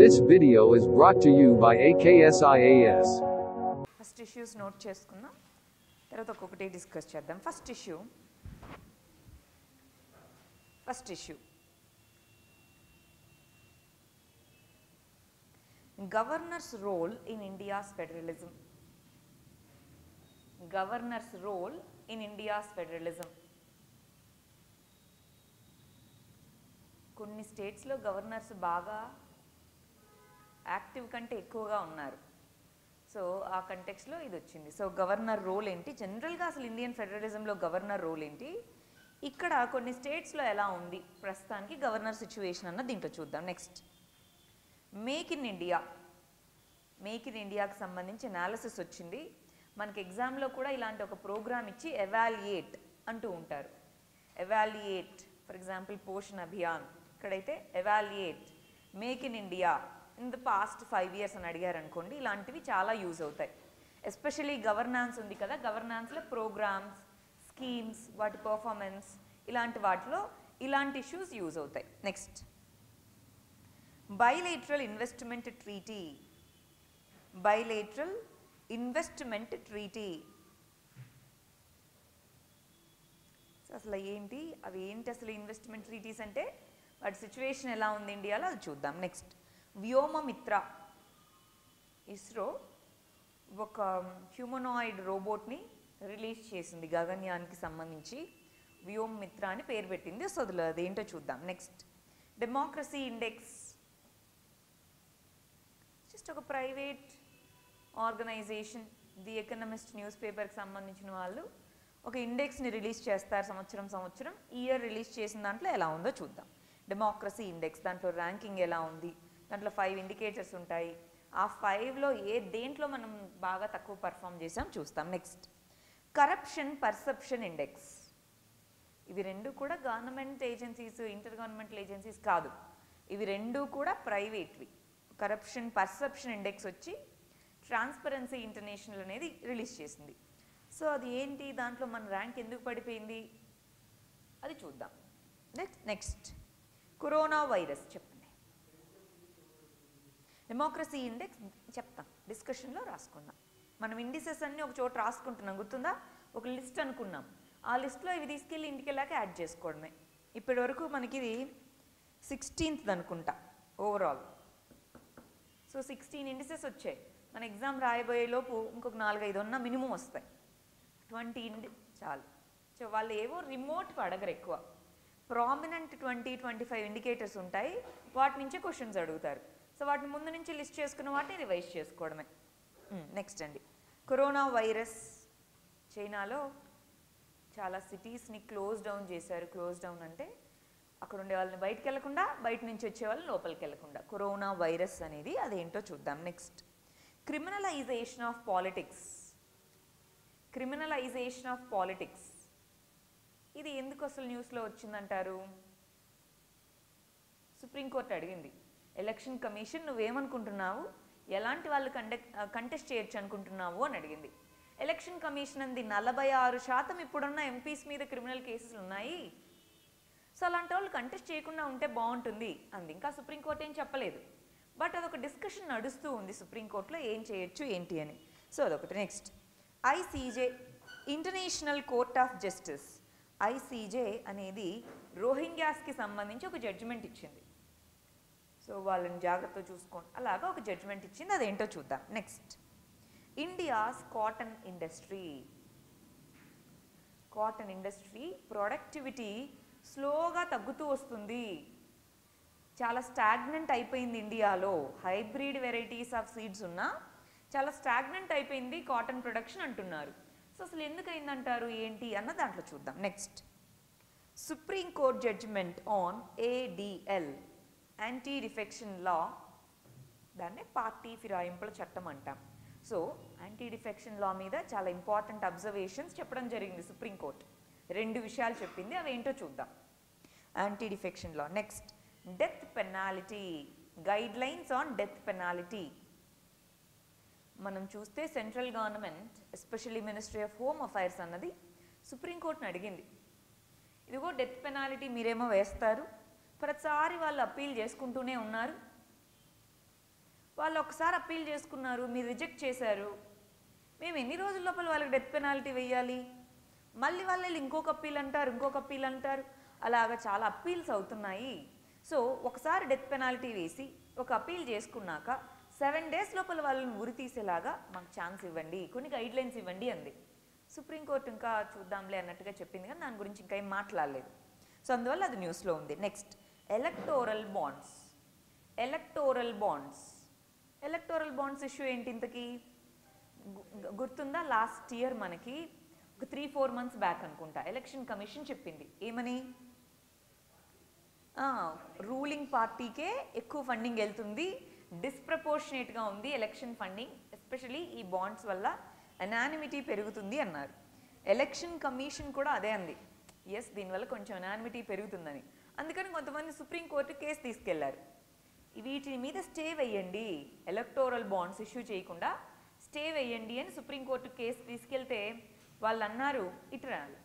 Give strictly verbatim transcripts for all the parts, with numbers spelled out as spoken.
This video is brought to you by A K S I A S. First issues note చేసుకుందాం, తర్వాత ఒక్కొక్కటి discuss చేద్దాం. First issue first issue governors role in India's federalism. Governors role in India's federalism. కొన్ని స్టేట్స్లో governors బాగా active కంటే ఎక్కువగా ఉన్నారు. సో ఆ కంటెక్స్లో ఇది వచ్చింది. సో గవర్నర్ రోల్ ఏంటి, జనరల్గా అసలు ఇండియన్ ఫెడరలిజంలో గవర్నర్ రోల్ ఏంటి, ఇక్కడ కొన్ని స్టేట్స్లో ఎలా ఉంది ప్రస్తుతానికి గవర్నర్ సిచ్యువేషన్ అన్న దీంట్లో చూద్దాం. Next make in India. Make in ఇండియాకి సంబంధించి అనాలిసిస్ వచ్చింది. మనకి ఎగ్జామ్లో కూడా ఇలాంటి ఒక ప్రోగ్రామ్ ఇచ్చి ఎవాల్యుయేట్ అంటూ ఉంటారు. Evaluate for example Poshan Abhiyan, ఇక్కడైతే evaluate make in India in the past five years అని అడిగారు అనుకోండి, ఇలాంటివి చాలా యూజ్ అవుతాయి. ఎస్పెషలీ గవర్నాన్స్ ఉంది కదా, గవర్నాన్స్లో ప్రోగ్రామ్స్, స్కీమ్స్, వాటి పర్ఫార్మెన్స్, ఇలాంటి వాటిలో ఇలాంటి ఇష్యూస్ యూజ్ అవుతాయి. Next bilateral investment treaty. Bilateral investment treaty అసలు ఏంటి, అవి ఏంటి అసలు ఇన్వెస్ట్మెంట్ ట్రీటీస్ అంటే వాటి సిచ్యువేషన్ ఎలా ఉంది ఇండియాలో అది చూద్దాం. నెక్స్ట్ వ్యోమమిత్ర. ఇస్రో ఒక హ్యూమనాయిడ్ రోబోట్ని రిలీజ్ చేసింది గగన్యాన్కి సంబంధించి, వ్యోమమిత్ర అని పేరు పెట్టింది. సో అది అదేంటో చూద్దాం. Next democracy index. జస్ట్ ఒక private organization, the economist news పేపర్కి సంబంధించిన వాళ్ళు ఒక ఇండెక్స్ని రిలీజ్ చేస్తారు సంవత్సరం సంవత్సరం. ఇయర్ రిలీజ్ చేసిన దాంట్లో ఎలా ఉందో చూద్దాం. డెమోక్రసీ ఇండెక్స్, దాంట్లో ర్యాంకింగ్ ఎలా ఉంది, దాంట్లో ఫైవ్ ఇండికేటర్స్ ఉంటాయి. ఆ ఫైవ్లో ఏ దేంట్లో మనం బాగా తక్కువ పర్ఫామ్ చేసాం చూస్తాం. Next corruption perception index. ఇవి రెండు కూడా government agencies, inter governmental agencies కాదు, ఇవి రెండు కూడా ప్రైవేట్వి. కరప్షన్ పర్సెప్షన్ ఇండెక్స్ వచ్చి ట్రాన్స్పరెన్సీ ఇంటర్నేషనల్ అనేది రిలీజ్ చేసింది. సో అది ఏంటి, దాంట్లో మన ర్యాంక్ ఎందుకు పడిపోయింది అది చూద్దాం. నెక్స్ట్ నెక్స్ట్ కరోనా వైరస్ చెప్పండి. డెమోక్రసీ ఇండెక్స్ చెప్తాం, డిస్కషన్లో రాసుకుందాం. మనం ఇండిసెస్ అన్నీ ఒక చోట రాసుకుంటున్నాం, గుర్తుందా? ఒక లిస్ట్ అనుకున్నాం, ఆ లిస్ట్లో ఇవి తీసుకెళ్ళి ఇంటికి వెళ్ళాక యాడ్ చేసుకోవడమే. ఇప్పటి వరకు మనకి ఇది సిక్స్టీన్త్ అనుకుంటా ఓవరాల్. సో సిక్స్టీన్ ఇండిసెస్ వచ్చాయి. మన ఎగ్జామ్ రాయబోయేలోపు ఇంకొక నాలుగైదు ఉన్న మినిమం వస్తాయి. ట్వంటీ ఇండి చాలు. సో వాళ్ళు ఏవో రిమోట్ అడగరు ఎక్కువ, prominent twenty twenty five indicators ఉంటాయి, వాటి నుంచే క్వశ్చన్స్ అడుగుతారు. సో వాటిని ముందు నుంచి లిస్ట్ చేసుకున్న వాటిని రివైజ్ చేసుకోవడమే. నెక్స్ట్ అండి కరోనా వైరస్. చైనాలో చాలా సిటీస్ని క్లోజ్ డౌన్ చేశారు. క్లోజ్ డౌన్ అంటే అక్కడ ఉండే వాళ్ళని బయటకు వెళ్లకుండా, బయట నుంచి వచ్చే వాళ్ళని లోపలికి వెళ్లకుండా. కరోనా వైరస్ అనేది అదేంటో చూద్దాం. Next criminalization of politics. Criminalization of politics ఇది ఎందుకు అసలు న్యూస్లో వచ్చిందంటారు? సుప్రీంకోర్టు అడిగింది, ఎలక్షన్ కమిషన్ నువ్వేమనుకుంటున్నావు, ఎలాంటి వాళ్ళు కండక్ట్ కంటెస్ట్ చేయొచ్చు అనుకుంటున్నావు అని అడిగింది. ఎలక్షన్ కమిషన్ అంది నలభై ఆరు శాతం ఇప్పుడున్న ఎంపీస్ మీద క్రిమినల్ కేసెస్ ఉన్నాయి, సో అలాంటి వాళ్ళు కంటెస్ట్ చేయకుండా ఉంటే బాగుంటుంది అంది. ఇంకా సుప్రీంకోర్టు ఏం చెప్పలేదు, బట్ అదొక డిస్కషన్ నడుస్తూ ఉంది సుప్రీంకోర్టులో ఏం చేయొచ్చు ఏంటి అని. సో అదొకటి. Next ICJ, international court of justice. ICJ అనేది రోహింగ్యాస్కి సంబంధించి ఒక జడ్జిమెంట్ ఇచ్చింది. సో వాళ్ళని జాగ్రత్తగా చూసుకోండి, అలాగా ఒక జడ్జిమెంట్ ఇచ్చింది, అదేంటో చూద్దాం. Next India's cotton industry. Cotton industry productivity స్లోగా తగ్గుతూ వస్తుంది, చాలా స్టాగ్నెంట్ అయిపోయింది ఇండియాలో. హైబ్రిడ్ వెరైటీస్ ఆఫ్ సీడ్స్ ఉన్నా చాలా స్టాగ్నెంట్ అయిపోయింది కాటన్ ప్రొడక్షన్ అంటున్నారు. సో అసలు ఎందుకు అయిందంటారు, ఏంటి అన్న దాంట్లో చూద్దాం. Next supreme court judgement on ADL, anti defection law, దాన్నే పార్టీ ఫిరాయింపుల చట్టం అంటాం. సో యాంటీ డిఫెక్షన్ లా మీద చాలా ఇంపార్టెంట్ అబ్జర్వేషన్స్ చెప్పడం జరిగింది సుప్రీంకోర్టు. రెండు విషయాలు చెప్పింది, అవి ఏంటో చూద్దాం. Anti defection law. Next death penalty, guidelines on death penalty. మనం చూస్తే central government especially ministry of home affairs అన్నది సుప్రీంకోర్టుని అడిగింది, ఇదిగో డెత్ పెనాల్టీ మీరేమో వేస్తారు, ప్రతిసారి వాళ్ళు అప్పీల్ చేసుకుంటూనే ఉన్నారు, వాళ్ళు ఒకసారి అప్పీల్ చేసుకున్నారు, మీరు రిజెక్ట్ చేశారు, మేము ఎన్ని రోజుల లోపల వాళ్ళకి డెత్ పెనాల్టీ వేయాలి? మళ్ళీ వాళ్ళు ఇంకొక అప్పీల్ అంటారు, ఇంకొక అప్పీల్ అంటారు, అలాగా చాలా అప్పీల్స్ అవుతున్నాయి. సో ఒకసారి డెత్ పెనాల్టీ వేసి ఒక అప్పీల్ చేసుకున్నాక సెవెన్ డేస్ లోపల వాళ్ళని ఉరి తీసేలాగా మాకు ఛాన్స్ ఇవ్వండి, కొన్ని గైడ్లైన్స్ ఇవ్వండి అంది. సుప్రీంకోర్టు ఇంకా చూద్దాంలే అన్నట్టుగా చెప్పింది, కానీ దాని గురించి ఇంకా ఏం మాట్లాడలేదు. సో అందువల్ల అది న్యూస్లో ఉంది. Next, electoral bonds. Electoral bonds electoral bonds issue ఏంటి ఇంతకీ గుర్తుందా? లాస్ట్ ఇయర్ మనకి ఒక త్రీ ఫోర్ మంత్స్ బ్యాక్ అనుకుంటా ఎలక్షన్ కమిషన్ చెప్పింది ఏమని, రూలింగ్ పార్టీకే ఎక్కువ ఫండింగ్ వెళ్తుంది, డిస్ప్రపోర్షనేట్గా ఉంది ఎలక్షన్ ఫండింగ్, ఎస్పెషలీ ఈ బాండ్స్ వల్ల అనానిమిటీ పెరుగుతుంది అన్నారు. ఎలక్షన్ కమిషన్ కూడా అదే అంది, ఎస్ దీనివల్ల కొంచెం అనానిమిటీ పెరుగుతుందని. అందుకని కొంతమంది సుప్రీంకోర్టు కేసు తీసుకెళ్లారు, వీటి మీద స్టే వేయండి, ఎలక్టోరల్ బాండ్స్ ఇష్యూ చేయకుండా స్టే వేయండి అని సుప్రీంకోర్టు కేసు తీసుకెళ్తే వాళ్ళు అన్నారు, ఇటరాలి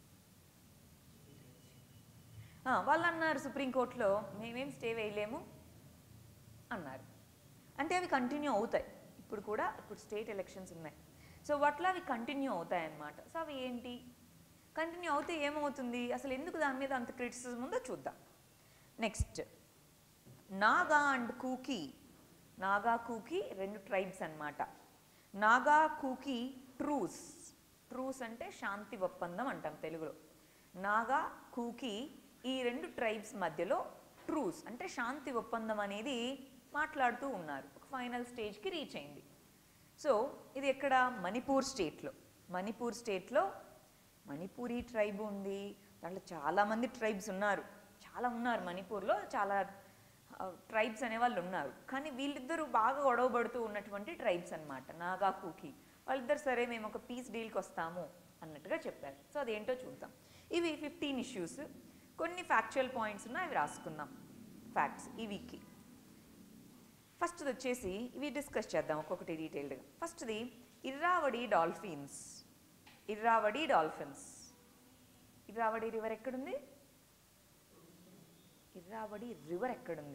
వాళ్ళు అన్నారు సుప్రీంకోర్టులో మేమేం స్టే వేయలేము అన్నారు. అంటే అవి కంటిన్యూ అవుతాయి, ఇప్పుడు కూడా ఇప్పుడు స్టేట్ ఎలక్షన్స్ ఉన్నాయి, సో వాటిలో అవి కంటిన్యూ అవుతాయి అన్నమాట. సో అవి ఏంటి, కంటిన్యూ అవుతే ఏమవుతుంది, అసలు ఎందుకు దాని మీద అంత క్రిటిసిజం ఉందో చూద్దాం. Next, Naga and Kuki. నాగా కూకీ రెండు ట్రైబ్స్ అన్నమాట. నాగా కూకీ ట్రూస్. ట్రూస్ అంటే శాంతి ఒప్పందం అంటాం తెలుగులో. నాగా కూకీ ఈ రెండు ట్రైబ్స్ మధ్యలో ట్రూస్ అంటే శాంతి ఒప్పందం అనేది మాట్లాడుతూ ఉన్నారు, ఒక ఫైనల్ స్టేజ్కి రీచ్ అయింది. సో ఇది ఎక్కడ, మణిపూర్ స్టేట్లో. మణిపూర్ స్టేట్లో మణిపూరీ ట్రైబ్ ఉంది, దాంట్లో చాలామంది ట్రైబ్స్ ఉన్నారు, చాలా ఉన్నారు మణిపూర్లో, చాలా ట్రైబ్స్ అనేవాళ్ళు ఉన్నారు. కానీ వీళ్ళిద్దరూ బాగా గొడవబడుతూ ఉన్నటువంటి ట్రైబ్స్ అనమాట, నాగా కూకీ. వాళ్ళిద్దరు సరే మేము ఒక పీస్ డీల్కి వస్తాము అన్నట్టుగా చెప్పారు. సో అదేంటో చూద్దాం. ఇవి ఫిఫ్టీన్ ఇష్యూస్, కొన్ని ఫ్యాక్చువల్ పాయింట్స్ ఉన్నాయి, అవి రాసుకుందాం ఫ్యాక్ట్స్ ఈ వీక్కి. ఫస్ట్ది వచ్చేసి ఇవి డిస్కస్ చేద్దాం ఒక్కొక్కటి డీటెయిల్డ్గా. ఫస్ట్ది Irrawaddy dolphins. Irrawaddy dolphins. Irrawaddy river ఎక్కడుంది? ఇర్రావడి రివర్ ఎక్కడుంది?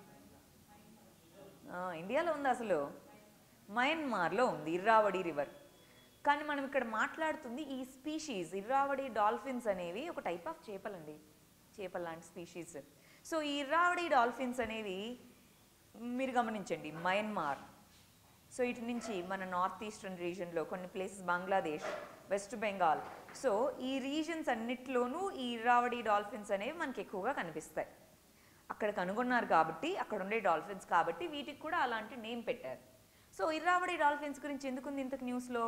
ఇండియాలో ఉంది, అసలు మయన్మార్లో ఉంది ఇర్రావడి రివర్. కానీ మనం ఇక్కడ మాట్లాడుతుంది ఈ స్పీషీస్ ఇర్రావడి డాల్ఫిన్స్ అనేవి ఒక టైప్ ఆఫ్ చేపలండి, చేపల లాంటి స్పీషీస్. సో ఈ ఇర్రావడి డాల్ఫిన్స్ అనేవి మీరు గమనించండి, మయన్మార్, సో ఇటు నుంచి మన నార్త్ ఈస్టర్న్ రీజన్లో కొన్ని ప్లేసెస్, బంగ్లాదేశ్, వెస్ట్ బెంగాల్, సో ఈ రీజన్స్ అన్నిట్లోనూ ఈ ఇర్రావడి డాల్ఫిన్స్ అనేవి మనకి ఎక్కువగా కనిపిస్తాయి. అక్కడ కనుగొన్నారు కాబట్టి, అక్కడ ఉండే డాల్ఫిన్స్ కాబట్టి వీటికి కూడా అలాంటి నేమ్ పెట్టారు. సో ఇర్రావడి డాల్ఫిన్స్ గురించి ఎందుకుంది ఇంతకు న్యూస్లో?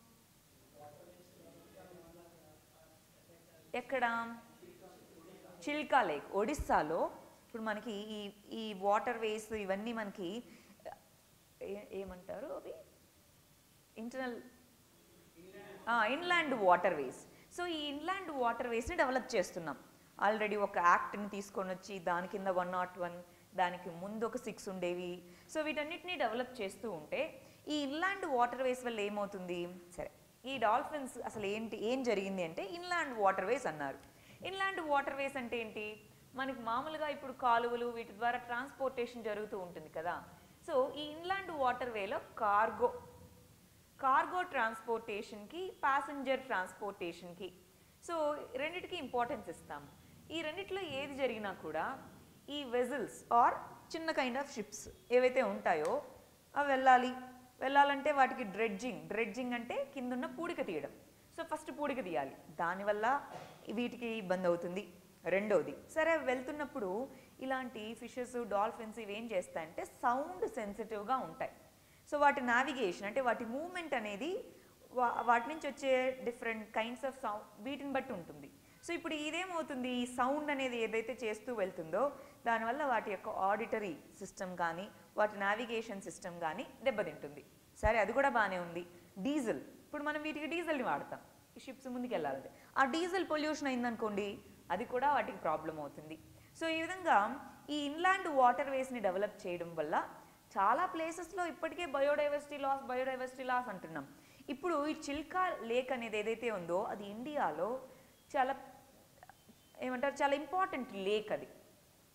ఎక్కడ? చిల్కా లేక్, ఒడిస్సాలో. ఇప్పుడు మనకి ఈ ఈ వాటర్ వేస్ ఇవన్నీ మనకి ఏమంటారు అవి, internal inland waterways. So ఈ ఇన్లాండ్ వాటర్ వేస్ని డెవలప్ చేస్తున్నాం. ఆల్రెడీ ఒక యాక్ట్ని తీసుకొని వచ్చి దాని కింద వన్ నాట్ వన్, దానికి ముందు ఒక సిక్స్ ఉండేవి. సో వీటన్నిటిని డెవలప్ చేస్తూ ఉంటే ఈ ఇన్లాండ్ వాటర్ వేస్ వల్ల ఏమవుతుంది, సరే ఈ డాల్ఫిన్స్ అసలు ఏంటి, ఏం జరిగింది అంటే ఇన్లాండ్ వాటర్ వేస్ అన్నారు. ఇన్లాండ్ వాటర్ వేస్ అంటే ఏంటి, మనకి మామూలుగా ఇప్పుడు కాలువలు వీటి ద్వారా ట్రాన్స్పోర్టేషన్ జరుగుతూ ఉంటుంది కదా. సో ఈ ఇన్లాండ్ వాటర్ వేలో కార్గో కార్గో ట్రాన్స్పోర్టేషన్కి, ప్యాసింజర్ ట్రాన్స్పోర్టేషన్కి, సో రెండిటికి ఇంపార్టెన్స్ ఇస్తాము. ఈ రెండిట్లో ఏది జరిగినా కూడా ఈ వెజల్స్ ఆర్ చిన్న కైండ్ ఆఫ్ షిప్స్ ఏవైతే ఉంటాయో అవి వెళ్ళాలి. వెళ్ళాలంటే వాటికి డ్రెడ్జింగ్, డ్రెడ్జింగ్ అంటే కిందున్న పూడిక తీయడం. సో ఫస్ట్ పూడిక తీయాలి, దానివల్ల వీటికి ఇబ్బంది అవుతుంది. రెండోది, సరే వెళ్తున్నప్పుడు ఇలాంటి ఫిషెస్, డాల్ఫిన్స్ ఇవి ఏం చేస్తాయంటే సౌండ్ సెన్సిటివ్గా ఉంటాయి. సో వాటి నావిగేషన్ అంటే వాటి మూమెంట్ అనేది వా వాటి నుంచి వచ్చే డిఫరెంట్ కైండ్స్ ఆఫ్ సౌండ్ వీటిని బట్టి ఉంటుంది. సో ఇప్పుడు ఇదేమవుతుంది, ఈ సౌండ్ అనేది ఏదైతే చేస్తూ వెళ్తుందో దానివల్ల వాటి యొక్క ఆడిటరీ సిస్టమ్ కానీ వాటి నావిగేషన్ సిస్టమ్ కానీ దెబ్బతింటుంది. సరే అది కూడా బాగానే ఉంది. డీజిల్, ఇప్పుడు మనం వీటికి డీజిల్ని వాడతాం ఈ షిప్స్ ముందుకు వెళ్ళాలంటే, ఆ డీజిల్ పొల్యూషన్ అయిందనుకోండి అది కూడా వాటికి ప్రాబ్లం అవుతుంది. సో ఈ విధంగా ఈ ఇన్లాండ్ వాటర్ వేస్ని డెవలప్ చేయడం వల్ల చాలా ప్లేసెస్లో ఇప్పటికే బయోడైవర్సిటీ లాస్ బయోడైవర్సిటీ లాస్ అంటున్నాం. ఇప్పుడు ఈ చిల్కా లేక్ అనేది ఏదైతే ఉందో అది ఇండియాలో చాలా ఏమంటారు చాలా ఇంపార్టెంట్ లేక్ అది.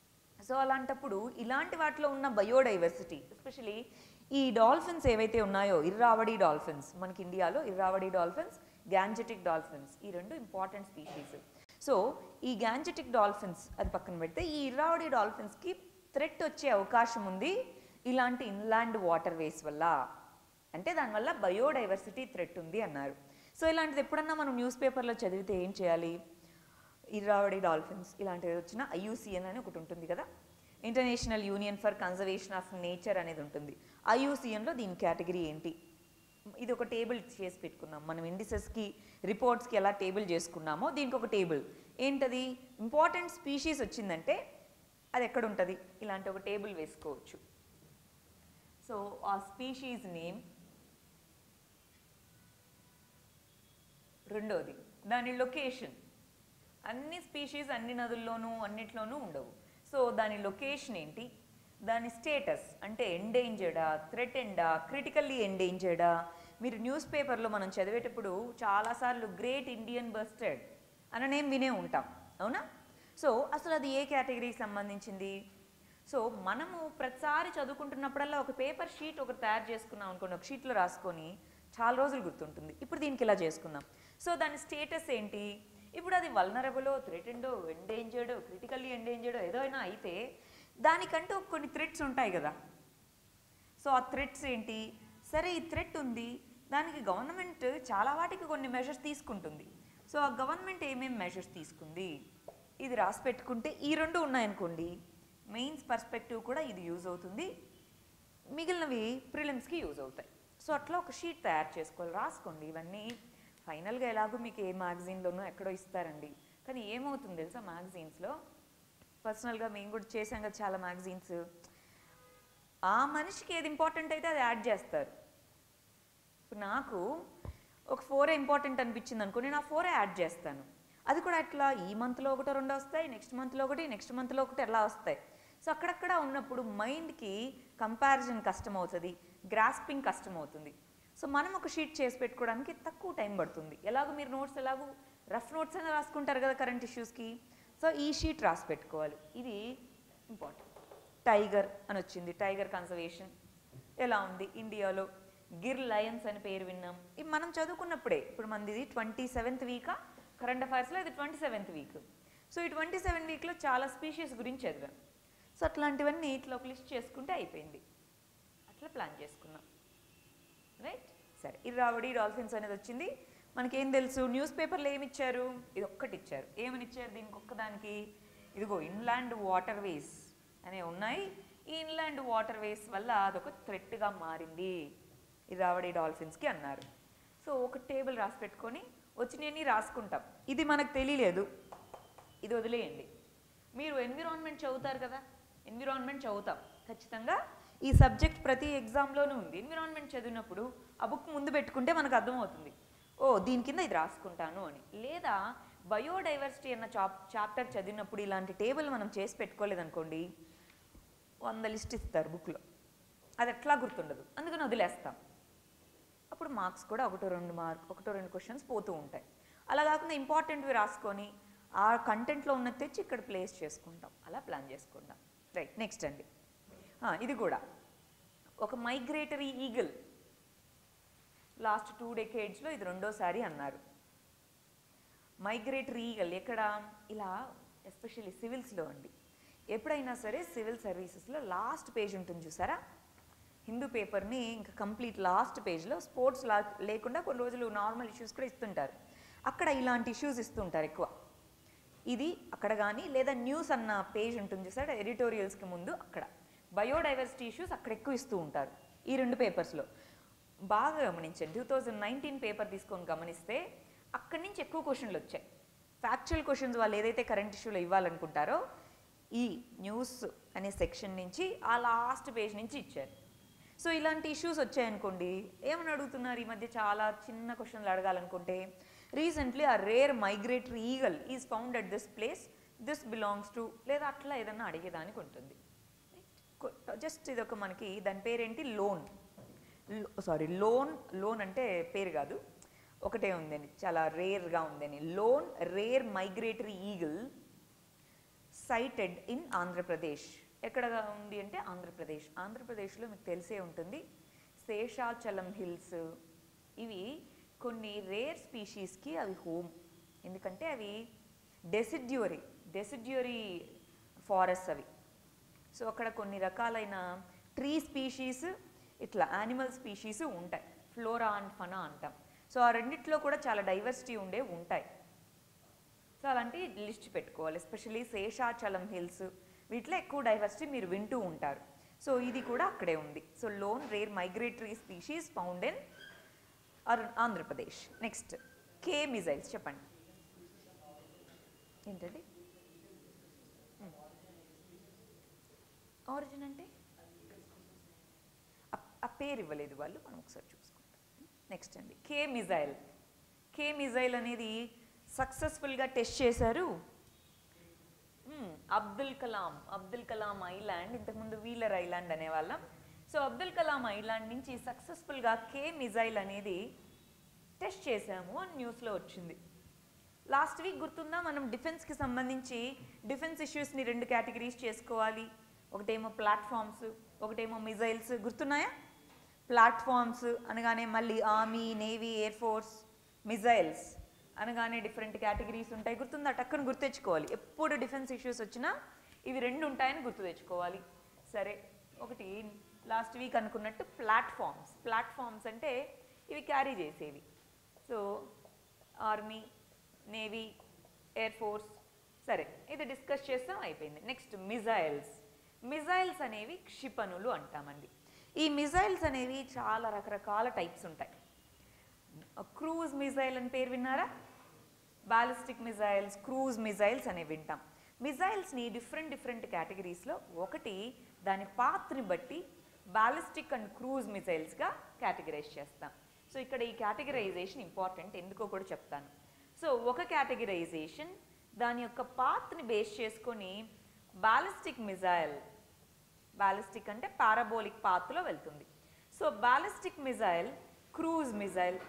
సో అలాంటప్పుడు ఇలాంటి వాటిలో ఉన్న బయోడైవర్సిటీ, ఎస్పెషలీ ఈ డాల్ఫిన్స్ ఏవైతే ఉన్నాయో, ఇర్రావడి డాల్ఫిన్స్, మనకి ఇండియాలో ఇర్రావడి డాల్ఫిన్స్, గ్యాంజెటిక్ డాల్ఫిన్స్, ఈ రెండు ఇంపార్టెంట్ స్పీషీస్. సో ఈ గ్యాంజెటిక్ డాల్ఫిన్స్ అది పక్కన పెడితే, ఈ ఇర్రావడి డాల్ఫిన్స్కి థ్రెట్ వచ్చే అవకాశం ఉంది ఇలాంటి ఇన్లాండ్ వాటర్ వేస్ వల్ల, అంటే దానివల్ల బయోడైవర్సిటీ థ్రెట్ ఉంది అన్నారు. సో ఇలాంటిది ఎప్పుడన్నా మనం న్యూస్ పేపర్లో చదివితే ఏం చేయాలి? ఇర్రావడి డాల్ఫిన్స్ ఇలాంటివి వచ్చిన ఐయూసిఎన్ అని ఒకటి ఉంటుంది కదా, international union for conservation of nature అనేది ఉంటుంది. ఐయూసిఎన్లో దీని కేటగిరీ ఏంటి, ఇది ఒక టేబుల్ చేసి పెట్టుకున్నాం మనం. ఇండిసెస్కి రిపోర్ట్స్కి ఎలా టేబుల్ చేసుకున్నామో దీనికి ఒక టేబుల్. ఏంటది? ఇంపార్టెంట్ స్పీషీస్ వచ్చిందంటే అది ఎక్కడ ఉంటుంది, ఇలాంటి ఒక టేబుల్ వేసుకోవచ్చు. సో ఆ స్పీషీస్ నేమ్, రెండోది దాని లొకేషన్. అన్ని స్పీషీస్ అన్ని నదుల్లోనూ అన్నిట్లోనూ ఉండవు. సో దాని లొకేషన్ ఏంటి, దాని స్టేటస్ అంటే ఎండేంజర్డా, థ్రెటెండా, క్రిటికల్లీ ఎండేంజర్డా. మీరు న్యూస్ పేపర్లో మనం చదివేటప్పుడు చాలాసార్లు గ్రేట్ ఇండియన్ బస్టర్డ్ అన్న నేమ్ వినే ఉంటాం, అవునా? సో అసలు అది ఏ కేటగిరీకి సంబంధించింది? సో మనము ప్రతిసారి చదువుకుంటున్నప్పుడల్లా ఒక పేపర్ షీట్ ఒకటి తయారు చేసుకున్నాం అనుకోండి, ఒక షీట్లో రాసుకొని చాలా రోజులు గుర్తుంటుంది. ఇప్పుడు దీనికి ఇలా చేసుకుందాం. సో దాని స్టేటస్ ఏంటి, ఇప్పుడు అది వల్నరబులో, థ్రెటెండో, ఎండేంజర్డో, క్రిటికల్లీ ఎండేంజర్డో ఏదో అయినా అయితే దానికంటూ కొన్ని థ్రెట్స్ ఉంటాయి కదా. సో ఆ థ్రెట్స్ ఏంటి? సరే ఈ థ్రెట్ ఉంది, దానికి గవర్నమెంట్ చాలా వాటికి కొన్ని మెజర్స్ తీసుకుంటుంది. సో ఆ గవర్నమెంట్ ఏమేమి మెజర్స్ తీసుకుంది ఇది రాసి పెట్టుకుంటే, ఈ రెండు ఉన్నాయనుకోండి మెయిన్స్ పర్స్పెక్టివ్ కూడా ఇది యూజ్ అవుతుంది, మిగిలినవి ప్రిలిమ్స్కి యూజ్ అవుతాయి. సో అట్లా ఒక షీట్ తయారు చేసుకోవాలి, రాసుకోండి. ఇవన్నీ ఫైనల్గా ఎలాగో మీకు ఏ మ్యాగజైన్లోనో ఎక్కడో ఇస్తారండి. కానీ ఏమవుతుంది తెలుసా, మ్యాగజైన్స్లో పర్సనల్గా మేము కూడా చేసాం కదా చాలా మ్యాగజైన్స్, ఆ మనిషికి ఏది ఇంపార్టెంట్ అయితే అది యాడ్ చేస్తారు. ఇప్పుడు నాకు ఒక ఫోరే ఇంపార్టెంట్ అనిపించింది అనుకో, నేను ఆ ఫోరే యాడ్ చేస్తాను. అది కూడా ఎట్లా, ఈ మంత్లో ఒకటో రెండు వస్తాయి, నెక్స్ట్ మంత్లో ఒకటి, నెక్స్ట్ మంత్లో ఒకటి ఎలా వస్తాయి. సో అక్కడక్కడ ఉన్నప్పుడు మైండ్కి కంపారిజన్ కష్టం అవుతుంది, గ్రాస్పింగ్ కష్టం అవుతుంది. సో మనం ఒక షీట్ చేసి పెట్టుకోవడానికి తక్కువ టైం పడుతుంది. ఎలాగో మీరు నోట్స్ ఎలాగో రఫ్ నోట్స్ అయినా రాసుకుంటారు కదా కరెంట్ ఇష్యూస్కి. సో ఈ షీట్ రాసి పెట్టుకోవాలి, ఇది ఇంపార్టెంట్. టైగర్ అని వచ్చింది, టైగర్ కన్జర్వేషన్ ఎలా ఉంది ఇండియాలో, గిర్ లయన్స్ అని పేరు విన్నాం. ఇవి మనం చదువుకున్నప్పుడే, ఇప్పుడు మనది ఇది ట్వంటీ సెవెంత్ వీకా కరెంట్ అఫైర్స్లో, ఇది ట్వంటీ సెవెంత్ వీక్. సో ఈ ట్వంటీ సెవెన్ వీక్లో చాలా స్పీషీస్ గురించి చదివాం. సో అట్లాంటివన్నీ ఇట్లా ఒక లిస్ట్ చేసుకుంటే అయిపోయింది, అట్లా ప్లాన్ చేసుకున్నాం, రైట్? సరే, ఇర్రావడి డాల్ఫిన్స్ అనేది వచ్చింది. మనకేం తెలుసు, న్యూస్ పేపర్లో ఏమి ఇచ్చారు, ఇది ఒక్కటి ఇచ్చారు. ఏమని ఇచ్చారు దీనికి ఒక్కదానికి? ఇదిగో ఇన్లాండ్ వాటర్ వేస్ అనే ఉన్నాయి, ఈ ఇన్లాండ్ వాటర్ వేస్ వల్ల అదొక థ్రెట్గా మారింది ఇర్రావడి డాల్ఫిన్స్కి అన్నారు. సో ఒక టేబుల్ రాసి పెట్టుకొని వచ్చినవన్నీ రాసుకుంటాం. ఇది మనకు తెలియలేదు, ఇది వదిలేయండి. మీరు ఎన్విరాన్మెంట్ చదువుతారు కదా, ఎన్విరాన్మెంట్ చదువుతాం ఖచ్చితంగా. ఈ సబ్జెక్ట్ ప్రతి ఎగ్జామ్లోనూ ఉంది. ఎన్విరాన్మెంట్ చదివినప్పుడు ఆ బుక్ ముందు పెట్టుకుంటే మనకు అర్థమవుతుంది, ఓ దీని కింద ఇది రాసుకుంటాను అని. లేదా బయోడైవర్సిటీ అన్న చాప్ చాప్టర్ చదివినప్పుడు ఇలాంటి టేబుల్ మనం చేసి పెట్టుకోలేదనుకోండి, వంద లిస్ట్ ఇస్తారు బుక్లో, అది ఎట్లా గుర్తుండదు, అందుకని వదిలేస్తాం. అప్పుడు మార్క్స్ కూడా ఒకటో రెండు మార్క్ ఒకటో రెండు క్వశ్చన్స్ పోతూ ఉంటాయి. అలా కాకుండా ఇంపార్టెంట్వి రాసుకొని ఆ కంటెంట్లో ఉన్న తెచ్చి ఇక్కడ ప్లేస్ చేసుకుంటాం, అలా ప్లాన్ చేసుకుంటాం, రైట్? నెక్స్ట్ అండి, ఇది కూడా ఒక మైగ్రేటరీ ఈగల్, లాస్ట్ టూ డెకేడ్స్లో ఇది రెండోసారి అన్నారు. మైగ్రేటరీ ఈగల్ ఎక్కడ, ఇలా ఎస్పెషల్లీ సివిల్స్లో అండి. ఎప్పుడైనా సరే సివిల్ సర్వీసెస్లో లాస్ట్ పేజ్ ఉంటుంది చూసారా, హిందూ పేపర్ని ఇంకా కంప్లీట్ లాస్ట్ పేజ్లో స్పోర్ట్స్ లా లేకుండా కొన్ని రోజులు నార్మల్ ఇష్యూస్ కూడా ఇస్తుంటారు. అక్కడ ఇలాంటి ఇష్యూస్ ఇస్తుంటారు ఎక్కువ. ఇది అక్కడ కానీ, లేదా న్యూస్ అన్న పేజ్ ఉంటుంది చూసారా ఎడిటోరియల్స్కి ముందు, అక్కడ బయోడైవర్సిటీ ఇష్యూస్ అక్కడ ఎక్కువ ఇస్తూ ఉంటారు ఈ రెండు పేపర్స్లో. బాగా గమనించండి, టూ థౌజండ్ నైన్టీన్ పేపర్ తీసుకొని గమనిస్తే అక్కడి నుంచి ఎక్కువ క్వశ్చన్లు వచ్చాయి. ఫ్యాక్చువల్ క్వశ్చన్స్ వాళ్ళు ఏదైతే కరెంట్ ఇష్యూలో ఇవ్వాలనుకుంటారో ఈ న్యూస్ అనే సెక్షన్ నుంచి ఆ లాస్ట్ పేజ్ నుంచి ఇచ్చారు. సో ఇలాంటి ఇష్యూస్ వచ్చాయనుకోండి, ఏమని అడుగుతున్నారు ఈ మధ్య చాలా చిన్న క్వశ్చన్లు అడగాలనుకుంటే, రీసెంట్లీ ఆ rare migratory eagle is found at this place, this belongs to, లేదా అట్లా ఏదన్నా అడిగేదానికి ఉంటుంది. జస్ట్ ఇది ఒక మనకి దాని పేరేంటి, లోన్ సారీ లోన్ లోన్ అంటే పేరు కాదు, ఒకటే ఉందని, చాలా రేర్గా ఉందని. Lone rare migratory eagle sighted in Andhra Pradesh. ఎక్కడ ఉంది అంటే ఆంధ్రప్రదేశ్. ఆంధ్రప్రదేశ్లో మీకు తెలిసే ఉంటుంది శేషాచలం హిల్స్. ఇవి కొన్ని రేర్ స్పీషీస్కి అవి హోమ్. ఎందుకంటే అవి డెసిడ్యూరీ డెసిడ్యూరీ ఫారెస్ట్ అవి. సో అక్కడ కొన్ని రకాలైన ట్రీ స్పీషీస్ ఇట్లా యానిమల్ స్పీషీస్ ఉంటాయి, ఫ్లోరా అండ్ ఫనా అంటాం. సో ఆ రెండిట్లో కూడా చాలా డైవర్సిటీ ఉండే ఉంటాయి. సో అలాంటి లిస్ట్ పెట్టుకోవాలి. ఎస్పెషల్లీ శేషాచలం హిల్స్ వీటిలో ఎక్కువ డైవర్సిటీ మీరు వింటూ ఉంటారు. సో ఇది కూడా అక్కడే ఉంది. So lone rare migratory species found in Andhra Pradesh. Next K missiles చెప్పండి ఏంటండి? ఆరిజిన్ అంటే ఆ పేరు ఇవ్వలేదు వాళ్ళు, మనం ఒకసారి చూసుకుంటాం. నెక్స్ట్ అండి కే మిజైల్. కే మిజైల్ అనేది సక్సెస్ఫుల్గా టెస్ట్ చేశారు అబ్దుల్ కలాం. అబ్దుల్ కలాం ఐలాండ్, ఇంతకుముందు వీలర్ ఐలాండ్ అనేవాళ్ళం. సో అబ్దుల్ కలాం ఐలాండ్ నుంచి సక్సెస్ఫుల్గా కే మిజైల్ అనేది టెస్ట్ చేశాము అని న్యూస్లో వచ్చింది. లాస్ట్ వీక్ గుర్తుందా, మనం డిఫెన్స్కి సంబంధించి డిఫెన్స్ ఇష్యూస్ని రెండు కేటగిరీస్ చేసుకోవాలి. ఒకటేమో ప్లాట్ఫామ్స్, ఒకటేమో మిజైల్స్. గుర్తున్నాయా? ప్లాట్ఫామ్స్ అనగానే మళ్ళీ army, navy, air force. Missiles అనగానే డిఫరెంట్ కేటగిరీస్ ఉంటాయి. గుర్తుందా? టక్కును గుర్తు తెచ్చుకోవాలి. ఎప్పుడు డిఫెన్స్ ఇష్యూస్ వచ్చినా ఇవి రెండు ఉంటాయని గుర్తు తెచ్చుకోవాలి. సరే, ఒకటి లాస్ట్ వీక్ అనుకున్నట్టు ప్లాట్ఫామ్స్. ప్లాట్ఫామ్స్ అంటే ఇవి క్యారీ చేసేవి. So army, navy, air force. సరే, ఇది డిస్కస్ చేస్తాం, అయిపోయింది. Next missiles. మిజైల్స్ అనేవి క్షిపణులు అంటామండి. ఈ మిజైల్స్ అనేవి చాలా రకరకాల టైప్స్ ఉంటాయి. క్రూజ్ మిజైల్ అని పేరు విన్నారా? బాలిస్టిక్ మిజైల్స్, క్రూజ్ మిజైల్స్ అనేవి వింటాం. మిజైల్స్ని డిఫరెంట్ డిఫరెంట్ కేటగిరీస్లో ఒకటి దాని పాత్రని బట్టి బాలిస్టిక్ అండ్ క్రూజ్ మిజైల్స్గా కేటగిరైజ్ చేస్తాం. సో ఇక్కడ ఈ కేటగిరైజేషన్ ఇంపార్టెంట్, ఎందుకో కూడా చెప్తాను. సో ఒక కేటగిరైజేషన్ దాని యొక్క పాత్రని బేస్ చేసుకొని బాలిస్టిక్ మిజైల్, బాలిస్టిక్ అంటే పారాబోలిక్ పాత్లో వెళ్తుంది. So ballistic missile, cruise missile.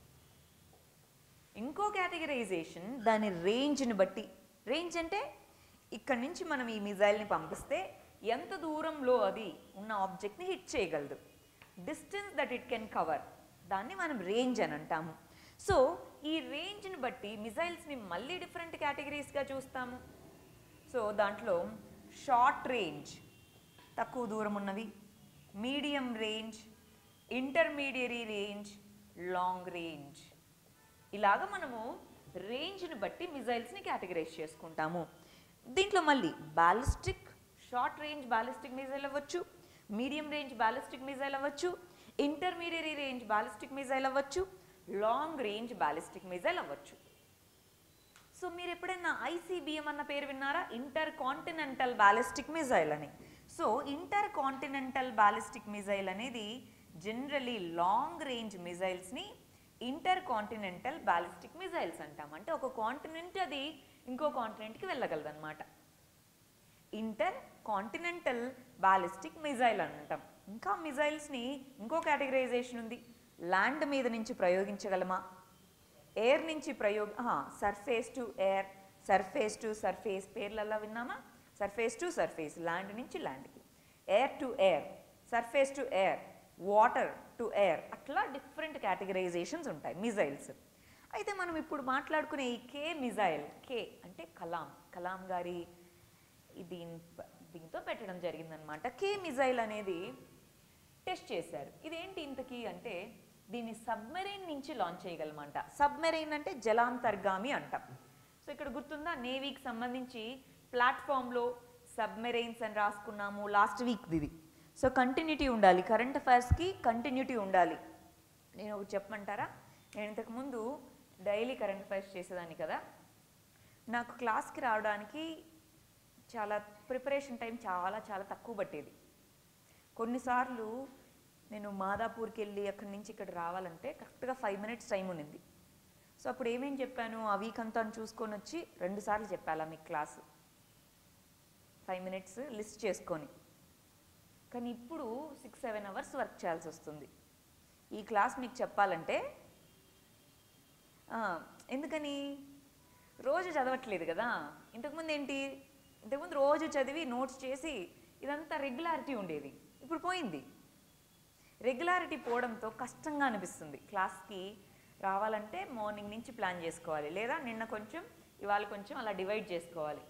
ఇంకో కేటగిరైజేషన్ దాని రేంజ్ని బట్టి. రేంజ్ అంటే ఇక్కడి నుంచి మనం ఈ మిజైల్ని పంపిస్తే ఎంత దూరంలో అది ఉన్న ఆబ్జెక్ట్ని హిట్ చేయగలదు, distance that it can cover, దాన్ని మనం రేంజ్ అని అంటాము. సో ఈ రేంజ్ని బట్టి మిజైల్స్ని మళ్ళీ డిఫరెంట్ కేటగిరీస్గా చూస్తాము. సో దాంట్లో షార్ట్ రేంజ్, తక్కువ దూరం ఉన్నవి, medium range, intermediary range, long range. ఇలాగ మనము రేంజ్ని బట్టి మిజైల్స్ని కేటగరైజ్ చేసుకుంటాము. దీంట్లో మళ్ళీ ballistic, short range ballistic missile అవ్వచ్చు, మీడియం రేంజ్ బాలిస్టిక్ మిజైల్ అవ్వచ్చు, ఇంటర్మీడియరీ రేంజ్ బాలిస్టిక్ మిజైల్ అవ్వచ్చు, లాంగ్ రేంజ్ బాలిస్టిక్ మిజైల్ అవ్వచ్చు. సో మీరు ఎప్పుడైనా ఐసీబీఎం అన్న పేరు విన్నారా? ఇంటర్ కాంటినెంటల్ బాలిస్టిక్ మిజైల్ అని. So intercontinental ballistic missile అనేది జనరలీ లాంగ్ రేంజ్ మిజైల్స్ని ఇంటర్ కాంటినెంటల్ బాలిస్టిక్ మిజైల్స్ అంటాం. అంటే ఒక కాంటినెంట్ అది ఇంకో కాంటినెంట్కి వెళ్ళగలదన్నమాట. ఇంటర్ కాంటినెంటల్ బాలిస్టిక్ మిజైల్ అని అంటాం. ఇంకా మిజైల్స్ని ఇంకో కేటగరైజేషన్ ఉంది. ల్యాండ్ మీద నుంచి ప్రయోగించగలమా, ఎయిర్ నుంచి ప్రయోగ surface to air, surface to surface పేర్లల్లా విన్నామా? సర్ఫేస్ టు సర్ఫేస్, ల్యాండ్ నుంచి ల్యాండ్కి, air to air, surface to air, water to air, అట్లా డిఫరెంట్ కేటగరైజేషన్స్ ఉంటాయి మిజైల్స్. అయితే మనం ఇప్పుడు మాట్లాడుకునే ఈ కే మిజైల్, కే అంటే కలాం, కలాం గారి దీని దీంతో పెట్టడం జరిగిందనమాట. కే మిజైల్ అనేది టెస్ట్ చేశారు. ఇదేంటి ఇంతకీ అంటే దీన్ని సబ్మెరైన్ నుంచి లాంచ్ చేయగలమంట. సబ్మెరైన్ అంటే జలాంతర్గామి అంటాం. సో ఇక్కడ గుర్తుందా, నేవీకి సంబంధించి ప్లాట్ఫామ్లో సబ్మెరైన్స్ అని రాసుకున్నాము లాస్ట్ వీక్ ఇది. సో కంటిన్యూటీ ఉండాలి, కరెంట్ అఫైర్స్కి కంటిన్యూటీ ఉండాలి. నేను ఒకటి చెప్పమంటారా? నేను ఇంతకుముందు డైలీ కరెంట్ అఫైర్స్ చేసేదాన్ని కదా, నాకు క్లాస్కి రావడానికి చాలా ప్రిపరేషన్ టైం చాలా చాలా తక్కువ పట్టేది. కొన్నిసార్లు నేను మాదాపూర్కి వెళ్ళి అక్కడి నుంచి ఇక్కడ రావాలంటే కరెక్ట్గా ఫైవ్ మినిట్స్ టైం ఉన్నింది. సో అప్పుడు ఏమేం చెప్పాను, ఆ వీక్ అంతా చూసుకొని వచ్చి రెండు సార్లు చెప్పాలా మీకు క్లాసు, ఫైవ్ మినిట్స్ లిస్ట్ చేసుకొని. కానీ ఇప్పుడు సిక్స్ సెవెన్ అవర్స్ వర్క్ చేయాల్సి వస్తుంది ఈ క్లాస్ మీకు చెప్పాలంటే. ఎందుకని, రోజు చదవట్లేదు కదా. ఇంతకుముందు ఏంటి, ఇంతకుముందు రోజు చదివి నోట్స్ చేసి ఇదంతా రెగ్యులారిటీ ఉండేది, ఇప్పుడు పోయింది. రెగ్యులారిటీ పోవడంతో కష్టంగా అనిపిస్తుంది. క్లాస్కి రావాలంటే మార్నింగ్ నుంచి ప్లాన్ చేసుకోవాలి, లేదా నిన్న కొంచెం ఇవాళ కొంచెం అలా డివైడ్ చేసుకోవాలి.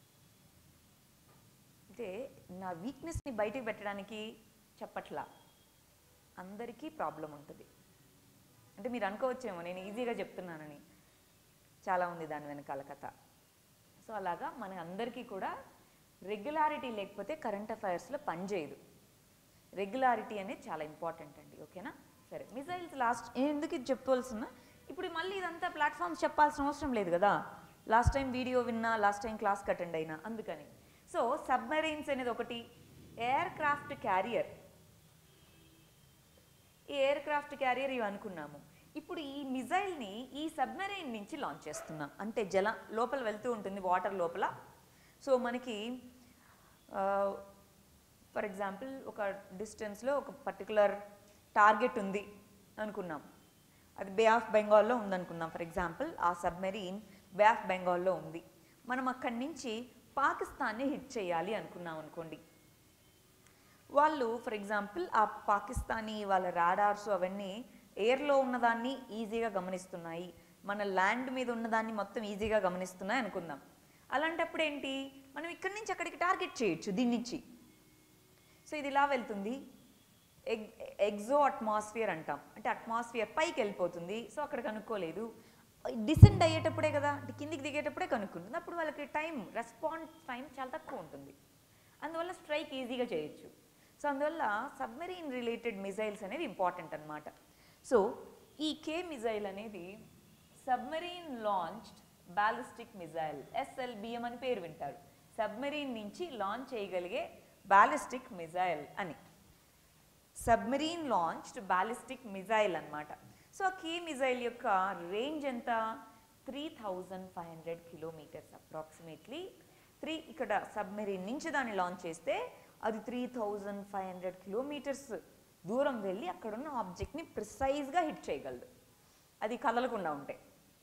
అంటే నా వీక్నెస్ని బయటికి పెట్టడానికి చెప్పట్లా, అందరికీ ప్రాబ్లం ఉంటుంది. అంటే మీరు అనుకోవచ్చేమో నేను ఈజీగా చెప్తున్నానని, చాలా ఉంది దాని వెనకాల కథ. సో అలాగా మన అందరికీ కూడా రెగ్యులారిటీ లేకపోతే కరెంట్ అఫైర్స్లో పనిచేయదు. రెగ్యులారిటీ అనేది చాలా ఇంపార్టెంట్ అండి, ఓకేనా? సరే, మిసైల్స్ లాస్ట్ ఎందుకు ఇది చెప్పుకోవాల్సిన, ఇప్పుడు మళ్ళీ ఇదంతా ప్లాట్ఫామ్స్ చెప్పాల్సిన అవసరం లేదు కదా, లాస్ట్ టైం వీడియో విన్నా, లాస్ట్ టైం క్లాస్కి అటెండ్ అయినా, అందుకని. సో సబ్మెరైన్స్ అనేది ఒకటి, ఎయిర్ క్రాఫ్ట్ క్యారియర్, ఈ ఎయిర్ క్రాఫ్ట్ క్యారియర్ ఇవి అనుకున్నాము. ఇప్పుడు ఈ మిజైల్ని ఈ సబ్మెరైన్ నుంచి లాంచ్ చేస్తున్నాం, అంటే జల లోపల వెళ్తూ ఉంటుంది, వాటర్ లోపల. సో మనకి ఫర్ ఎగ్జాంపుల్ ఒక డిస్టెన్స్లో ఒక పర్టికులర్ టార్గెట్ ఉంది అనుకున్నాం, అది బే ఆఫ్ బెంగాల్లో ఉందనుకున్నాం. ఫర్ ఎగ్జాంపుల్ ఆ సబ్మెరీన్ బే ఆఫ్ బెంగాల్లో ఉంది, మనం అక్కడి నుంచి పాకిస్తాన్ని హిట్ చేయాలి అనుకున్నాం అనుకోండి. వాళ్ళు ఫర్ ఎగ్జాంపుల్ ఆ పాకిస్తానీ వాళ్ళ రాడార్స్ అవన్నీ ఎయిర్లో ఉన్నదాన్ని ఈజీగా గమనిస్తున్నాయి, మన ల్యాండ్ మీద ఉన్నదాన్ని మొత్తం ఈజీగా గమనిస్తున్నాయి అనుకుందాం. అలాంటప్పుడు ఏంటి, మనం ఇక్కడి నుంచి అక్కడికి టార్గెట్ చేయొచ్చు దీని నుంచి. సో ఇది ఇలా వెళ్తుంది, ఎగ్ ఎగ్జో అట్మాస్ఫియర్ అంటాం, అంటే అట్మాస్ఫియర్ పైకి వెళ్ళిపోతుంది. సో అక్కడ కనుక్కోలేదు, డిసెండ్ అయ్యేటప్పుడే కదా, అంటే కిందికి దిగేటప్పుడే కనుక్కుంటుంది. అప్పుడు వాళ్ళకి టైం, రెస్పాన్స్ టైం చాలా తక్కువ ఉంటుంది, అందువల్ల స్ట్రైక్ ఈజీగా చేయొచ్చు. సో అందువల్ల సబ్మెరీన్ రిలేటెడ్ మిజైల్స్ అనేవి ఇంపార్టెంట్ అనమాట. సో ఈ కే మిజైల్ అనేది submarine launched ballistic missile, SLBM అని పేరు వింటారు. సబ్మెరీన్ నుంచి లాంచ్ చేయగలిగే బ్యాలిస్టిక్ మిజైల్ అని, సబ్మెరీన్ లాంచ్డ్ బ్యాలిస్టిక్ మిజైల్ అనమాట. సో ఆ కే మిజైల్ యొక్క రేంజ్ ఎంత, three thousand five hundred kilometres approximately. Three ఇక్కడ సబ్మెరీన్ నుంచి దాన్ని లాంచ్ చేస్తే అది three thousand five hundred kilometres దూరం వెళ్ళి అక్కడున్న ఆబ్జెక్ట్ని ప్రిసైజ్గా హిట్ చేయగలదు, అది కదలకుండా ఉంటే.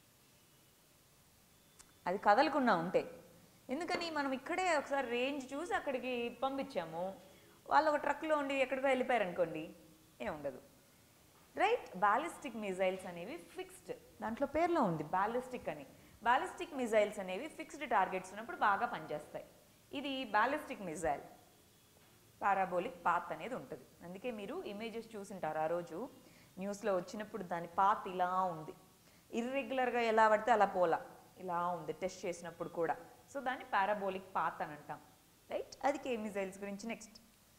అది కదలకుండా ఉంటే ఎందుకని, మనం ఇక్కడే ఒకసారి రేంజ్ చూసి అక్కడికి పంపించాము, వాళ్ళు ఒక ట్రక్లో ఉండి ఎక్కడికో వెళ్ళిపోయారు అనుకోండి, ఏముండదు, రైట్? బ్యాలిస్టిక్ మిజైల్స్ అనేవి ఫిక్స్డ్, దాంట్లో పేర్లో ఉంది బ్యాలిస్టిక్ అని. బ్యాలిస్టిక్ మిజైల్స్ అనేవి ఫిక్స్డ్ టార్గెట్స్ ఉన్నప్పుడు బాగా పనిచేస్తాయి. ఇది బ్యాలిస్టిక్ మిజైల్, పారాబోలిక్ పాత్ అనేది ఉంటుంది. అందుకే మీరు ఇమేజెస్ చూసింటారు ఆ రోజు న్యూస్లో వచ్చినప్పుడు, దాని పాత్ ఇలా ఉంది, ఇర్రెగ్యులర్గా ఎలా పడితే అలా పోలా, ఇలా ఉంది టెస్ట్ చేసినప్పుడు కూడా. సో దాన్ని పారాబోలిక్ పాత్ అని అంటాం, రైట్? అది కే మిజైల్స్ గురించి. నెక్స్ట్,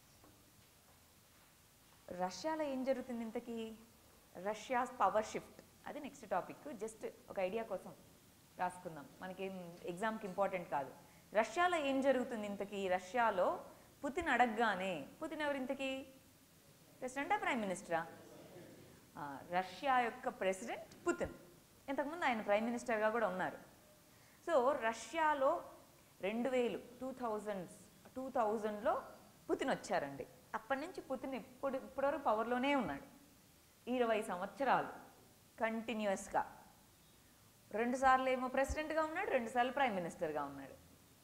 రష్యాలో ఏం జరుగుతుంది ఇంతకీ, రష్యాస్ పవర్ షిఫ్ట్, అది నెక్స్ట్ టాపిక్. జస్ట్ ఒక ఐడియా కోసం రాసుకుందాం, మనకేం ఎగ్జామ్కి ఇంపార్టెంట్ కాదు. రష్యాలో ఏం జరుగుతుంది ఇంతకీ, రష్యాలో పుతిన్ అడగగానే, పుతిన్ ఎవరు ఇంతకీ, ప్రెసిడెంటా ప్రైమ్ మినిస్టరా? రష్యా యొక్క ప్రెసిడెంట్ పుతిన్, ఇంతకుముందు ఆయన ప్రైమ్ మినిస్టర్గా కూడా ఉన్నారు. సో రష్యాలో రెండు వేలు టూ థౌజండ్స్ టూ థౌజండ్లో పుతిన్ వచ్చారండి. అప్పటి నుంచి పుతిన్ ఇప్పుడు ఇప్పటివరకు పవర్లోనే ఉన్నాడు, ఇరవై సంవత్సరాలు కంటిన్యూస్గా. రెండుసార్లు ఏమో ప్రెసిడెంట్గా ఉన్నాడు, రెండుసార్లు ప్రైమ్ మినిస్టర్గా ఉన్నాడు.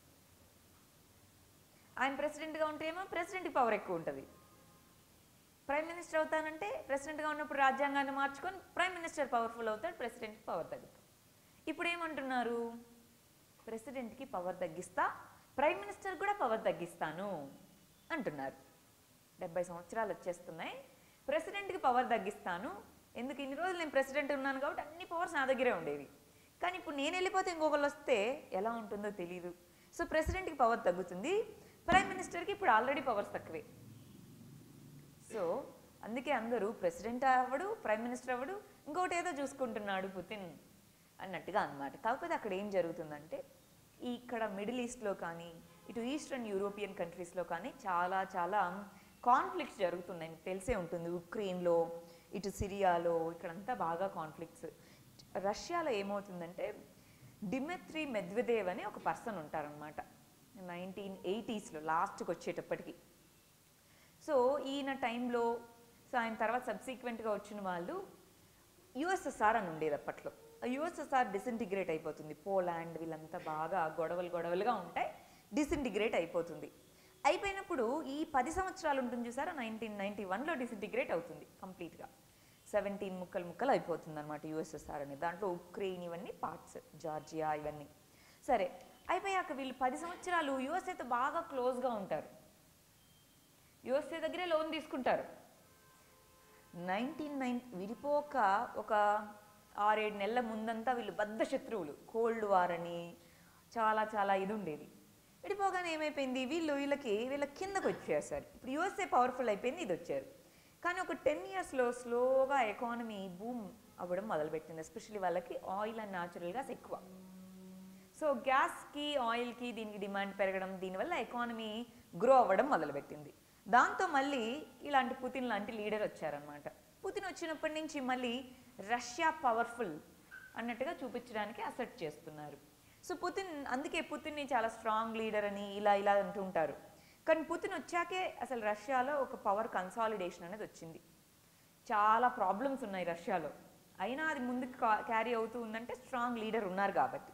ఆయన ప్రెసిడెంట్గా ఉంటే ఏమో ప్రెసిడెంట్కి పవర్ ఎక్కువ ఉంటుంది, ప్రైమ్ మినిస్టర్ అవుతానంటే ప్రెసిడెంట్గా ఉన్నప్పుడు రాజ్యాంగాన్ని మార్చుకొని ప్రైమ్ మినిస్టర్ పవర్ఫుల్ అవుతాడు, ప్రెసిడెంట్కి పవర్ తగ్గుతాడు. ఇప్పుడు ఏమంటున్నారు, ప్రెసిడెంట్కి పవర్ తగ్గిస్తా, ప్రైమ్ మినిస్టర్ కూడా పవర్ తగ్గిస్తాను అంటున్నారు. డెబ్బై సంవత్సరాలు వచ్చేస్తున్నాయి, ప్రెసిడెంట్కి పవర్ తగ్గిస్తాను, ఎందుకు ఇన్ని రోజులు నేను ప్రెసిడెంట్ ఉన్నాను కాబట్టి అన్ని పవర్స్ నా దగ్గరే ఉండేవి, కానీ ఇప్పుడు నేను వెళ్ళిపోతే ఇంకొకళ్ళు వస్తే ఎలా ఉంటుందో తెలీదు. సో ప్రెసిడెంట్కి పవర్ తగ్గుతుంది, ప్రైమ్ మినిస్టర్కి ఇప్పుడు ఆల్రెడీ పవర్స్ తక్కువే. సో అందుకే అందరూ ప్రెసిడెంట్ అవ్వడు, ప్రైమ్ మినిస్టర్ అవ్వడు, ఇంకోటి ఏదో చూసుకుంటున్నాడు పుతిన్ అన్నట్టుగా అన్నమాట. కాకపోతే అక్కడ ఏం జరుగుతుందంటే, ఇక్కడ మిడిల్ ఈస్ట్లో కానీ ఇటు ఈస్టర్న్ యూరోపియన్ కంట్రీస్లో కానీ చాలా చాలా కాన్ఫ్లిక్ట్స్ జరుగుతున్నాయి, మీకు తెలిసే ఉంటుంది. ఉక్రెయిన్లో, ఇటు సిరియాలో, ఇక్కడంతా బాగా కాన్ఫ్లిక్ట్స్. రష్యాలో ఏమవుతుందంటే, డిమిత్రీ మెద్వెదేవ్ అని ఒక పర్సన్ ఉంటారనమాట, నైన్టీన్ ఎయిటీస్లో లాస్ట్కి వచ్చేటప్పటికి. సో ఈయన టైంలో, సో ఆయన తర్వాత సబ్సీక్వెంట్గా వచ్చిన వాళ్ళు యుఎస్ఎస్ఆర్ అని ఉండేది అప్పట్లో. యుఎస్ఎస్ఆర్ డిసింటిగ్రేట్ అయిపోతుంది, పోలాండ్ వీళ్ళంతా బాగా గొడవలు గొడవలుగా ఉంటాయి. డిసింటిగ్రేట్ అయిపోతుంది. అయిపోయినప్పుడు ఈ పది సంవత్సరాలు ఉంటుంది చూసారా, నైన్టీన్ నైన్టీ వన్లో డిసింటిగ్రేట్ అవుతుంది కంప్లీట్గా. సెవెంటీన్ ముక్కలు ముక్కలు అయిపోతుంది అనమాట యుఎస్ఎస్ఆర్ అనేది. దాంట్లో ఉక్రెయిన్ ఇవన్నీ పార్ట్స్, జార్జియా ఇవన్నీ. సరే అయిపోయాక వీళ్ళు పది సంవత్సరాలు యుఎస్ఏతో బాగా క్లోజ్గా ఉంటారు, యుఎస్ఏ దగ్గరే లోన్ తీసుకుంటారు. నైన్టీన్ నైన్ విడిపోక ఒక ఆరేడు నెలల ముందంతా వీళ్ళు బద్ధ శత్రువులు, కోల్డ్ వార్ అని చాలా చాలా ఇది ఉండేది. విడిపోగానే ఏమైపోయింది, వీళ్ళు వీళ్ళకి వీళ్ళ కిందకు వచ్చేసారు. ఇప్పుడు యుఎస్ఏ పవర్ఫుల్ అయిపోయింది, ఇది వచ్చారు. కానీ ఒక టెన్ ఇయర్స్లో స్లోగా ఎకానమీ బూమ్ అవ్వడం మొదలుపెట్టింది. ఎస్పెషల్లీ వాళ్ళకి ఆయిల్ అండ్ న్యాచురల్ గ్యాస్ ఎక్కువ. సో గ్యాస్కి ఆయిల్కి దీనికి డిమాండ్ పెరగడం, దీనివల్ల ఎకానమీ గ్రో అవ్వడం మొదలుపెట్టింది. దాంతో మళ్ళీ ఇలాంటి పుతిన్ లాంటి లీడర్ వచ్చారనమాట. పుతిన్ వచ్చినప్పటి నుంచి మళ్ళీ రష్యా పవర్ఫుల్ అన్నట్టుగా చూపించడానికి అసెట్ చేస్తున్నారు. సో పుతిన్, అందుకే పుతిన్ని చాలా స్ట్రాంగ్ లీడర్ అని ఇలా ఇలా అంటుంటారు. కానీ పుతిన్ వచ్చాకే అసలు రష్యాలో ఒక పవర్ కన్సాలిడేషన్ అనేది వచ్చింది. చాలా ప్రాబ్లమ్స్ ఉన్నాయి రష్యాలో, అయినా అది ముందుకు క్యారీ అవుతూ ఉందంటే స్ట్రాంగ్ లీడర్ ఉన్నారు కాబట్టి.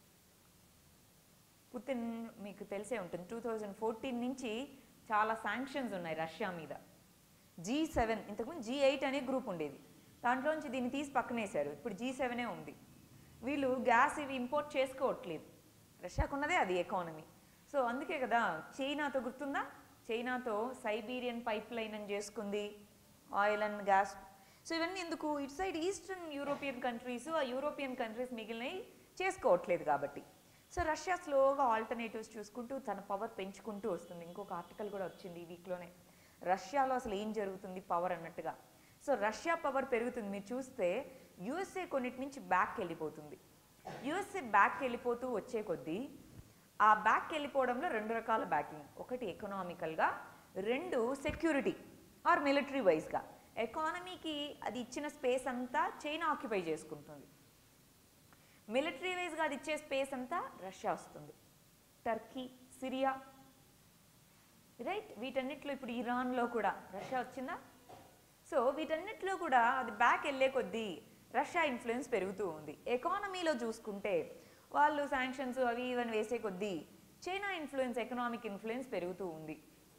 పుతిన్ మీకు తెలిసే ఉంటుంది, టూ థౌజండ్ ఫోర్టీన్ నుంచి చాలా శాంక్షన్స్ ఉన్నాయి రష్యా మీద. జీ సెవెన్, ఇంతకుముందు జీ ఎయిట్ అనే గ్రూప్ ఉండేది, దాంట్లోంచి దీన్ని తీసి పక్కనేశారు. ఇప్పుడు జీ సెవెనే ఉంది. వీళ్ళు గ్యాస్ ఇవి ఇంపోర్ట్ చేసుకోవట్లేదు, రష్యాకున్నదే అది ఎకానమీ. సో అందుకే కదా చైనాతో, గుర్తుందా, చైనాతో సైబీరియన్ పైప్ లైన్ అని చేసుకుంది ఆయిల్ అండ్ గ్యాస్. సో ఇవన్నీ ఎందుకు, ఇటు సైడ్ ఈస్టర్న్ యూరోపియన్ కంట్రీస్, ఆ యూరోపియన్ కంట్రీస్ మిగిలినవి చేసుకోవట్లేదు కాబట్టి. సో రష్యా స్లోగా ఆల్టర్నేటివ్స్ చూసుకుంటూ తన పవర్ పెంచుకుంటూ వస్తుంది. ఇంకొక ఆర్టికల్ కూడా వచ్చింది ఈ వీక్లోనే, రష్యాలో అసలు ఏం జరుగుతుంది పవర్ అన్నట్టుగా. సో రష్యా పవర్ పెరుగుతుంది. మీరు చూస్తే యుఎస్ఏ కొన్నిటి నుంచి బ్యాక్ వెళ్ళిపోతుంది. యుఎస్ఏ బ్యాక్ వెళ్ళిపోతూ వచ్చే కొద్దీ ఆ బ్యాక్ వెళ్ళిపోవడంలో రెండు రకాల బ్యాకింగ్, ఒకటి ఎకనామికల్గా, రెండు సెక్యూరిటీ ఆర్ మిలిటరీ వైజ్గా. ఎకానమీకి అది ఇచ్చిన స్పేస్ అంతా చైనా ఆక్యుపై చేసుకుంటుంది, మిలిటరీ వైజ్గా అది ఇచ్చే స్పేస్ అంతా రష్యా వస్తుంది. టర్కీ, సిరియా, రైట్, వీటన్నిటిలో ఇప్పుడు ఇరాన్లో కూడా రష్యా వచ్చిందా. సో వీటన్నిటిలో కూడా అది బ్యాక్ వెళ్ళే కొద్దీ రష్యా ఇన్ఫ్లుయెన్స్ పెరుగుతూ ఉంది. ఎకానమీలో చూసుకుంటే వాళ్ళు శాంక్షన్స్ అవి ఇవన్నీ వేసే కొద్దీ చైనా ఇన్ఫ్లుయెన్స్, ఎకనామిక్ ఇన్ఫ్లుయెన్స్ పెరుగుతూ ఉంది.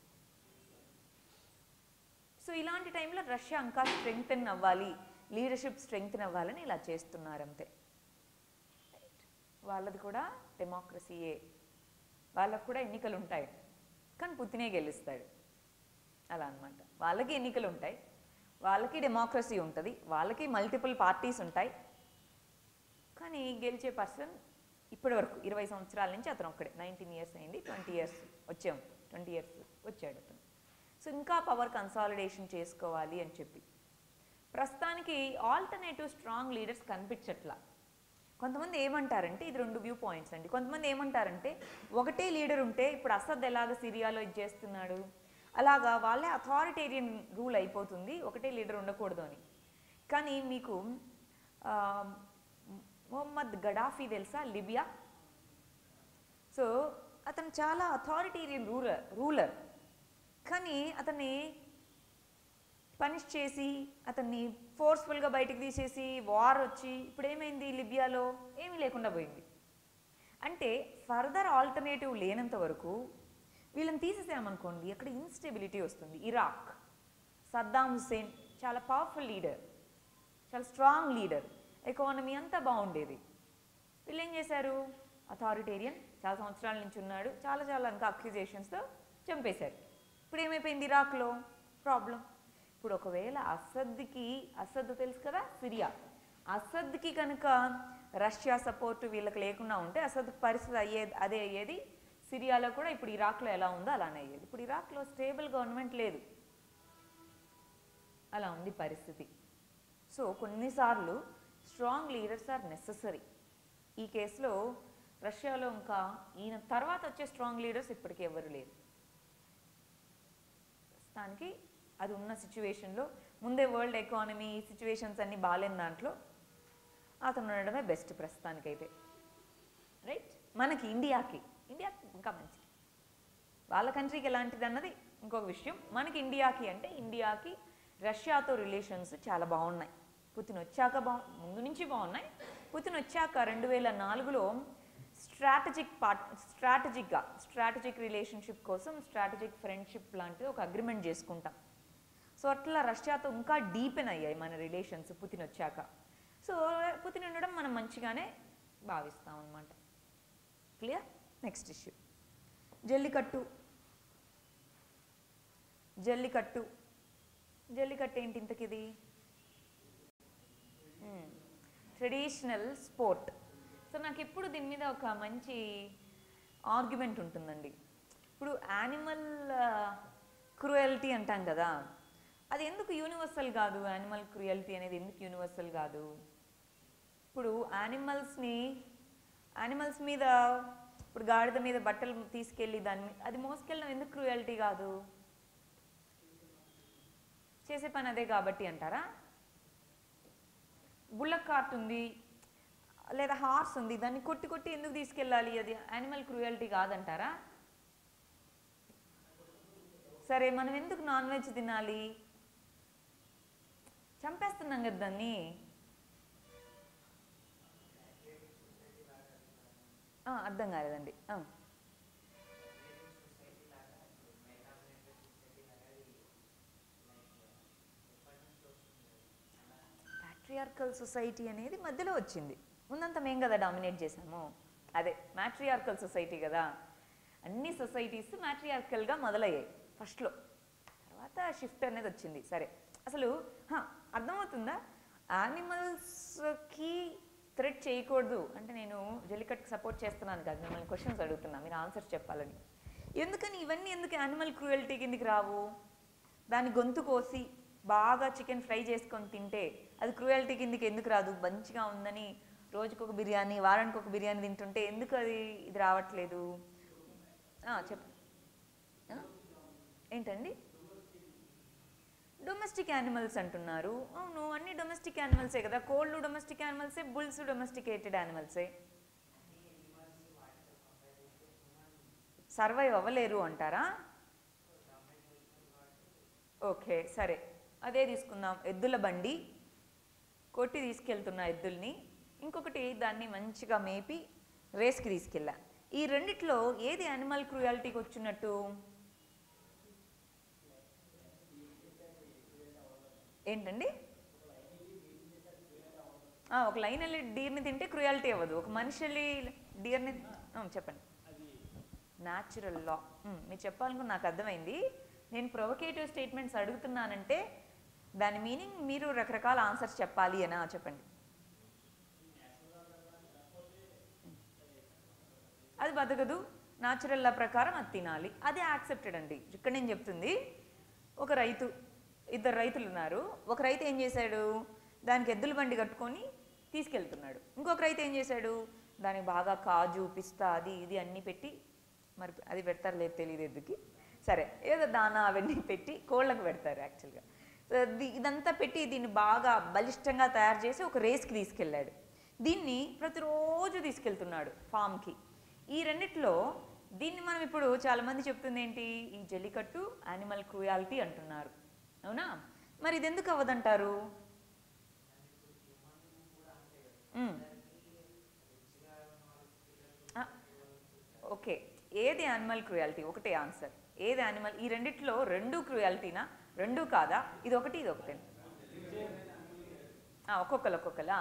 సో ఇలాంటి టైంలో రష్యా ఇంకా స్ట్రెంగ్తెన్ అవ్వాలి, లీడర్షిప్ స్ట్రెంగ్తెన్ అవ్వాలని ఇలా చేస్తున్నారు అంతే. వాళ్ళది కూడా డెమోక్రసీయే, వాళ్ళకు కూడా ఎన్నికలు ఉంటాయి, కానీ పుతినే గెలుస్తాడు అలా అనమాట. వాళ్ళకి ఎన్నికలు ఉంటాయి, వాళ్ళకి డెమోక్రసీ ఉంటుంది, వాళ్ళకి మల్టిపుల్ పార్టీస్ ఉంటాయి, కానీ గెలిచే పర్సన్ ఇప్పటి వరకు ఇరవై సంవత్సరాల నుంచి అతను ఒక్కడే. నైన్టీన్ ఇయర్స్ అయింది, ట్వంటీ ఇయర్స్ వచ్చాము, ట్వంటీ ఇయర్స్ వచ్చాడు అతను. సో ఇంకా పవర్ కన్సాలిడేషన్ చేసుకోవాలి అని చెప్పి ప్రస్తుతానికి ఆల్టర్నేటివ్ స్ట్రాంగ్ లీడర్స్ కనిపించట్లా. కొంతమంది ఏమంటారంటే, ఇది రెండు వ్యూ పాయింట్స్ అండి, కొంతమంది ఏమంటారంటే ఒకటే లీడర్ ఉంటే ఇప్పుడు అసద్ ఎలాగ సిరియాలో ఇది చేస్తున్నాడు అలాగా వాళ్ళే అథారిటేరియన్ రూల్ అయిపోతుంది, ఒకటే లీడర్ ఉండకూడదు అని. కానీ మీకు మొహమ్మద్ గడాఫీ తెలుసా, లిబియా. సో అతను చాలా అథారిటేరియన్ రూలర్ రూలర్ కానీ అతన్ని పనిష్ చేసి అతన్ని ఫోర్స్ఫుల్గా బయటికి తీసేసి వార్ వచ్చి ఇప్పుడు ఏమైంది, లిబియాలో ఏమీ లేకుండా పోయింది. అంటే ఫర్దర్ ఆల్టర్నేటివ్ లేనంత వరకు వీళ్ళని తీసేసామనుకోండి అక్కడ ఇన్స్టెబిలిటీ వస్తుంది. ఇరాక్, సద్దాం హుస్సేన్ చాలా పవర్ఫుల్ లీడర్, చాలా స్ట్రాంగ్ లీడర్, ఎకానమీ అంతా బాగుండేది. వీళ్ళు ఏం చేశారు, అథారిటేరియన్ చాలా సంవత్సరాల నుంచి ఉన్నాడు, చాలా చాలా ఇంకా అక్యూజేషన్స్తో చంపేశారు. ఇప్పుడు ఏమైపోయింది ఇరాక్లో ప్రాబ్లం. ఇప్పుడు ఒకవేళ అసద్కి, అసద్ తెలుసు కదా సిరియా, అసద్కి కనుక రష్యా సపోర్ట్ వీళ్ళకి లేకుండా ఉంటే అసద్ పరిస్థితి అయ్యేది అదే అయ్యేది. సిరియాలో కూడా ఇప్పుడు ఇరాక్లో ఎలా ఉందో అలానే అయ్యేది. ఇప్పుడు ఇరాక్లో స్టేబుల్ గవర్నమెంట్ లేదు, అలా ఉంది పరిస్థితి. సో కొన్నిసార్లు స్ట్రాంగ్ లీడర్స్ ఆర్ నెససరీ. ఈ కేసులో రష్యాలో ఇంకా ఈయన తర్వాత వచ్చే స్ట్రాంగ్ లీడర్స్ ఇప్పటికీ ఎవరు లేరు. ప్రస్తుతానికి అది ఉన్న సిచ్యువేషన్లో ముందే వరల్డ్ ఎకానమీ సిచ్యువేషన్స్ అన్నీ బాగాలేని దాంట్లో అతను ఉండడమే బెస్ట్ ప్రస్తుతానికైతే, రైట్. మనకి ఇండియాకి ఇండియా ఇంకా మంచిది, వాళ్ళ కంట్రీకి ఎలాంటిది అన్నది ఇంకొక విషయం. మనకి ఇండియాకి అంటే ఇండియాకి రష్యాతో రిలేషన్స్ చాలా బాగున్నాయి. పుతిన్ వచ్చాక బా ముందు నుంచి బాగున్నాయి. పుతిన్ వచ్చాక రెండు వేల నాలుగులో స్ట్రాటజిక్ పార్ట్ స్ట్రాటజిక్గా స్ట్రాటజిక్ రిలేషన్షిప్ కోసం స్ట్రాటజిక్ ఫ్రెండ్షిప్ లాంటిది ఒక అగ్రిమెంట్ చేసుకుంటాం. సో అట్లా రష్యాతో ఇంకా డీపెన్ అయ్యాయి మన రిలేషన్స్ పుతిన్ వచ్చాక. సో పుతిన్ ఉండడం మనం మంచిగానే భావిస్తాం అన్నమాట. Clear? Next issue jallikattu. Jallikattu jallikattu ఏంటి ఇంతకిది? Traditional sport. సో నాకు ఎప్పుడు దీని మీద ఒక మంచి ఆర్గ్యుమెంట్ ఉంటుందండి. ఇప్పుడు యానిమల్ క్రూయల్టీ అంటాం కదా, అది ఎందుకు యూనివర్సల్ కాదు? యానిమల్ క్రూయల్టీ అనేది ఎందుకు యూనివర్సల్ కాదు? ఇప్పుడు యానిమల్స్ని యానిమల్స్ మీద ఇప్పుడు గాడిద మీద బట్టలు తీసుకెళ్ళి దాని మీద అది మోసుకెళ్ళడం ఎందుకు క్రూయల్టీ కాదు? చేసే పని అదే కాబట్టి అంటారా? బుల్లక్ కార్ట్ ఉంది లేదా హార్స్ ఉంది, దాన్ని కొట్టి కొట్టి ఎందుకు తీసుకెళ్ళాలి? అది యానిమల్ క్రూయల్టీ కాదంటారా? సరే, మనం ఎందుకు నాన్ వెజ్ తినాలి? చంపేస్తున్నాం కదా దాన్ని. అర్థం కాలేదండి. మ్యాట్రియార్కల్ సొసైటీ అనేది మధ్యలో వచ్చింది. ముందంతా మేము కదా డామినేట్ చేసాము. అదే మ్యాట్రియార్కల్ సొసైటీ కదా. అన్ని సొసైటీస్ మ్యాట్రియార్కల్గా మొదలయ్యాయి ఫస్ట్లో, తర్వాత షిఫ్ట్ అనేది వచ్చింది. సరే, అసలు అర్థమవుతుందా? యానిమల్స్కి థ్రెట్ చేయకూడదు అంటే నేను జల్లికట్టుకు సపోర్ట్ చేస్తున్నాను కాదు, మిమ్మల్ని క్వశ్చన్స్ అడుగుతున్నా, మీరు ఆన్సర్స్ చెప్పాలని. ఎందుకని ఇవన్నీ ఎందుకు యానిమల్ క్రూయల్టీ కిందికి రావు? దాని గొంతు కోసి బాగా చికెన్ ఫ్రై చేసుకొని తింటే అది క్రూయల్టీ కిందికి ఎందుకు రాదు? మంచిగా ఉందని రోజుకొక ఒక బిర్యానీ, వారానికి ఒక బిర్యానీ తింటుంటే ఎందుకు అది ఇది రావట్లేదు? చెప్ప ఏంటండి? డొమెస్టిక్ యానిమల్స్ అంటున్నారు. అవును, అన్ని డొమెస్టిక్ యానిమల్సే కదా. కోళ్ళు డొమెస్టిక్ యానిమల్సే, బుల్స్ డొమెస్టికేటెడ్ యానిమల్సే. సర్వైవ్ అవ్వలేరు అంటారా? ఓకే, సరే, అదే తీసుకుందాం. ఎద్దుల బండి కొట్టి తీసుకెళ్తున్న ఎద్దుల్ని, ఇంకొకటి దాన్ని మంచిగా మేపి రేస్కి తీసుకెళ్ళా. ఈ రెండిట్లో ఏది యానిమల్ క్రూయాలిటీకి వచ్చినట్టు? ఏంటండి? ఒక లైన్ వెళ్ళి డీర్ని తింటే క్రూయాలిటీ అవ్వదు, ఒక మనిషి వెళ్ళి డీర్ని చెప్పండి. న్యాచురల్ లా మీరు చెప్పాలనుకుని నాకు అర్థమైంది. నేను ప్రొవకేటివ్ స్టేట్మెంట్స్ అడుగుతున్నానంటే దాని మీనింగ్ మీరు రకరకాల ఆన్సర్స్ చెప్పాలి అనా? చెప్పండి. అది బతకదు, న్యాచురల్ లా ప్రకారం అది తినాలి, అది యాక్సెప్టెడ్ అండి. ఇక్కడ నేను చెప్తుంది, ఒక రైతు, ఇద్దరు రైతులు ఉన్నారు. ఒక రైతు ఏం చేశాడు? దానికి ఎద్దుల బండి కట్టుకొని తీసుకెళ్తున్నాడు. ఇంకొక రైతు ఏం చేశాడు? దానికి బాగా కాజు, పిస్తా, అది ఇది అన్నీ పెట్టి, మరి అది పెడతారు లేదు తెలియదు ఎద్దుకి, సరే ఏదో దానా అవన్నీ పెట్టి కోళ్ళకు పెడతారు యాక్చువల్గా. ఇదంతా పెట్టి దీన్ని బాగా బలిష్టంగా తయారు చేసి ఒక రేస్కి తీసుకెళ్ళాడు. దీన్ని ప్రతిరోజు తీసుకెళ్తున్నాడు ఫామ్కి. ఈ రెండిట్లో దీన్ని మనం ఇప్పుడు చాలామంది చెప్తుంది ఏంటి? ఈ జల్లికట్టు యానిమల్ క్రూయాలిటీ అంటున్నారు, అవునా? మరి ఇది ఎందుకు అవ్వదంటారు? ఓకే, ఏది యానిమల్ క్రూయాలిటీ? ఒకటే ఆన్సర్. ఏది యానిమల్? ఈ రెండిట్లో రెండు క్రూయాలిటీనా? రెండు కాదా? ఇది ఒకటి ఇది ఒకటే. ఒక్కొక్కరు ఒక్కొక్కలా.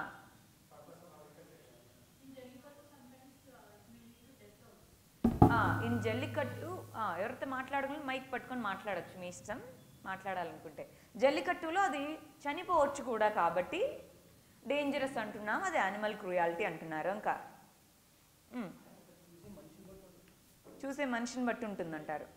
ఇన్ జల్లికట్టు ఎవరితో మాట్లాడుకుని మైక్ పట్టుకొని మాట్లాడచ్చు, మీ ఇష్టం మాట్లాడాలనుకుంటే. జల్లికట్టులో అది చనిపోవచ్చు కూడా కాబట్టి డేంజరస్ అంటున్నాం, అది యానిమల్ క్రూయాలిటీ అంటున్నారు. ఇంకా చూసే మనిషిని బట్టి ఉంటుందంటారు.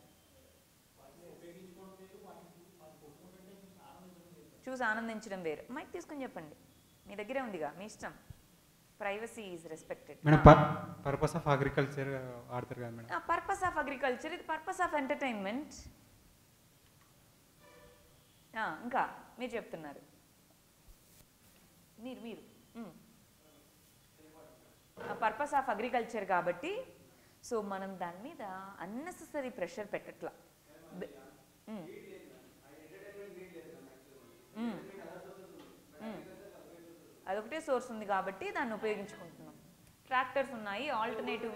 చూసి ఆనందించడం వేరు. మైక్ తీసుకొని చెప్పండి, మీ దగ్గరే ఉందిగా, మీ ఇష్టం. Privacy is respected. Purpose of agriculture ఆడతారు కదా మేడం. పర్పస్ ఆఫ్ అగ్రికల్చర్, ఇది పర్పస్ ఆఫ్ ఎంటర్టైన్మెంట్. ఇంకా మీరు చెప్తున్నారు, మీరు మీరు పర్పస్ ఆఫ్ అగ్రికల్చర్ కాబట్టి సో మనం దాని మీద అన్నెసెసరీ ప్రెషర్ పెట్టట్లా. అదొకటే సోర్స్ ఉంది కాబట్టి దాన్ని ఉపయోగించుకుంటున్నాం. ట్రాక్టర్స్ ఉన్నాయి, ఆల్టర్నేటివ్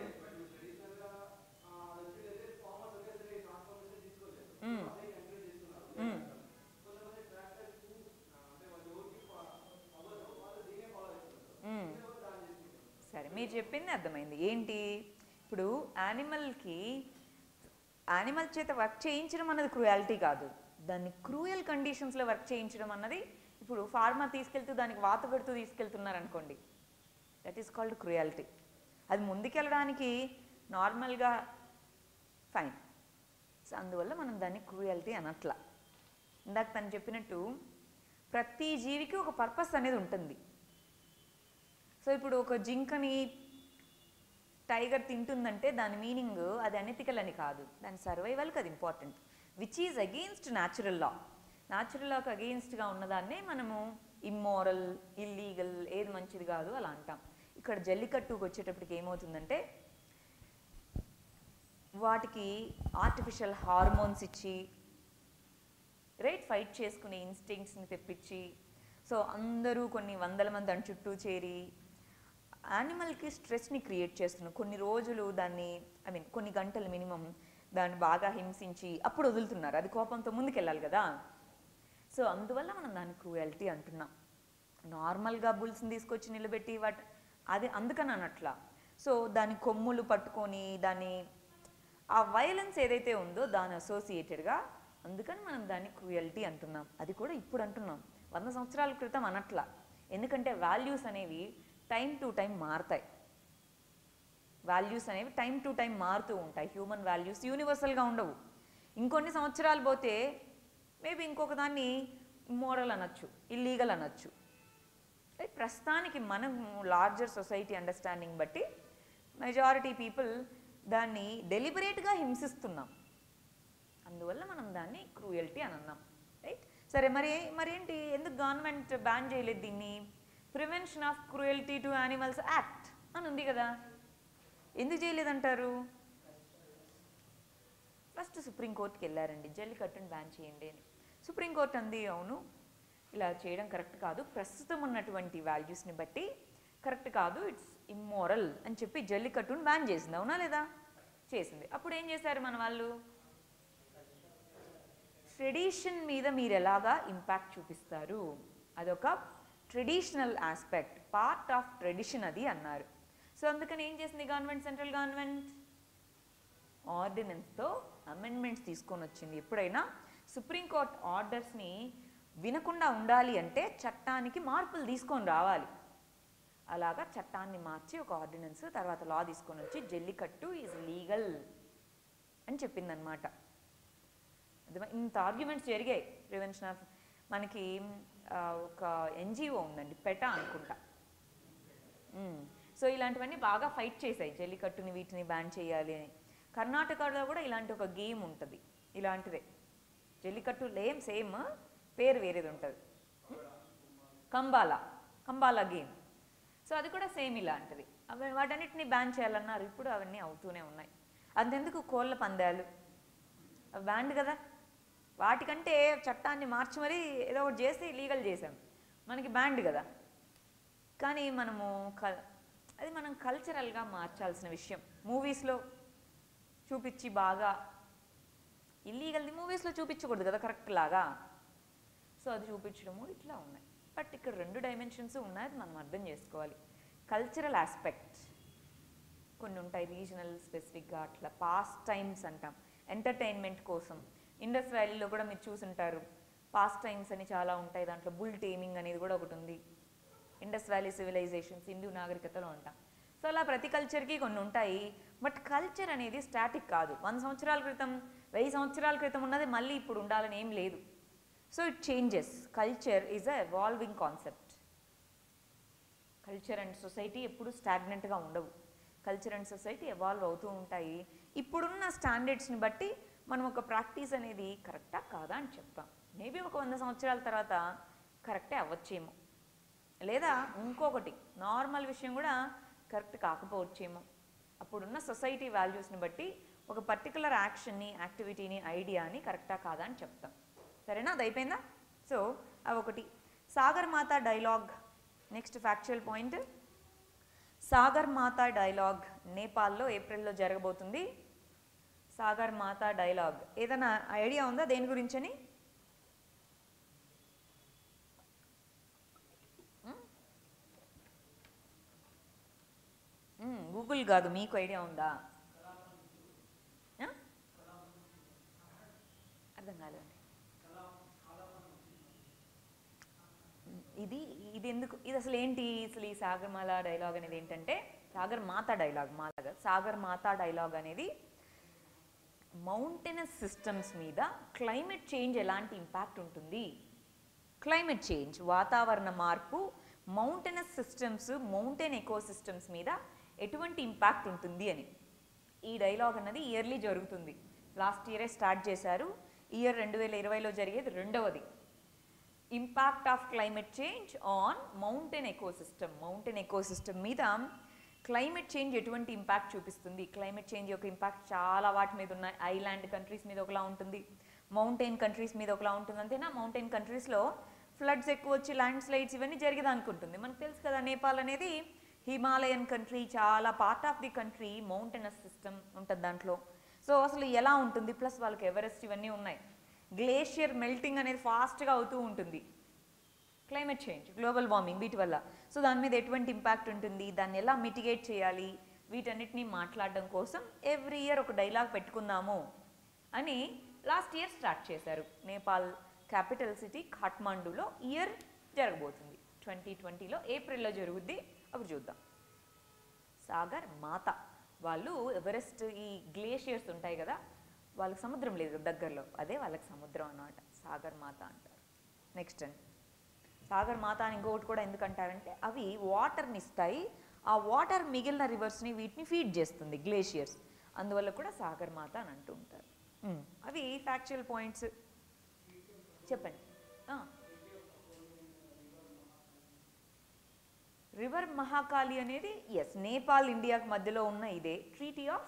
సరే, మీరు చెప్పింది అర్థమైంది. ఏంటి ఇప్పుడు యానిమల్కి యానిమల్ చేత వర్క్ చేయించడం అన్నది క్రూయాలిటీ కాదు, దాన్ని క్రూయల్ కండిషన్స్లో వర్క్ చేయించడం అన్నది. ఇప్పుడు ఫార్మర్ తీసుకెళ్తూ దానికి వాత పెడుతూ తీసుకెళ్తున్నారు అనుకోండి, దట్ ఈస్ కాల్డ్ క్రూయాలిటీ. అది ముందుకెళ్ళడానికి నార్మల్గా ఫైన్. సో అందువల్ల మనం దాన్ని క్రూయాలిటీ అనట్లా. ఇందాక తను చెప్పినట్టు ప్రతి జీవికి ఒక పర్పస్ అనేది ఉంటుంది. సో ఇప్పుడు ఒక జింకని టైగర్ తింటుందంటే దాని మీనింగ్ అది అనెథికల్ అని కాదు, దాని సర్వైవల్కి అది important, which is against natural law. Natural లాకి అగెయిన్స్ట్గా ఉన్నదాన్నే మనము ఇమ్మోరల్, ఇల్లీగల్, ఏది మంచిది కాదు అలా అంటాం. ఇక్కడ జల్లికట్టుకు వచ్చేటప్పటికి ఏమవుతుందంటే వాటికి ఆర్టిఫిషియల్ హార్మోన్స్ ఇచ్చి రైట్ ఫైట్ చేసుకునే ఇన్స్టింక్ట్స్ని తెప్పించి, సో అందరూ కొన్ని వందల మంది దాని చుట్టూ చేరి యానిమల్కి స్ట్రెస్ని క్రియేట్ చేస్తున్నారు. కొన్ని రోజులు దాన్ని ఐ మీన్ కొన్ని గంటలు మినిమం దాన్ని బాగా హింసించి అప్పుడు వదులుతున్నారు, అది కోపంతో ముందుకెళ్ళాలి కదా. సో అందువల్ల మనం దాన్ని క్రూయల్టీ అంటున్నాం. నార్మల్గా బుల్స్ని తీసుకొచ్చి నిలబెట్టి వాటి అది అందుకని అనట్లా. సో దాని కొమ్ములు పట్టుకొని దాన్ని ఆ వైలెన్స్ ఏదైతే ఉందో దాని అసోసియేటెడ్గా, అందుకని మనం దాన్ని క్రూయల్టీ అంటున్నాం. అది కూడా ఇప్పుడు అంటున్నాం, వంద సంవత్సరాల క్రితం అనట్లా. ఎందుకంటే వాల్యూస్ అనేవి టైం టు టైం మారుతాయి. వాల్యూస్ అనేవి టైం టు టైం మారుతూ ఉంటాయి. హ్యూమన్ వాల్యూస్ యూనివర్సల్గా ఉండవు. ఇంకొన్ని సంవత్సరాలు పోతే మేబీ ఇంకొక దాన్ని ఇమ్మోరల్ అనొచ్చు, ఇల్లీగల్ అనొచ్చు. ప్రస్తుతానికి మనం లార్జర్ సొసైటీ అండర్స్టాండింగ్ బట్టి మెజారిటీ పీపుల్ దాన్ని డెలిబరేట్గా హింసిస్తున్నాం, అందువల్ల మనం దాన్ని క్రూయల్టీ అని అన్నాం. రైట్. సరే, మరి మరేంటి, ఎందుకు గవర్నమెంట్ బ్యాన్ చేయలేదు దీన్ని? Prevention of cruelty to animals act అని ఉంది కదా, ఎందుకు చేయలేదంటారు? ఫస్ట్ సుప్రీంకోర్టుకి వెళ్ళారండి, జల్లికట్టును బ్యాన్ చేయండి అని. సుప్రీంకోర్టు అంది అవును ఇలా చేయడం కరెక్ట్ కాదు, ప్రస్తుతం ఉన్నటువంటి వాల్యూస్ని బట్టి కరెక్ట్ కాదు, ఇట్స్ ఇమ్మోరల్ అని చెప్పి జల్లికట్టును బ్యాన్ చేసింది. అవునా లేదా? చేసింది. అప్పుడు ఏం చేశారు మన వాళ్ళు? ట్రెడిషన్ మీద మీరు ఎలాగా ఇంపాక్ట్ చూపిస్తారు, అదొక traditional aspect, part of tradition అది అన్నారు. సో అందుకని ఏం చేసింది గవర్నమెంట్, సెంట్రల్ గవర్నమెంట్ ఆర్డినెన్స్తో అమెండ్మెంట్స్ తీసుకొని వచ్చింది. ఎప్పుడైనా సుప్రీంకోర్టు ఆర్డర్స్ని వినకుండా ఉండాలి అంటే చట్టానికి మార్పులు తీసుకొని రావాలి. అలాగా చట్టాన్ని మార్చి ఒక ఆర్డినెన్స్ తర్వాత లా తీసుకొని వచ్చి జల్లికట్టు ఈజ్ లీగల్ అని చెప్పిందనమాట. ఇంత ఆర్గ్యుమెంట్స్ జరిగాయి. ప్రివెన్షన్ ఆఫ్ మనకి ఒక ఎన్జిఓ ఉందండి, పెటా అనుకుంటా. సో ఇలాంటివన్నీ బాగా ఫైట్ చేశాయి, జల్లికట్టుని వీటిని బ్యాన్ చేయాలి అని. కర్ణాటకలో కూడా ఇలాంటి ఒక గేమ్ ఉంటుంది, ఇలాంటిదే జల్లికట్టు లేం, సేమ్ పేరు వేరేది ఉంటుంది, కంబాలా కంబాలా గేమ్. సో అది కూడా సేమ్ ఇలాంటిది. అవి వాటన్నిటిని బ్యాన్ చేయాలన్నారు, ఇప్పుడు అవన్నీ అవుతూనే ఉన్నాయి. అంతెందుకు కోళ్ళ పందాలు అవి బ్యాండ్ కదా, వాటికంటే చట్టాన్ని మార్చి మరీ ఏదో ఒకటి చేసి లీగల్ చేసాం, మనకి బ్యాండ్ కదా. కానీ మనము క అది మనం కల్చరల్గా మార్చాల్సిన విషయం. మూవీస్లో చూపించి బాగా ఇల్లీగల్ది మూవీస్లో చూపించకూడదు కదా కరెక్ట్ లాగా, సో అది చూపించడము ఇట్లా ఉన్నాయి. బట్ ఇక్కడ రెండు డైమెన్షన్స్ ఉన్నాయి, అది మనం అర్థం చేసుకోవాలి. కల్చరల్ ఆస్పెక్ట్ కొన్ని ఉంటాయి, రీజనల్ స్పెసిఫిక్గా అట్లా. పాస్ట్ టైమ్స్ అంటాం, ఎంటర్టైన్మెంట్ కోసం. ఇండస్ వ్యాలీలో కూడా మీరు చూసుంటారు, పాస్ట్ టైమ్స్ అని చాలా ఉంటాయి, దాంట్లో బుల్ టేమింగ్ అనేది కూడా ఒకటి ఉంది. ఇండస్ వ్యాలీ సివిలైజేషన్స్, హిందూ నాగరికతలో ఉంటాం. సో అలా ప్రతి కల్చర్కి కొన్ని ఉంటాయి. బట్ కల్చర్ అనేది స్టాటిక్ కాదు, వంద సంవత్సరాల క్రితం వెయ్యి సంవత్సరాల క్రితం ఉన్నది మళ్ళీ ఇప్పుడు ఉండాలని ఏం లేదు. So it changes. Culture is a evolving concept. Culture and society ఎప్పుడు స్టాగ్నెంట్గా ఉండవు, కల్చర్ అండ్ సొసైటీ ఎవాల్వ్ అవుతూ ఉంటాయి. ఇప్పుడున్న స్టాండర్డ్స్ని బట్టి మనం ఒక ప్రాక్టీస్ అనేది కరెక్టా కాదా అని చెప్తాం. మేబీ ఒక వంద సంవత్సరాల తర్వాత కరెక్టే అవ్వచ్చేమో, లేదా ఇంకొకటి నార్మల్ విషయం కూడా కరెక్ట్ కాకపోవచ్చేమో. అప్పుడున్న సొసైటీ వాల్యూస్ని బట్టి ఒక పర్టికులర్ యాక్షన్ని, యాక్టివిటీని, ఐడియాని కరెక్టా కాదా అని చెప్తాం. సరేనా? అది అయిపోయిందా? సో అవి ఒకటి. Sagarmatha dialogue. Next factual point, Sagarmatha dialogue నేపాల్లో ఏప్రిల్లో జరగబోతుంది. సాగర్ మాతా డైలాగ్ ఏదైనా ఐడియా ఉందా దేని గురించని? గూగుల్ కాదు, మీకు ఐడియా ఉందా? అర్థం కాలేదండి. ఇది ఇది ఎందుకు ఇది అసలు ఏంటి అసలు ఈ సాగర్మాల డైలాగ్ అనేది ఏంటంటే సాగర్ మాతా డైలాగ్ మాలాగా సాగర్ మాతా డైలాగ్ అనేది మౌంటైనస్ సిస్టమ్స్ మీద క్లైమేట్ చేంజ్ ఎలాంటి ఇంపాక్ట్ ఉంటుంది, క్లైమేట్ చేంజ్ వాతావరణ మార్పు mountainous systems mountain eco systems మీద ఎటువంటి ఇంపాక్ట్ ఉంటుంది అని ఈ డైలాగ్ అన్నది ఇయర్లీ జరుగుతుంది. లాస్ట్ ఇయరే స్టార్ట్ చేశారు. ఇయర్ రెండు వేల ఇరవైలో జరిగేది రెండవది. Impact of climate change on mountain ecosystem mountain ecosystem మీద క్లైమేట్ చేంజ్ ఎటువంటి ఇంపాక్ట్ చూపిస్తుంది. క్లైమేట్ చేంజ్ యొక్క ఇంపాక్ట్ చాలా వాటి మీద ఉన్నాయి. ఐలాండ్ కంట్రీస్ మీద ఒకలా ఉంటుంది, మౌంటైన్ కంట్రీస్ మీద ఒకలా ఉంటుంది. అంతేనా? మౌంటైన్ కంట్రీస్లో ఫ్లడ్స్ ఎక్కువ వచ్చి ల్యాండ్ స్లైడ్స్ ఇవన్నీ జరిగేదనుకుంటుంది. మనకు తెలుసు కదా, నేపాల్ అనేది హిమాలయన్ కంట్రీ, చాలా part of the country mountainous system ఉంటుంది దాంట్లో. సో అసలు ఎలా ఉంటుంది, ప్లస్ వాళ్ళకి ఎవరెస్ట్ ఇవన్నీ ఉన్నాయి. గ్లేషియర్ మెల్టింగ్ అనేది ఫాస్ట్గా అవుతూ ఉంటుంది. క్లైమేట్ చేంజ్, గ్లోబల్ వార్మింగ్ వీటి వల్ల. సో దాని మీద ఎటువంటి ఇంపాక్ట్ ఉంటుంది, దాన్ని ఎలా మిటిగేట్ చేయాలి, వీటన్నిటిని మాట్లాడడం కోసం ఎవ్రీ ఇయర్ ఒక డైలాగ్ పెట్టుకుందాము అని లాస్ట్ ఇయర్ స్టార్ట్ చేశారు. నేపాల్ క్యాపిటల్ సిటీ ఖాట్మాండులో ఇయర్ జరగబోతుంది. ట్వంటీ ట్వంటీలో ఏప్రిల్లో జరుగుద్ది. అప్పుడు చూద్దాం. సాగర్ మాత వాళ్ళు ఎవరెస్ట్ ఈ గ్లేషియర్స్ ఉంటాయి కదా, వాళ్ళకి సముద్రం లేదు దగ్గరలో, అదే వాళ్ళకి సముద్రం అన్నమాట. సాగర్ మాత అంటారు. నెక్స్ట్ అండి, సాగర్ మాత అని ఇంకొకటి కూడా ఎందుకంటారంటే అవి వాటర్ని ఇస్తాయి. ఆ వాటర్ మిగిలిన రివర్స్ని వీటిని ఫీడ్ చేస్తుంది గ్లేషియర్స్, అందువల్ల కూడా సాగర్ మాత అని అంటూ ఉంటారు. అవి ఫ్యాక్చువల్ పాయింట్స్. చెప్పండి. రివర్ మహాకాళి అనేది ఎస్ నేపాల్ ఇండియాకి మధ్యలో ఉన్న ఇదే ట్రీటీ ఆఫ్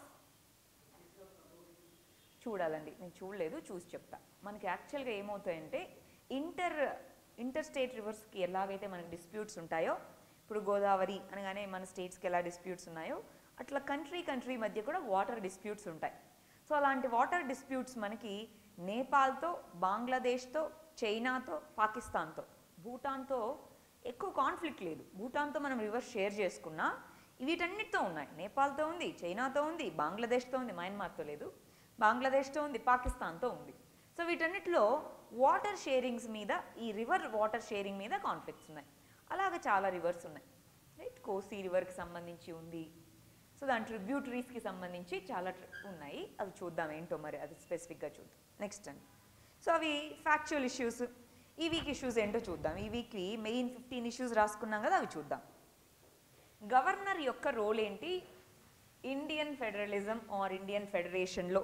చూడాలండి, నేను చూడలేదు, చూసి చెప్తా. మనకి యాక్చువల్గా ఏమవుతాయంటే ఇంటర్ ఇంటర్ స్టేట్ రివర్స్కి ఎలాగైతే మనకి డిస్ప్యూట్స్ ఉంటాయో, ఇప్పుడు గోదావరి అనగానే మన స్టేట్స్కి ఎలా డిస్ప్యూట్స్ ఉన్నాయో అట్లా కంట్రీ కంట్రీ మధ్య కూడా వాటర్ డిస్ప్యూట్స్ ఉంటాయి. సో అలాంటి వాటర్ డిస్ప్యూట్స్ మనకి నేపాల్తో, బంగ్లాదేశ్తో, చైనాతో, పాకిస్తాన్తో, భూటాన్తో ఎక్కువ కాన్ఫ్లిక్ట్ లేదు. భూటాన్తో మనం రివర్స్ షేర్ చేసుకున్నా వీటన్నిటితో ఉన్నాయి. నేపాల్తో ఉంది, చైనాతో ఉంది, బంగ్లాదేశ్తో ఉంది, మయన్మార్తో లేదు, బంగ్లాదేశ్తో ఉంది, పాకిస్తాన్తో ఉంది. సో వీటన్నిటిలో వాటర్ షేరింగ్స్ మీద, ఈ రివర్ వాటర్ షేరింగ్ మీద కాన్ఫ్లిక్ట్స్ ఉన్నాయి. అలాగే చాలా రివర్స్ ఉన్నాయి, రైట్. కోసీ రివర్కి సంబంధించి ఉంది. సో దాని ట్రిబ్యూటరీస్కి సంబంధించి చాలా ఉన్నాయి. అవి చూద్దాం ఏంటో మరి, అది స్పెసిఫిక్గా చూద్దాం. నెక్స్ట్ అండి, సో అవి ఫ్యాక్చువల్ ఇష్యూస్. ఈ వీక్ ఇష్యూస్ ఏంటో చూద్దాం. ఈ వీక్కి మెయిన్ ఫిఫ్టీన్ ఇష్యూస్ రాసుకున్నాం కదా, అవి చూద్దాం. గవర్నర్ యొక్క రోల్ ఏంటి ఇండియన్ ఫెడరలిజం ఆర్ ఇండియన్ ఫెడరేషన్లో?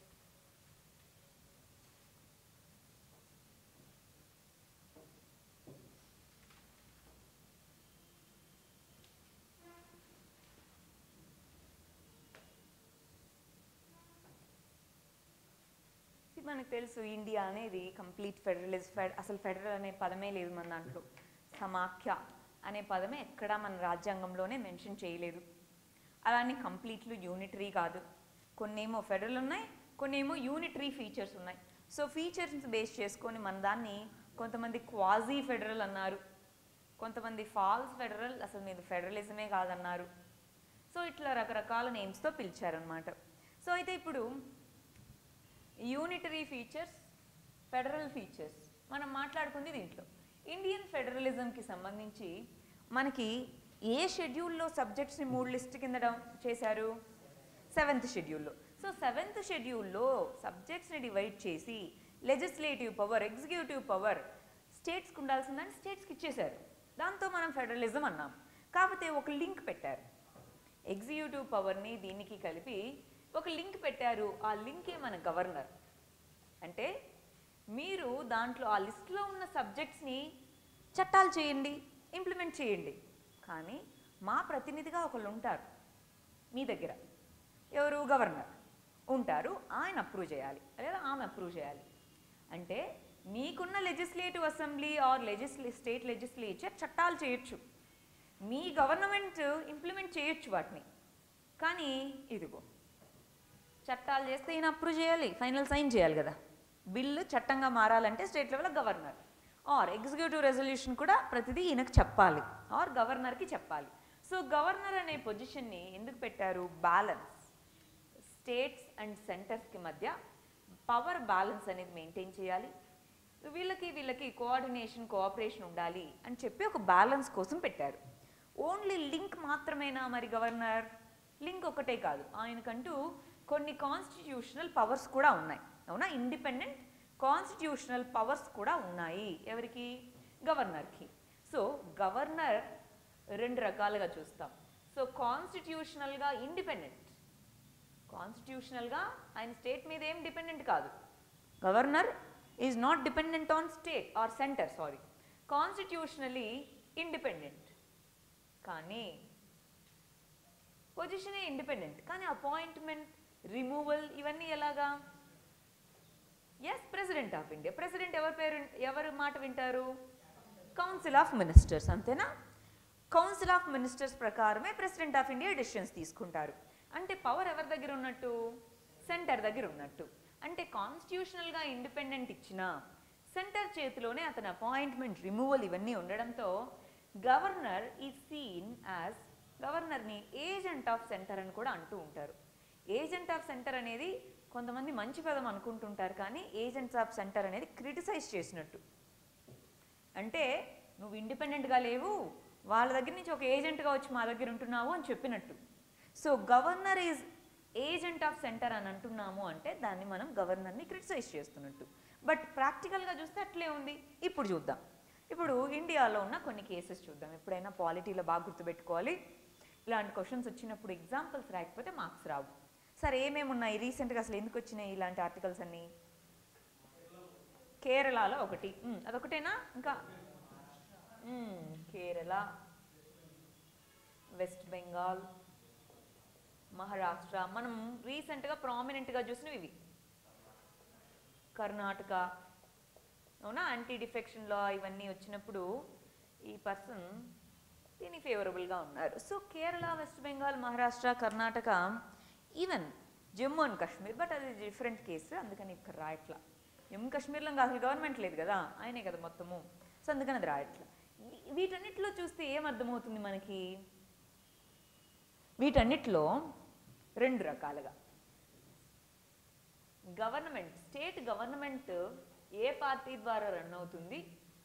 మనకు తెలుసు ఇండియా అనేది కంప్లీట్ ఫెడరలిజం. ఫెడ్ అసలు ఫెడరల్ అనే పదమే లేదు మన దాంట్లో. సమాఖ్య అనే పదమే ఎక్కడా మన రాజ్యాంగంలోనే మెన్షన్ చేయలేదు. అలానే కంప్లీట్లు యూనిటరీ కాదు. కొన్నేమో ఫెడరల్ ఉన్నాయి, కొన్నేమో యూనిటరీ ఫీచర్స్ ఉన్నాయి. సో ఫీచర్స్ బేస్ చేసుకొని మన దాన్ని కొంతమంది క్వాజీ ఫెడరల్ అన్నారు, కొంతమంది ఫాల్స్ ఫెడరల్, అసలు మీది ఫెడరలిజమే కాదన్నారు. సో ఇట్లా రకరకాల నేమ్స్తో పిలిచారనమాట. సో అయితే ఇప్పుడు యూనిటరీ ఫీచర్స్, ఫెడరల్ ఫీచర్స్ మనం మాట్లాడుకుంది దీంట్లో. ఇండియన్ ఫెడరలిజంకి సంబంధించి మనకి ఏ షెడ్యూల్లో సబ్జెక్ట్స్ని మూడు లిస్ట్ కింద డౌన్ చేశారు? సెవెంత్ షెడ్యూల్లో. సో సెవెంత్ షెడ్యూల్లో సబ్జెక్ట్స్ని డివైడ్ చేసి లెజిస్లేటివ్ పవర్, ఎగ్జిక్యూటివ్ పవర్ స్టేట్స్కి ఉండాల్సిందని స్టేట్స్కి ఇచ్చేశారు. దాంతో మనం ఫెడరలిజం అన్నాం. కాకపోతే ఒక లింక్ పెట్టారు, ఎగ్జిక్యూటివ్ పవర్ని దీనికి కలిపి ఒక లింక్ పెట్టారు. ఆ లింకే మన గవర్నర్. అంటే మీరు దాంట్లో ఆ లిస్ట్లో ఉన్న సబ్జెక్ట్స్ని చట్టాలు చేయండి, ఇంప్లిమెంట్ చేయండి, కానీ మా ప్రతినిధిగా ఒకళ్ళు ఉంటారు మీ దగ్గర. ఎవరు? గవర్నర్ ఉంటారు. ఆయన అప్రూవ్ చేయాలి లేదా ఆమె అప్రూవ్ చేయాలి. అంటే మీకున్న legislative assembly or legisla state legislature చట్టాలు చేయొచ్చు, మీ గవర్నమెంట్ ఇంప్లిమెంట్ చేయొచ్చు వాటిని, కానీ ఇదిగో చట్టాలు చేస్తే ఈయన అప్రూవ్ చేయాలి, ఫైనల్ సైన్ చేయాలి కదా. బిల్లు చట్టంగా మారాలంటే స్టేట్ లెవెల్లో గవర్నర్ ఆర్ ఎగ్జిక్యూటివ్ రెజల్యూషన్ కూడా ప్రతిదీ ఈయనకు చెప్పాలి ఆర్ గవర్నర్కి చెప్పాలి. సో గవర్నర్ అనే పొజిషన్ని ఎందుకు పెట్టారు? బ్యాలెన్స్, స్టేట్స్ అండ్ సెంటర్స్కి మధ్య పవర్ బ్యాలెన్స్ అనేది మెయింటైన్ చేయాలి, వీళ్ళకి వీళ్ళకి కోఆర్డినేషన్ కోఆపరేషన్ ఉండాలి అని చెప్పి ఒక బ్యాలెన్స్ కోసం పెట్టారు. ఓన్లీ లింక్ మాత్రమేనా మరి గవర్నర్? లింక్ ఒకటే కాదు, ఆయనకంటూ కొన్ని కాన్స్టిట్యూషనల్ పవర్స్ కూడా ఉన్నాయి. అవునా? ఇండిపెండెంట్ కాన్స్టిట్యూషనల్ పవర్స్ కూడా ఉన్నాయి. ఎవరికి? గవర్నర్కి. సో గవర్నర్ రెండు రకాలుగా చూస్తాం. సో కాన్స్టిట్యూషనల్గా ఇండిపెండెంట్, కాన్స్టిట్యూషనల్గా ఆయన స్టేట్ మీద ఏం డిపెండెంట్ కాదు. Governor is not dependent on state or centre, sorry, constitutionally independent. కానీ పొజిషనే ఇండిపెండెంట్, కానీ అపాయింట్మెంట్, రిమూవల్ ఇవన్నీ ఎలాగా? Yes, president of India. President ఎవరి పేరు, ఎవరి మాట వింటారు? కౌన్సిల్ ఆఫ్ మినిస్టర్స్, అంతేనా? కౌన్సిల్ ఆఫ్ మినిస్టర్స్ ప్రకారమే ప్రెసిడెంట్ ఆఫ్ ఇండియా డెసిషన్స్ తీసుకుంటారు. అంటే పవర్ ఎవరి దగ్గర ఉన్నట్టు? సెంటర్ దగ్గర ఉన్నట్టు. అంటే కాన్స్టిట్యూషనల్గా ఇండిపెండెంట్ ఇచ్చినా సెంటర్ చేతిలోనే అతని అపాయింట్మెంట్, రిమూవల్ ఇవన్నీ ఉండడంతో గవర్నర్ ఈ సీన్ యాజ్, గవర్నర్ని ఏజెంట్ ఆఫ్ సెంటర్ అని కూడా అంటూ ఉంటారు. ఏజెంట్ ఆఫ్ సెంటర్ అనేది కొంతమంది మంచి పదం అనుకుంటుంటారు, కానీ ఏజెంట్స్ ఆఫ్ సెంటర్ అనేది క్రిటిసైజ్ చేసినట్టు. అంటే నువ్వు ఇండిపెండెంట్గా లేవు, వాళ్ళ దగ్గర నుంచి ఒక ఏజెంట్గా వచ్చి మా దగ్గర ఉంటున్నావు అని చెప్పినట్టు. So governor is agent of centre అని అంటున్నాము అంటే దాన్ని మనం గవర్నర్ని క్రిటిసైజ్ చేస్తున్నట్టు. బట్ ప్రాక్టికల్గా చూస్తే అట్లే ఉంది. ఇప్పుడు చూద్దాం. ఇప్పుడు ఇండియాలో ఉన్న కొన్ని కేసెస్ చూద్దాం. ఎప్పుడైనా పాలిటీలో బాగా గుర్తుపెట్టుకోవాలి, ఇలాంటి క్వశ్చన్స్ వచ్చినప్పుడు ఎగ్జాంపుల్స్ రాకపోతే మార్క్స్ రావు. సరే, ఏమేమి ఉన్నాయి రీసెంట్గా, అసలు ఎందుకు వచ్చినాయి ఇలాంటి ఆర్టికల్స్ అన్నీ? కేరళలో ఒకటి, అదొకటేనా? ఇంకా కేరళ, వెస్ట్ బెంగాల్, మహారాష్ట్ర, మనం రీసెంట్గా ప్రామినెంట్గా చూసినవి ఇవి. కర్ణాటక, అవునా, యాంటీ డిఫెక్షన్ లా ఇవన్నీ వచ్చినప్పుడు ఈ పర్సన్ దీని ఫేవరబుల్గా ఉన్నారు. So Kerala, West Bengal, Maharashtra, Karnataka, even Jammu and Kashmir, but అది డిఫరెంట్ కేసు, అందుకని ఇక్కడ రాయట్లా. జమ్మూ కాశ్మీర్లో ఇంకా అసలు గవర్నమెంట్ లేదు కదా, ఆయనే కదా మొత్తము, సో అందుకని అది రాయట్లా. వీటన్నిటిలో చూస్తే ఏమర్థమవుతుంది మనకి? వీటన్నిటిలో రెండు రకాలుగా గవర్నమెంట్, స్టేట్ గవర్నమెంట్ ఏ పార్టీ ద్వారా రన్ అవుతుంది,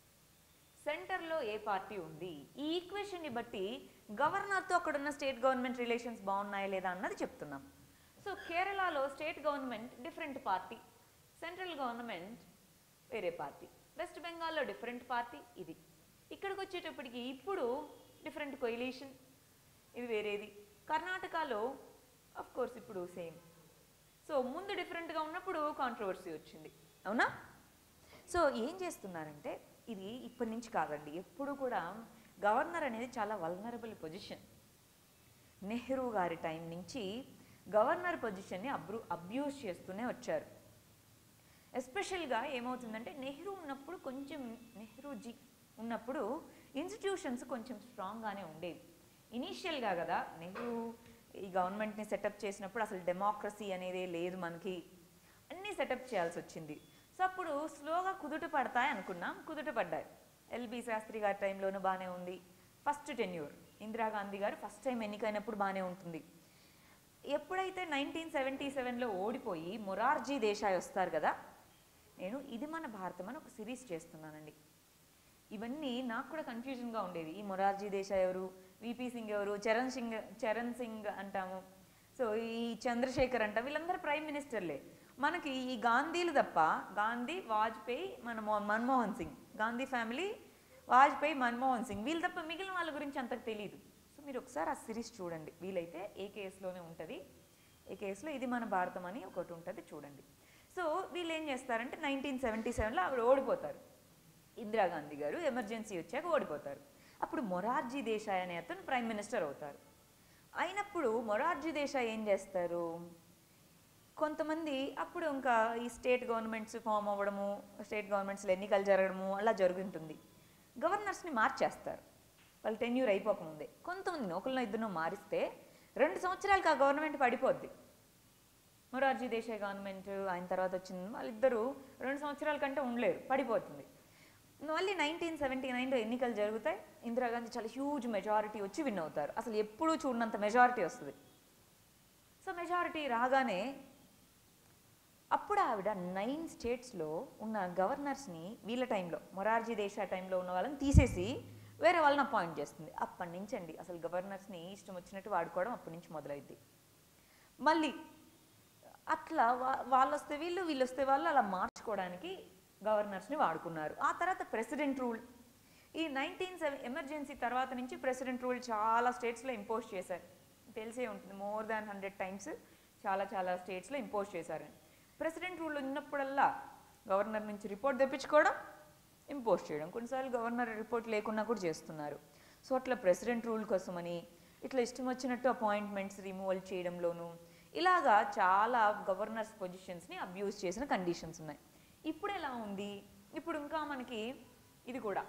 సెంటర్లో ఏ పార్టీ ఉంది, ఈ ఈక్వేషన్ని బట్టి గవర్నర్తో అక్కడున్న స్టేట్ గవర్నమెంట్ రిలేషన్స్ బాగున్నాయా లేదా అన్నది చెప్తున్నాం. సో కేరళలో state government different party, central government వేరే పార్టీ. వెస్ట్ బెంగాల్లో డిఫరెంట్ పార్టీ, ఇది. ఇక్కడికి వచ్చేటప్పటికి ఇప్పుడు డిఫరెంట్ కొయిలీషన్, ఇది వేరేది. కర్ణాటకలో ఆఫ్ కోర్స్ ఇప్పుడు సేమ్. సో ముందు డిఫరెంట్గా ఉన్నప్పుడు కాంట్రవర్సీ వచ్చింది, అవునా? సో ఏం చేస్తున్నారంటే, ఇది ఇప్పటి నుంచి కాదండి, ఎప్పుడు కూడా గవర్నర్ అనేది చాలా వల్నరబుల్ పొజిషన్. నెహ్రూ గారి టైం నుంచి గవర్నర్ పొజిషన్ని అబ్రూ అబ్యూజ్ చేస్తూనే వచ్చారు. ఎస్పెషల్గా ఏమవుతుందంటే, నెహ్రూ ఉన్నప్పుడు కొంచెం, నెహ్రూజీ ఉన్నప్పుడు ఇన్స్టిట్యూషన్స్ కొంచెం స్ట్రాంగ్గానే ఉండేవి. ఇనీషియల్గా కదా నెహ్రూ ఈ గవర్నమెంట్ని సెటప్ చేసినప్పుడు అసలు డెమోక్రసీ అనేదే లేదు మనకి, అన్నీ సెటప్ చేయాల్సి వచ్చింది. సో అప్పుడు స్లోగా కుదుట పడతాయి అనుకున్నాం, కుదుట పడ్డాయి. ఎల్బి శాస్త్రి గారి టైంలోనూ బాగానే ఉంది. ఫస్ట్ టెన్యూర్ ఇందిరాగాంధీ గారు ఫస్ట్ టైం ఎన్నికైనప్పుడు బాగానే ఉంటుంది. ఎప్పుడైతే నైన్టీన్ సెవెంటీ సెవెన్లో ఓడిపోయి మొరార్జీ దేశాయ్ వస్తారు కదా, నేను ఇది మన భారతం అని ఒక సిరీస్ చేస్తున్నానండి. ఇవన్నీ నాకు కూడా కన్ఫ్యూజన్గా ఉండేది. ఈ మొరార్జీ దేశాయ్ ఎవరు, విపి సింగ్ ఎవరు, చరణ్ సింగ్ చరణ్ సింగ్ అంటాము, సో ఈ చంద్రశేఖర్ అంటాం, వీళ్ళందరూ ప్రైమ్ మినిస్టర్లే. మనకి ఈ గాంధీలు తప్ప, గాంధీ, వాజ్పేయి, మన మన్మోహన్ సింగ్, గాంధీ ఫ్యామిలీ, వాజ్పేయి, మన్మోహన్ సింగ్, వీళ్ళు తప్ప మిగిలిన వాళ్ళ గురించి అంతకు తెలియదు. సో మీరు ఒకసారి ఆ సిరీస్ చూడండి, వీలైతే ఏకేఎస్లోనే ఉంటుంది. ఏకేఎస్లో ఇది మన భారతం అని ఒకటి ఉంటుంది, చూడండి. సో వీళ్ళు ఏం చేస్తారంటే, నైన్టీన్ సెవెంటీ సెవెన్లో ఆవిడ ఓడిపోతారు, ఇందిరాగాంధీ గారు ఎమర్జెన్సీ వచ్చాక ఓడిపోతారు. అప్పుడు మొరార్జీ దేశాయ్ అనే అతను ప్రైమ్ మినిస్టర్ అవుతారు. అయినప్పుడు మొరార్జీ దేశాయ్ ఏం చేస్తారు, కొంతమంది అప్పుడు ఇంకా ఈ స్టేట్ గవర్నమెంట్స్ ఫామ్ అవ్వడము, స్టేట్ గవర్నమెంట్స్లో ఎన్నికలు జరగడము అలా జరుగుతుంది. గవర్నర్స్ని మార్చేస్తారు. వాళ్ళ టెన్యూర్ అయిపోకముందే. కొంతమందిని ఒకరినో ఇద్దరినో మారిస్తే రెండు సంవత్సరాలకు ఆ గవర్నమెంట్ పడిపోద్ది. మొరార్జీ దేశాయ్ గవర్నమెంట్ ఆయన తర్వాత వచ్చిన వాళ్ళిద్దరూ రెండు సంవత్సరాల కంటే ఉండలేరు, పడిపోతుంది. మళ్ళీ నైన్టీన్ సెవెంటీ నైన్లో ఎన్నికలు జరుగుతాయి. ఇందిరాగాంధీ చాలా హ్యూజ్ మెజారిటీ వచ్చి విన్ అవుతారు. అసలు ఎప్పుడూ చూడనంత మెజారిటీ వస్తుంది. సో మెజారిటీ రాగానే అప్పుడు ఆవిడ నైన్ స్టేట్స్లో ఉన్న గవర్నర్స్ని వీళ్ళ టైంలో మొరార్జీ దేశాయ్ టైంలో ఉన్న వాళ్ళని తీసేసి వేరే వాళ్ళని అపాయింట్ చేస్తుంది. అప్పటి నుంచి అండి అసలు గవర్నర్స్ని ఇష్టం వచ్చినట్టు వాడుకోవడం అప్పటి నుంచి మొదలైద్ది. మళ్ళీ అట్లా వా వాళ్ళు వస్తే వీళ్ళు వీళ్ళు వస్తే వాళ్ళు అలా మార్చుకోవడానికి గవర్నర్స్ని వాడుకున్నారు. ఆ తర్వాత ప్రెసిడెంట్ రూల్. ఈ నైన్టీన్ సెవెన్ ఎమర్జెన్సీ తర్వాత నుంచి ప్రెసిడెంట్ రూల్ చాలా స్టేట్స్లో ఇంపోజ్ చేశారు. తెలిసే ఉంటుంది, మోర్ దాన్ హండ్రెడ్ టైమ్స్ చాలా చాలా స్టేట్స్లో ఇంపోజ్ చేశారు. ప్రెసిడెంట్ రూల్ ఉన్నప్పుడల్లా గవర్నర్ నుంచి రిపోర్ట్ తెప్పించుకోవడం, ఇంపోజ్ చేయడం. కొన్నిసార్లు గవర్నర్ రిపోర్ట్ లేకున్నా కూడా చేస్తున్నారు. సో అట్లా ప్రెసిడెంట్ రూల్ కోసమని ఇట్లా ఇష్టం వచ్చినట్టు అపాయింట్మెంట్స్ రిమూవల్ చేయడంలోనూ ఇలాగా చాలా గవర్నర్స్ పొజిషన్స్ని అబ్యూజ్ చేసిన కండిషన్స్ ఉన్నాయి. ఇప్పుడు ఎలా ఉంది? ఇప్పుడు ఇంకా మనకి ఇది కూడా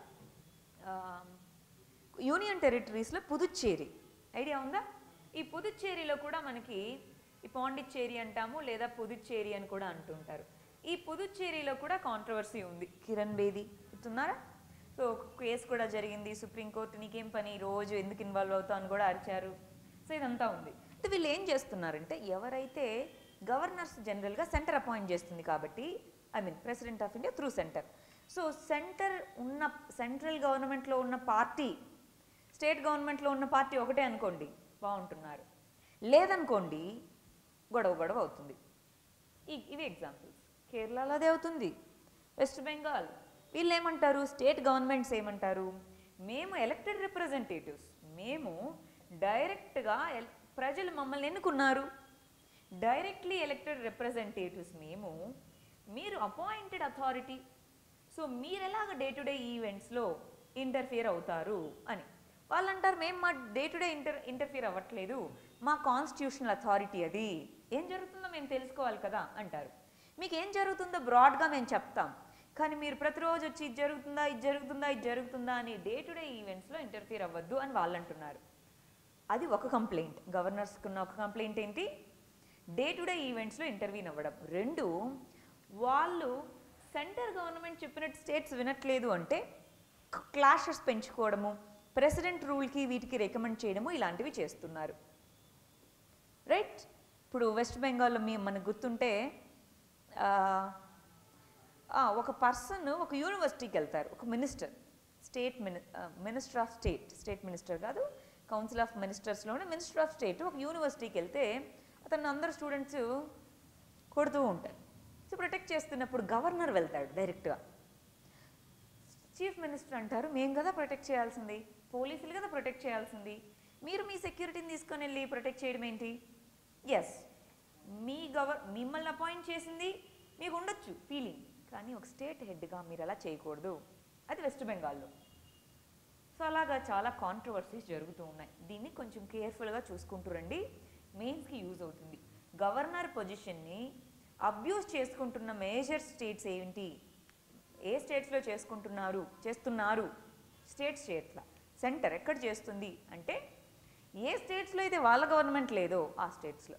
యూనియన్ టెరిటరీస్లో పుదుచ్చేరి ఐడియా ఉందా? ఈ పుదుచ్చేరిలో కూడా మనకి ఈ పాండిచ్చేరి అంటాము లేదా పుదుచ్చేరి అని కూడా అంటుంటారు. ఈ పుదుచ్చేరిలో కూడా కాంట్రవర్సీ ఉంది. కిరణ్ బేది చెప్తున్నారా? సో కేసు కూడా జరిగింది సుప్రీంకోర్టు, నీకేం పని రోజు ఎందుకు ఇన్వాల్వ్ అవుతావు అని కూడా అరిచారు. సో ఇదంతా ఉంది. అయితే వీళ్ళు ఏం చేస్తున్నారంటే ఎవరైతే గవర్నర్స్ జనరల్గా సెంటర్ అపాయింట్ చేస్తుంది కాబట్టి I mean president of India through centre. So centre ఉన్న సెంట్రల్ గవర్నమెంట్లో ఉన్న పార్టీ స్టేట్ గవర్నమెంట్లో ఉన్న పార్టీ ఒకటే అనుకోండి, బాగుంటున్నారు. లేదనుకోండి గొడవ గొడవ అవుతుంది. ఈ ఇవి ఎగ్జాంపుల్స్. కేరళలో అదే అవుతుంది. వెస్ట్ బెంగాల్ వీళ్ళు ఏమంటారు? స్టేట్ గవర్నమెంట్స్ ఏమంటారు? మేము ఎలక్టెడ్ రిప్రజెంటేటివ్స్, మేము డైరెక్ట్గా ప్రజలు మమ్మల్ని ఎన్నుకున్నారు, డైరెక్ట్లీ ఎలక్టెడ్ రిప్రజెంటేటివ్స్ మేము, మీరు అపాయింటెడ్ అథారిటీ. సో మీరు ఎలాగ డే టు డే ఈవెంట్స్లో ఇంటర్ఫియర్ అవుతారు అని వాళ్ళు అంటారు. మేము మా day to day inter interfere అవ్వట్లేదు, మా కాన్స్టిట్యూషనల్ అథారిటీ అది, ఏం జరుగుతుందో మేము తెలుసుకోవాలి కదా అంటారు. మీకు ఏం జరుగుతుందో బ్రాడ్గా మేము చెప్తాం, కానీ మీరు ప్రతిరోజు వచ్చి ఇది జరుగుతుందా ఇది జరుగుతుందా ఇది జరుగుతుందా అని డే టు డే ఈవెంట్స్లో ఇంటర్ఫియర్ అవ్వద్దు అని వాళ్ళు అంటున్నారు. అది ఒక కంప్లైంట్. గవర్నర్స్కున్న ఒక కంప్లైంట్ ఏంటి? డే టు డే ఈవెంట్స్లో ఇంటర్వ్యూన్ అవ్వడం. రెండు, వాళ్ళు సెంటర్ గవర్నమెంట్ చెప్పినట్టు స్టేట్స్ వినట్లేదు అంటే క్లాషెస్ పెంచుకోవడము, ప్రెసిడెంట్ రూల్కి వీటికి రికమెండ్ చేయడము ఇలాంటివి చేస్తున్నారు. రైట్? ఇప్పుడు వెస్ట్ బెంగాల్లో మీ మనకు గుర్తుంటే ఒక పర్సన్ ఒక యూనివర్సిటీకి వెళ్తారు, ఒక minister, state mini minister of state state minister కాదు, కౌన్సిల్ ఆఫ్ మినిస్టర్స్లోనే మినిస్టర్ ఆఫ్ స్టేట్ ఒక యూనివర్సిటీకి వెళ్తే అతను అందరు స్టూడెంట్స్ కొడుతూ ఉంటారు. సో ప్రొటెక్ట్ చేస్తున్నప్పుడు గవర్నర్ వెళ్తాడు డైరెక్ట్గా. చీఫ్ మినిస్టర్ అంటారు, మేము కదా ప్రొటెక్ట్ చేయాల్సింది, పోలీసులు కదా ప్రొటెక్ట్ చేయాల్సింది, మీరు మీ సెక్యూరిటీని తీసుకొని వెళ్ళి ప్రొటెక్ట్ చేయడం ఏంటి? ఎస్, మీ గవర్ మిమ్మల్ని అపాయింట్ చేసింది మీకు ఉండొచ్చు ఫీలింగ్, కానీ ఒక స్టేట్ హెడ్గా మీరు అలా చేయకూడదు. అది వెస్ట్ బెంగాల్లో. సో అలాగా చాలా కాంట్రవర్సీస్ జరుగుతూ ఉన్నాయి. దీన్ని కొంచెం కేర్ఫుల్గా చూసుకుంటూ రండి, మెయిన్స్కి యూజ్ అవుతుంది. గవర్నర్ పొజిషన్ని అబ్యూస్ చేసుకుంటున్న మేజర్ స్టేట్స్ ఏంటి, ఏ స్టేట్స్లో చేసుకుంటున్నారు చేస్తున్నారు స్టేట్ స్టేట్స్లో సెంటర్ ఎక్కడ చేస్తుంది అంటే ఏ స్టేట్స్లో అయితే వాళ్ళ గవర్నమెంట్ లేదో ఆ స్టేట్స్లో.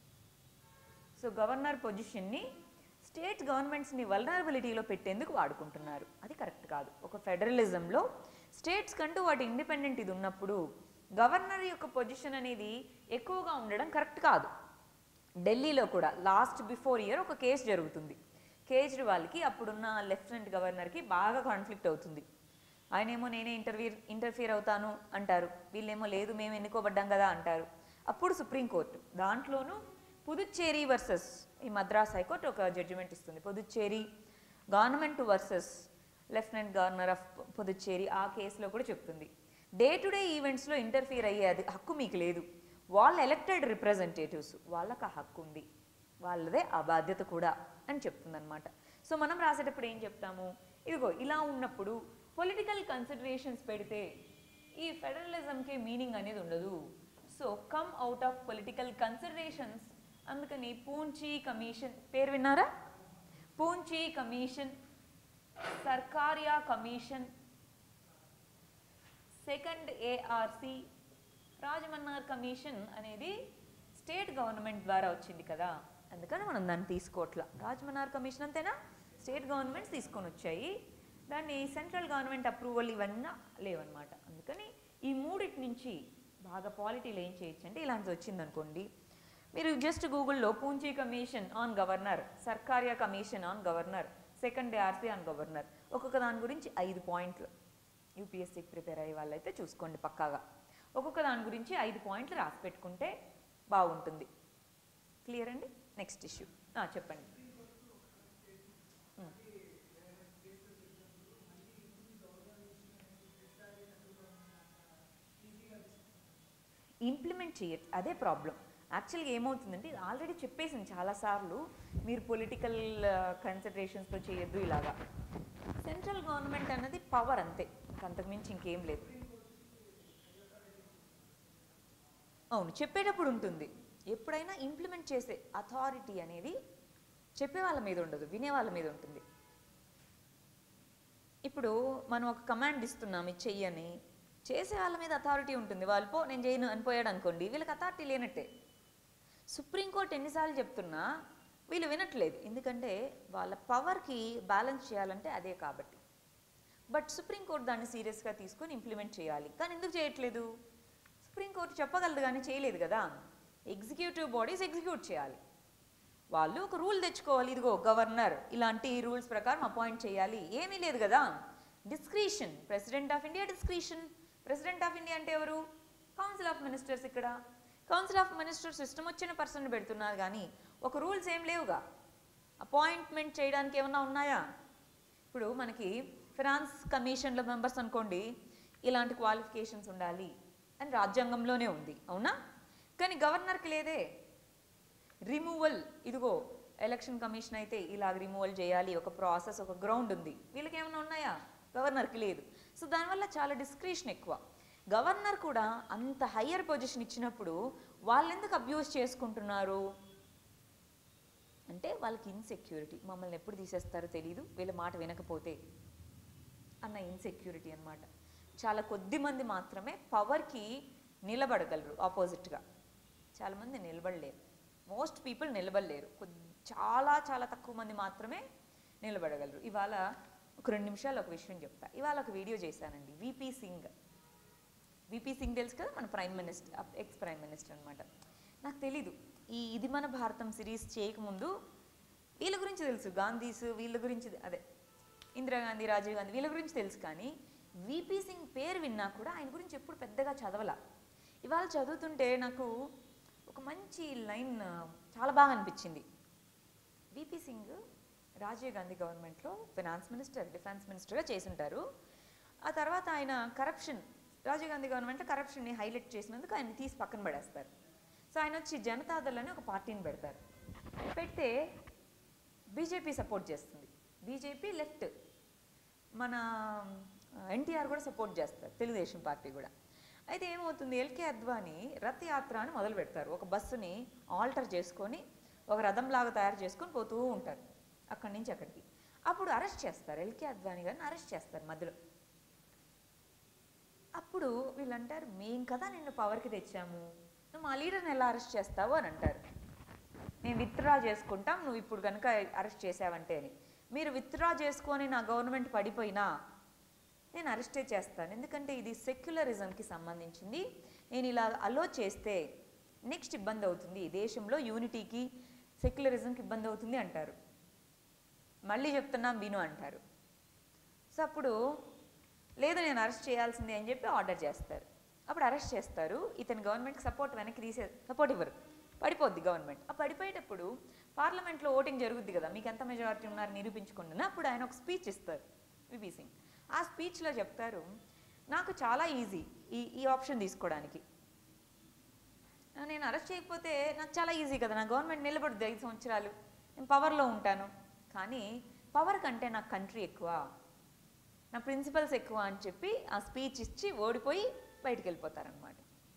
సో గవర్నర్ పొజిషన్ని స్టేట్ గవర్నమెంట్స్ని వల్నరబిలిటీలో పెట్టేందుకు వాడుకుంటున్నారు. అది కరెక్ట్ కాదు. ఒక ఫెడరలిజంలో స్టేట్స్ కంటూ వాటి ఇండిపెండెంట్ ఇది ఉన్నప్పుడు గవర్నర్ యొక్క పొజిషన్ అనేది ఎక్కువగా ఉండడం కరెక్ట్ కాదు. ఢిల్లీలో కూడా లాస్ట్ బిఫోర్ ఇయర్ ఒక కేసు జరుగుతుంది. కేజ్రీవాల్కి అప్పుడున్న లెఫ్టినెంట్ గవర్నర్కి బాగా కాన్ఫ్లిక్ట్ అవుతుంది. ఆయనేమో నేనే ఇంటర్వ్యూ ఇంటర్ఫియర్ అవుతాను అంటారు, వీళ్ళేమో లేదు మేము ఎన్నుకోబడ్డాం కదా అంటారు. అప్పుడు సుప్రీంకోర్టు దాంట్లోనూ పుదుచ్చేరి వర్సెస్ ఈ మద్రాస్ హైకోర్టు ఒక జడ్జిమెంట్ ఇస్తుంది. Puducherry government versus lieutenant governor of Puducherry ఆ కేసులో కూడా చెప్తుంది, డే టు డే ఈవెంట్స్లో ఇంటర్ఫియర్ అయ్యేది హక్కు మీకు లేదు, వాళ్ళ ఎలక్టెడ్ రిప్రజెంటేటివ్స్ వాళ్ళకి ఆ హక్కు ఉంది, వాళ్ళదే ఆ బాధ్యత కూడా అని చెప్తుందన్నమాట. సో మనం రాసేటప్పుడు ఏం చెప్తాము, ఇదిగో ఇలా ఉన్నప్పుడు పొలిటికల్ కన్సిడరేషన్స్ పెడితే ఈ ఫెడరలిజంకి మీనింగ్ అనేది ఉండదు. So come out of political considerations. అందుకని పూంచీ కమిషన్ పేరు విన్నారా? Punchhi commission, Sarkaria commission, second ARC Rajamannar commission అనేది స్టేట్ గవర్నమెంట్ ద్వారా వచ్చింది కదా, అందుకని మనం దాన్ని తీసుకోవట్లా. రాజమన్నార్ కమిషన్ అంతేనా, స్టేట్ గవర్నమెంట్స్ తీసుకొని వచ్చాయి, దాన్ని సెంట్రల్ గవర్నమెంట్ అప్రూవల్ ఇవన్నీ లేవన్నమాట. అందుకని ఈ మూడిటి నుంచి బాగా పాలిటీలో ఏం చేయొచ్చు అంటే ఇలాంటిది వచ్చిందనుకోండి, మీరు జస్ట్ గూగుల్లో Punchhi commission on governor, Sarkaria commission on governor, second ARC on governor, ఒక్కొక్క దాని గురించి ఐదు పాయింట్లు. యూపీఎస్సీకి ప్రిపేర్ అయ్యే వాళ్ళైతే చూసుకోండి పక్కాగా, ఒక్కొక్క దాని గురించి ఐదు పాయింట్లు రాసి పెట్టుకుంటే బాగుంటుంది. క్లియర్ అండి. నెక్స్ట్ ఇష్యూ చెప్పండి. ఇంప్లిమెంట్ చేయొచ్చు, అదే ప్రాబ్లం. యాక్చువల్గా ఏమవుతుందంటే ఆల్రెడీ చెప్పేసింది చాలాసార్లు, మీరు పొలిటికల్ కన్సిడరేషన్స్తో చేయొద్దు ఇలాగా. సెంట్రల్ గవర్నమెంట్ అన్నది పవర్ అంతే, అంతకుమించి ఇంకేం లేదు. అవును, చెప్పేటప్పుడు ఉంటుంది, ఎప్పుడైనా ఇంప్లిమెంట్ చేసే అథారిటీ అనేది చెప్పే వాళ్ళ మీద ఉండదు, వినే వాళ్ళ మీద ఉంటుంది. ఇప్పుడు మనం ఒక కమాండ్ ఇస్తున్నాం ఇది చెయ్యని, చేసే వాళ్ళ మీద అథారిటీ ఉంటుంది. వాళ్ళు పో నేను చేయను అనిపోయాడు అనుకోండి, వీళ్ళకి అథారిటీ లేనట్టే. సుప్రీంకోర్టు ఎన్నిసార్లు చెప్తున్నా వీళ్ళు వినట్లేదు, ఎందుకంటే వాళ్ళ పవర్కి బ్యాలెన్స్ చేయాలంటే అదే కాబట్టి. బట్ సుప్రీంకోర్టు దాన్ని సీరియస్గా తీసుకొని ఇంప్లిమెంట్ చేయాలి, కానీ ఎందుకు చేయట్లేదు? సుప్రీంకోర్టు చెప్పగలదు కానీ చేయలేదు కదా. ఎగ్జిక్యూటివ్ బాడీస్ ఎగ్జిక్యూట్ చేయాలి, వాళ్ళు ఒక రూల్ తెచ్చుకోవాలి, ఇదిగో గవర్నర్ ఇలాంటి రూల్స్ ప్రకారం అపాయింట్ చేయాలి, ఏమీ లేదు కదా. Discretion, president of India discretion. President of India అంటే ఎవరు? Council of ministers. ఇక్కడ కౌన్సిల్ ఆఫ్ మినిస్టర్స్ ఇష్టం వచ్చిన పర్సన్ పెడుతున్నారు కానీ ఒక రూల్స్ ఏం లేవుగా. అపాయింట్మెంట్ చేయడానికి ఏమన్నా ఉన్నాయా? ఇప్పుడు మనకి ఫినాన్స్ కమిషన్ల మెంబర్స్ అనుకోండి, ఇలాంటి క్వాలిఫికేషన్స్ ఉండాలి అని రాజ్యాంగంలోనే ఉంది, అవునా? కానీ గవర్నర్కి లేదే. రిమూవల్, ఇదిగో ఎలక్షన్ కమిషన్ అయితే ఇలాగ రిమూవల్ చేయాలి, ఒక ప్రాసెస్, ఒక గ్రౌండ్ ఉంది. వీళ్ళకి ఏమైనా ఉన్నాయా? గవర్నర్కి లేదు. సో దానివల్ల చాలా డిస్క్రిషన్ ఎక్కువ. గవర్నర్ కూడా అంత హయ్యర్ పొజిషన్ ఇచ్చినప్పుడు వాళ్ళు ఎందుకు అబ్యూస్ చేసుకుంటున్నారు అంటే వాళ్ళకి ఇన్సెక్యూరిటీ, మమ్మల్ని ఎప్పుడు తీసేస్తారో తెలియదు వీళ్ళ మాట వినకపోతే అన్న ఇన్సెక్యూరిటీ అనమాట. చాలా కొద్ది మంది మాత్రమే పవర్కి నిలబడగలరు ఆపోజిట్గా, చాలామంది నిలబడలేరు. మోస్ట్ పీపుల్ నిలబడలేరు, చాలా చాలా తక్కువ మంది మాత్రమే నిలబడగలరు. ఇవాళ ఒక రెండు నిమిషాలు ఒక విషయం చెప్తా. ఇవాళ ఒక వీడియో చేశానండి, విపి సింగ్. విపి సింగ్ తెలుసు కదా, మన prime minister, ex prime minister అనమాట. నాకు తెలీదు ఈ ఇది మన భారతం సిరీస్ చేయకముందు వీళ్ళ గురించి తెలుసు, గాంధీస్ వీళ్ళ గురించి, అదే ఇందిరాగాంధీ, రాజీవ్ గాంధీ వీళ్ళ గురించి తెలుసు. కానీ విపి సింగ్ పేరు విన్నా కూడా ఆయన గురించి ఎప్పుడు పెద్దగా చదవలా. ఇవాళ చదువుతుంటే నాకు ఒక మంచి లైన్ చాలా బాగా అనిపించింది. విపి సింగ్ రాజీవ్ గాంధీ గవర్నమెంట్లో ఫినాన్స్ మినిస్టర్, డిఫెన్స్ మినిస్టర్గా చేసుంటారు. ఆ తర్వాత ఆయన కరప్షన్, రాజీవ్ గాంధీ గవర్నమెంట్లో కరప్షన్ని హైలైట్ చేసినందుకు ఆయన తీసి పక్కన పడేస్తారు. సో ఆయన వచ్చి జనతాదళ్ అని ఒక పార్టీని పెడతారు. పెడితే బీజేపీ సపోర్ట్ చేస్తుంది, బీజేపీ లెఫ్ట్, మన ఎన్టీఆర్ కూడా సపోర్ట్ చేస్తారు, తెలుగుదేశం పార్టీ కూడా. అయితే ఏమవుతుంది, ఎల్కే అద్వానీ రథ్ యాత్ర అని మొదలు పెడతారు. ఒక బస్సుని ఆల్టర్ చేసుకొని ఒక రథంలాగా తయారు చేసుకొని పోతూ ఉంటారు అక్కడి నుంచి అక్కడికి. అప్పుడు అరెస్ట్ చేస్తారు, ఎల్కే అద్వానీ గారిని అరెస్ట్ చేస్తారు మధ్యలో. అప్పుడు వీళ్ళు అంటారు, మేం కదా నిన్ను పవర్కి తెచ్చాము, నువ్వు మా లీడర్ని ఎలా అరెస్ట్ చేస్తావు అని అంటారు. మేము విత్డ్రా చేసుకుంటాం, నువ్వు ఇప్పుడు కనుక అరెస్ట్ చేసావంటే అని. మీరు విత్డ్రా చేసుకొని నా గవర్నమెంట్ పడిపోయినా నేను అరెస్టే చేస్తాను, ఎందుకంటే ఇది సెక్యులరిజంకి సంబంధించింది, నేను ఇలా అలో చేస్తే నెక్స్ట్ ఇబ్బంది అవుతుంది, దేశంలో యూనిటీకి సెక్యులరిజంకి ఇబ్బంది అవుతుంది అంటారు. మళ్ళీ చెప్తున్నాం విను అంటారు. సో అప్పుడు లేదు నేను అరెస్ట్ చేయాల్సిందే అని చెప్పి ఆర్డర్ చేస్తారు. అప్పుడు అరెస్ట్ చేస్తారు, ఇతని గవర్నమెంట్కి సపోర్ట్ వెనక్కి తీసే సపోర్ట్ ఇవ్వరు, పడిపోద్ది గవర్నమెంట్. ఆ పడిపోయేటప్పుడు పార్లమెంట్లో ఓటింగ్ జరుగుద్ది కదా, మీకు ఎంత మెజారిటీ ఉన్నారు నిరూపించుకుంటున్నా. అప్పుడు ఆయన ఒక స్పీచ్ ఇస్తారు విపి సింగ్. ఆ స్పీచ్లో చెప్తారు, నాకు చాలా ఈజీ ఈ ఈ ఆప్షన్ తీసుకోవడానికి, నేను అరెస్ట్ చేయకపోతే నాకు చాలా ఈజీ కదా, నా గవర్నమెంట్ నిలబడుద్ది ఐదు సంవత్సరాలు, నేను పవర్లో ఉంటాను. కానీ పవర్ కంటే నాకు కంట్రీ ఎక్కువ, నా ప్రిన్సిపల్స్ ఎక్కువ అని చెప్పి ఆ స్పీచ్ ఇచ్చి ఓడిపోయి బయటికి వెళ్ళిపోతారనమాట.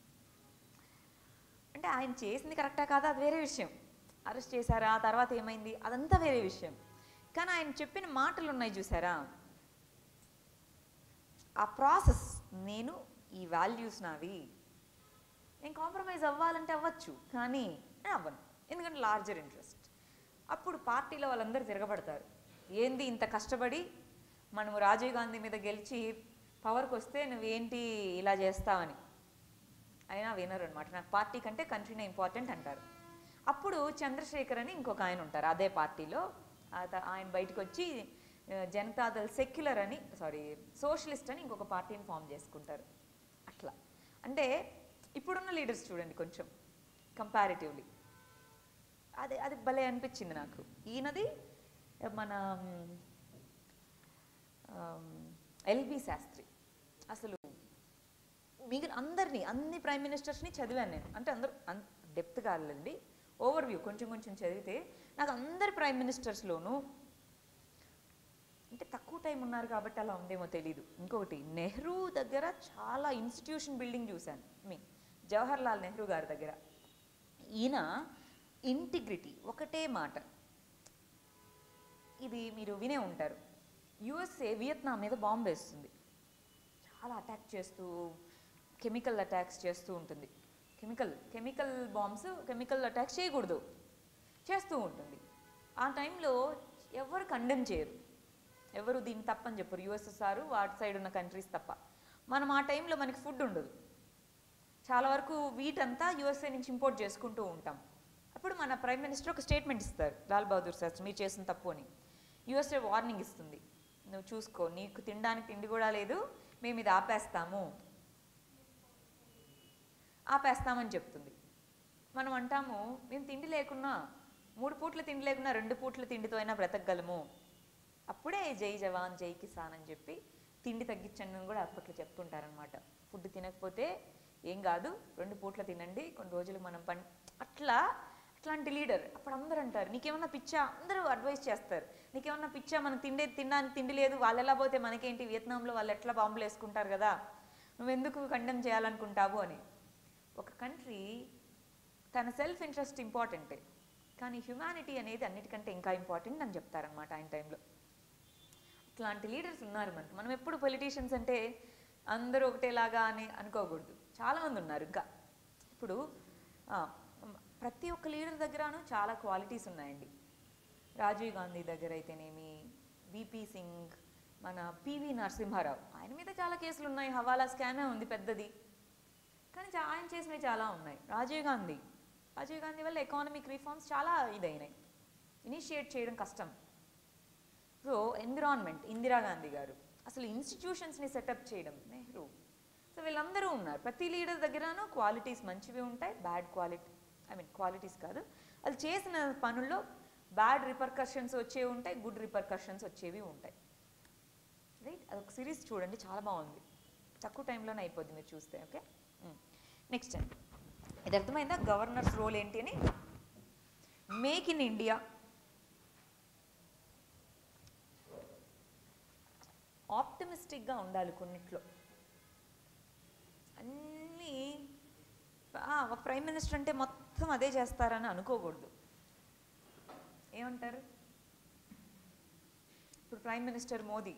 అంటే ఆయన చేసింది కరెక్టా కాదా అది వేరే విషయం, అరెస్ట్ చేశారా ఆ తర్వాత ఏమైంది అదంతా వేరే విషయం. కానీ ఆయన చెప్పిన మాటలు ఉన్నాయి చూసారా, ఆ ప్రాసెస్, నేను ఈ వాల్యూస్ నావి, నేను కాంప్రమైజ్ అవ్వాలంటే అవ్వచ్చు, కానీ నేను అవ్వను, ఎందుకంటే లార్జర్ ఇంట్రెస్ట్. అప్పుడు పార్టీలో వాళ్ళందరూ తిరగబడతారు, ఏంది ఇంత కష్టపడి మనము రాజీవ్ గాంధీ మీద గెలిచి పవర్కి వస్తే నువ్వేంటి ఇలా చేస్తావని. అయినా వినరు అనమాట, నాకు పార్టీ కంటే కంట్రీనే ఇంపార్టెంట్ అంటారు. అప్పుడు చంద్రశేఖర్ అని ఇంకొక ఆయన ఉంటారు అదే పార్టీలో, ఆయన బయటకు వచ్చి జనతాదళ్ సెక్యులర్ అని సారీ సోషలిస్ట్ అని ఇంకొక పార్టీని ఫామ్ చేసుకుంటారు. అట్లా అంటే ఇప్పుడున్న లీడర్స్ చూడండి కొంచెం కంపారిటివ్లీ, అదే అది భలే అనిపించింది నాకు. ఈయనది మన ఎల్బి శాస్త్రి, అసలు మిగిలిన అందరినీ అన్ని ప్రైమ్ మినిస్టర్స్ని చదివాను నేను, అంటే అందరూ అన్ డెప్త్ కాదండి, ఓవర్వ్యూ కొంచెం కొంచెం చదివితే నాకు అందరి ప్రైమ్ మినిస్టర్స్లోనూ, అంటే తక్కువ టైం ఉన్నారు కాబట్టి అలా ఉందేమో తెలీదు. ఇంకొకటి నెహ్రూ దగ్గర చాలా ఇన్స్టిట్యూషన్ బిల్డింగ్ చూశాను, మీ జవహర్ లాల్ నెహ్రూ గారి దగ్గర. ఈయన ఇంటిగ్రిటీ, ఒకటే మాట, ఇది మీరు వినే ఉంటారు, యుఎస్ఏ వియత్నాం మీద బాంబు వేస్తుంది, చాలా అటాక్ చేస్తూ కెమికల్ అటాక్స్ చేస్తూ ఉంటుంది. Chemical chemical bombs chemical attacks చేయకూడదు, చేస్తూ ఉంటుంది. ఆ టైంలో ఎవరు కండెమ్ చేయరు, ఎవరు దీన్ని తప్పని చెప్పరు, యుఎస్ఎస్ఆర్ వాటి సైడ్ ఉన్న కంట్రీస్ తప్ప. మనం ఆ టైంలో మనకి ఫుడ్ ఉండదు, చాలా వరకు వీటంతా యుఎస్ఏ నుంచి ఇంపోర్ట్ చేసుకుంటూ ఉంటాం. అప్పుడు మన ప్రైమ్ మినిస్టర్ ఒక స్టేట్మెంట్ ఇస్తారు, లాల్ బహదూర్ శాస్త్రి, మీరు చేసిన తప్పు అని. యుఎస్ఏ వార్నింగ్ ఇస్తుంది, నువ్వు చూసుకో, నీకు తినడానికి తిండి కూడా లేదు, మేము ఇది ఆపేస్తాము ఆపేస్తామని చెప్తుంది. మనం అంటాము, మేము తిండి లేకున్నా, మూడు పూట్ల తిండి లేకున్నా రెండు పూట్ల తిండితో అయినా బ్రతకగలము. అప్పుడే జై జవాన్ జై కిసాన్ అని చెప్పి తిండి తగ్గించండి అని కూడా అప్పట్లో చెప్తుంటారనమాట. ఫుడ్ తినకపోతే ఏం కాదు, రెండు పూట్ల తినండి, కొన్ని రోజులు మనం పని, అట్లా అట్లాంటి లీడర్. అప్పుడు అందరూ అంటారు, నీకేమన్నా పిచ్చా, అందరూ అడ్వైస్ చేస్తారు, నీకేమన్నా పిచ్చా, మనకు తిండే తినడానికి తిండి లేదు, వాళ్ళు ఎలా పోతే మనకేంటి, వియత్నాంలో వాళ్ళు ఎట్లా బాంబులు వేసుకుంటారు కదా, నువ్వెందుకు కండెమ్ చేయాలనుకుంటావు అని. ఒక కంట్రీ తన సెల్ఫ్ ఇంట్రెస్ట్ ఇంపార్టెంటే, కానీ హ్యుమానిటీ అనేది అన్నిటికంటే ఇంకా ఇంపార్టెంట్ అని చెప్తారనమాట ఆయన టైంలో. ఇట్లాంటి లీడర్స్ ఉన్నారు మనకు. మనం ఎప్పుడు పొలిటీషియన్స్ అంటే అందరూ ఒకటేలాగా అని అనుకోకూడదు, చాలామంది ఉన్నారు. ఇంకా ఇప్పుడు ప్రతి ఒక్క లీడర్ దగ్గరను చాలా క్వాలిటీస్ ఉన్నాయండి. రాజీవ్ గాంధీ దగ్గర అయితేనేమి, విపి సింగ్, మన పివి నరసింహారావు, ఆయన మీద చాలా కేసులు ఉన్నాయి, హవాలా స్కామే ఉంది పెద్దది, కానీ ఆయన చేసినవి చాలా ఉన్నాయి. రాజీవ్ గాంధీ రాజీవ్ గాంధీ వల్ల ఎకానమిక్ రిఫార్మ్స్ చాలా ఇదైనాయి, ఇనిషియేట్ చేయడం కష్టం. సో ఎన్విరాన్మెంట్ ఇందిరాగాంధీ గారు, అసలు ఇన్స్టిట్యూషన్స్ని సెటప్ చేయడం నెహ్రూ. సో వీళ్ళందరూ ఉన్నారు. ప్రతి లీడర్ దగ్గరనూ క్వాలిటీస్ మంచివి ఉంటాయి, bad quality I mean qualities కాదు, వాళ్ళు చేసిన పనుల్లో బ్యాడ్ రిపర్కషన్స్ వచ్చేవి ఉంటాయి, గుడ్ రిపర్కషన్స్ వచ్చేవి ఉంటాయి. రైట్, అదొక సిరీస్ చూడండి, చాలా బాగుంది, తక్కువ టైంలోనే అయిపోద్ది మీరు చూస్తే. ఓకే, నెక్స్ట్ అండి, ఇది అర్థమైందా గవర్నర్స్ రోల్ ఏంటి అని. మేక్ ఇన్ ఇండియా, ఆప్టమిస్టిక్గా ఉండాలి కొన్నిట్లో. అన్నీ ఒక ప్రైమ్ మినిస్టర్ అంటే మొత్తం అదే చేస్తారని అనుకోకూడదు. ఏమంటారు, ఇప్పుడు ప్రైమ్ మినిస్టర్ మోదీ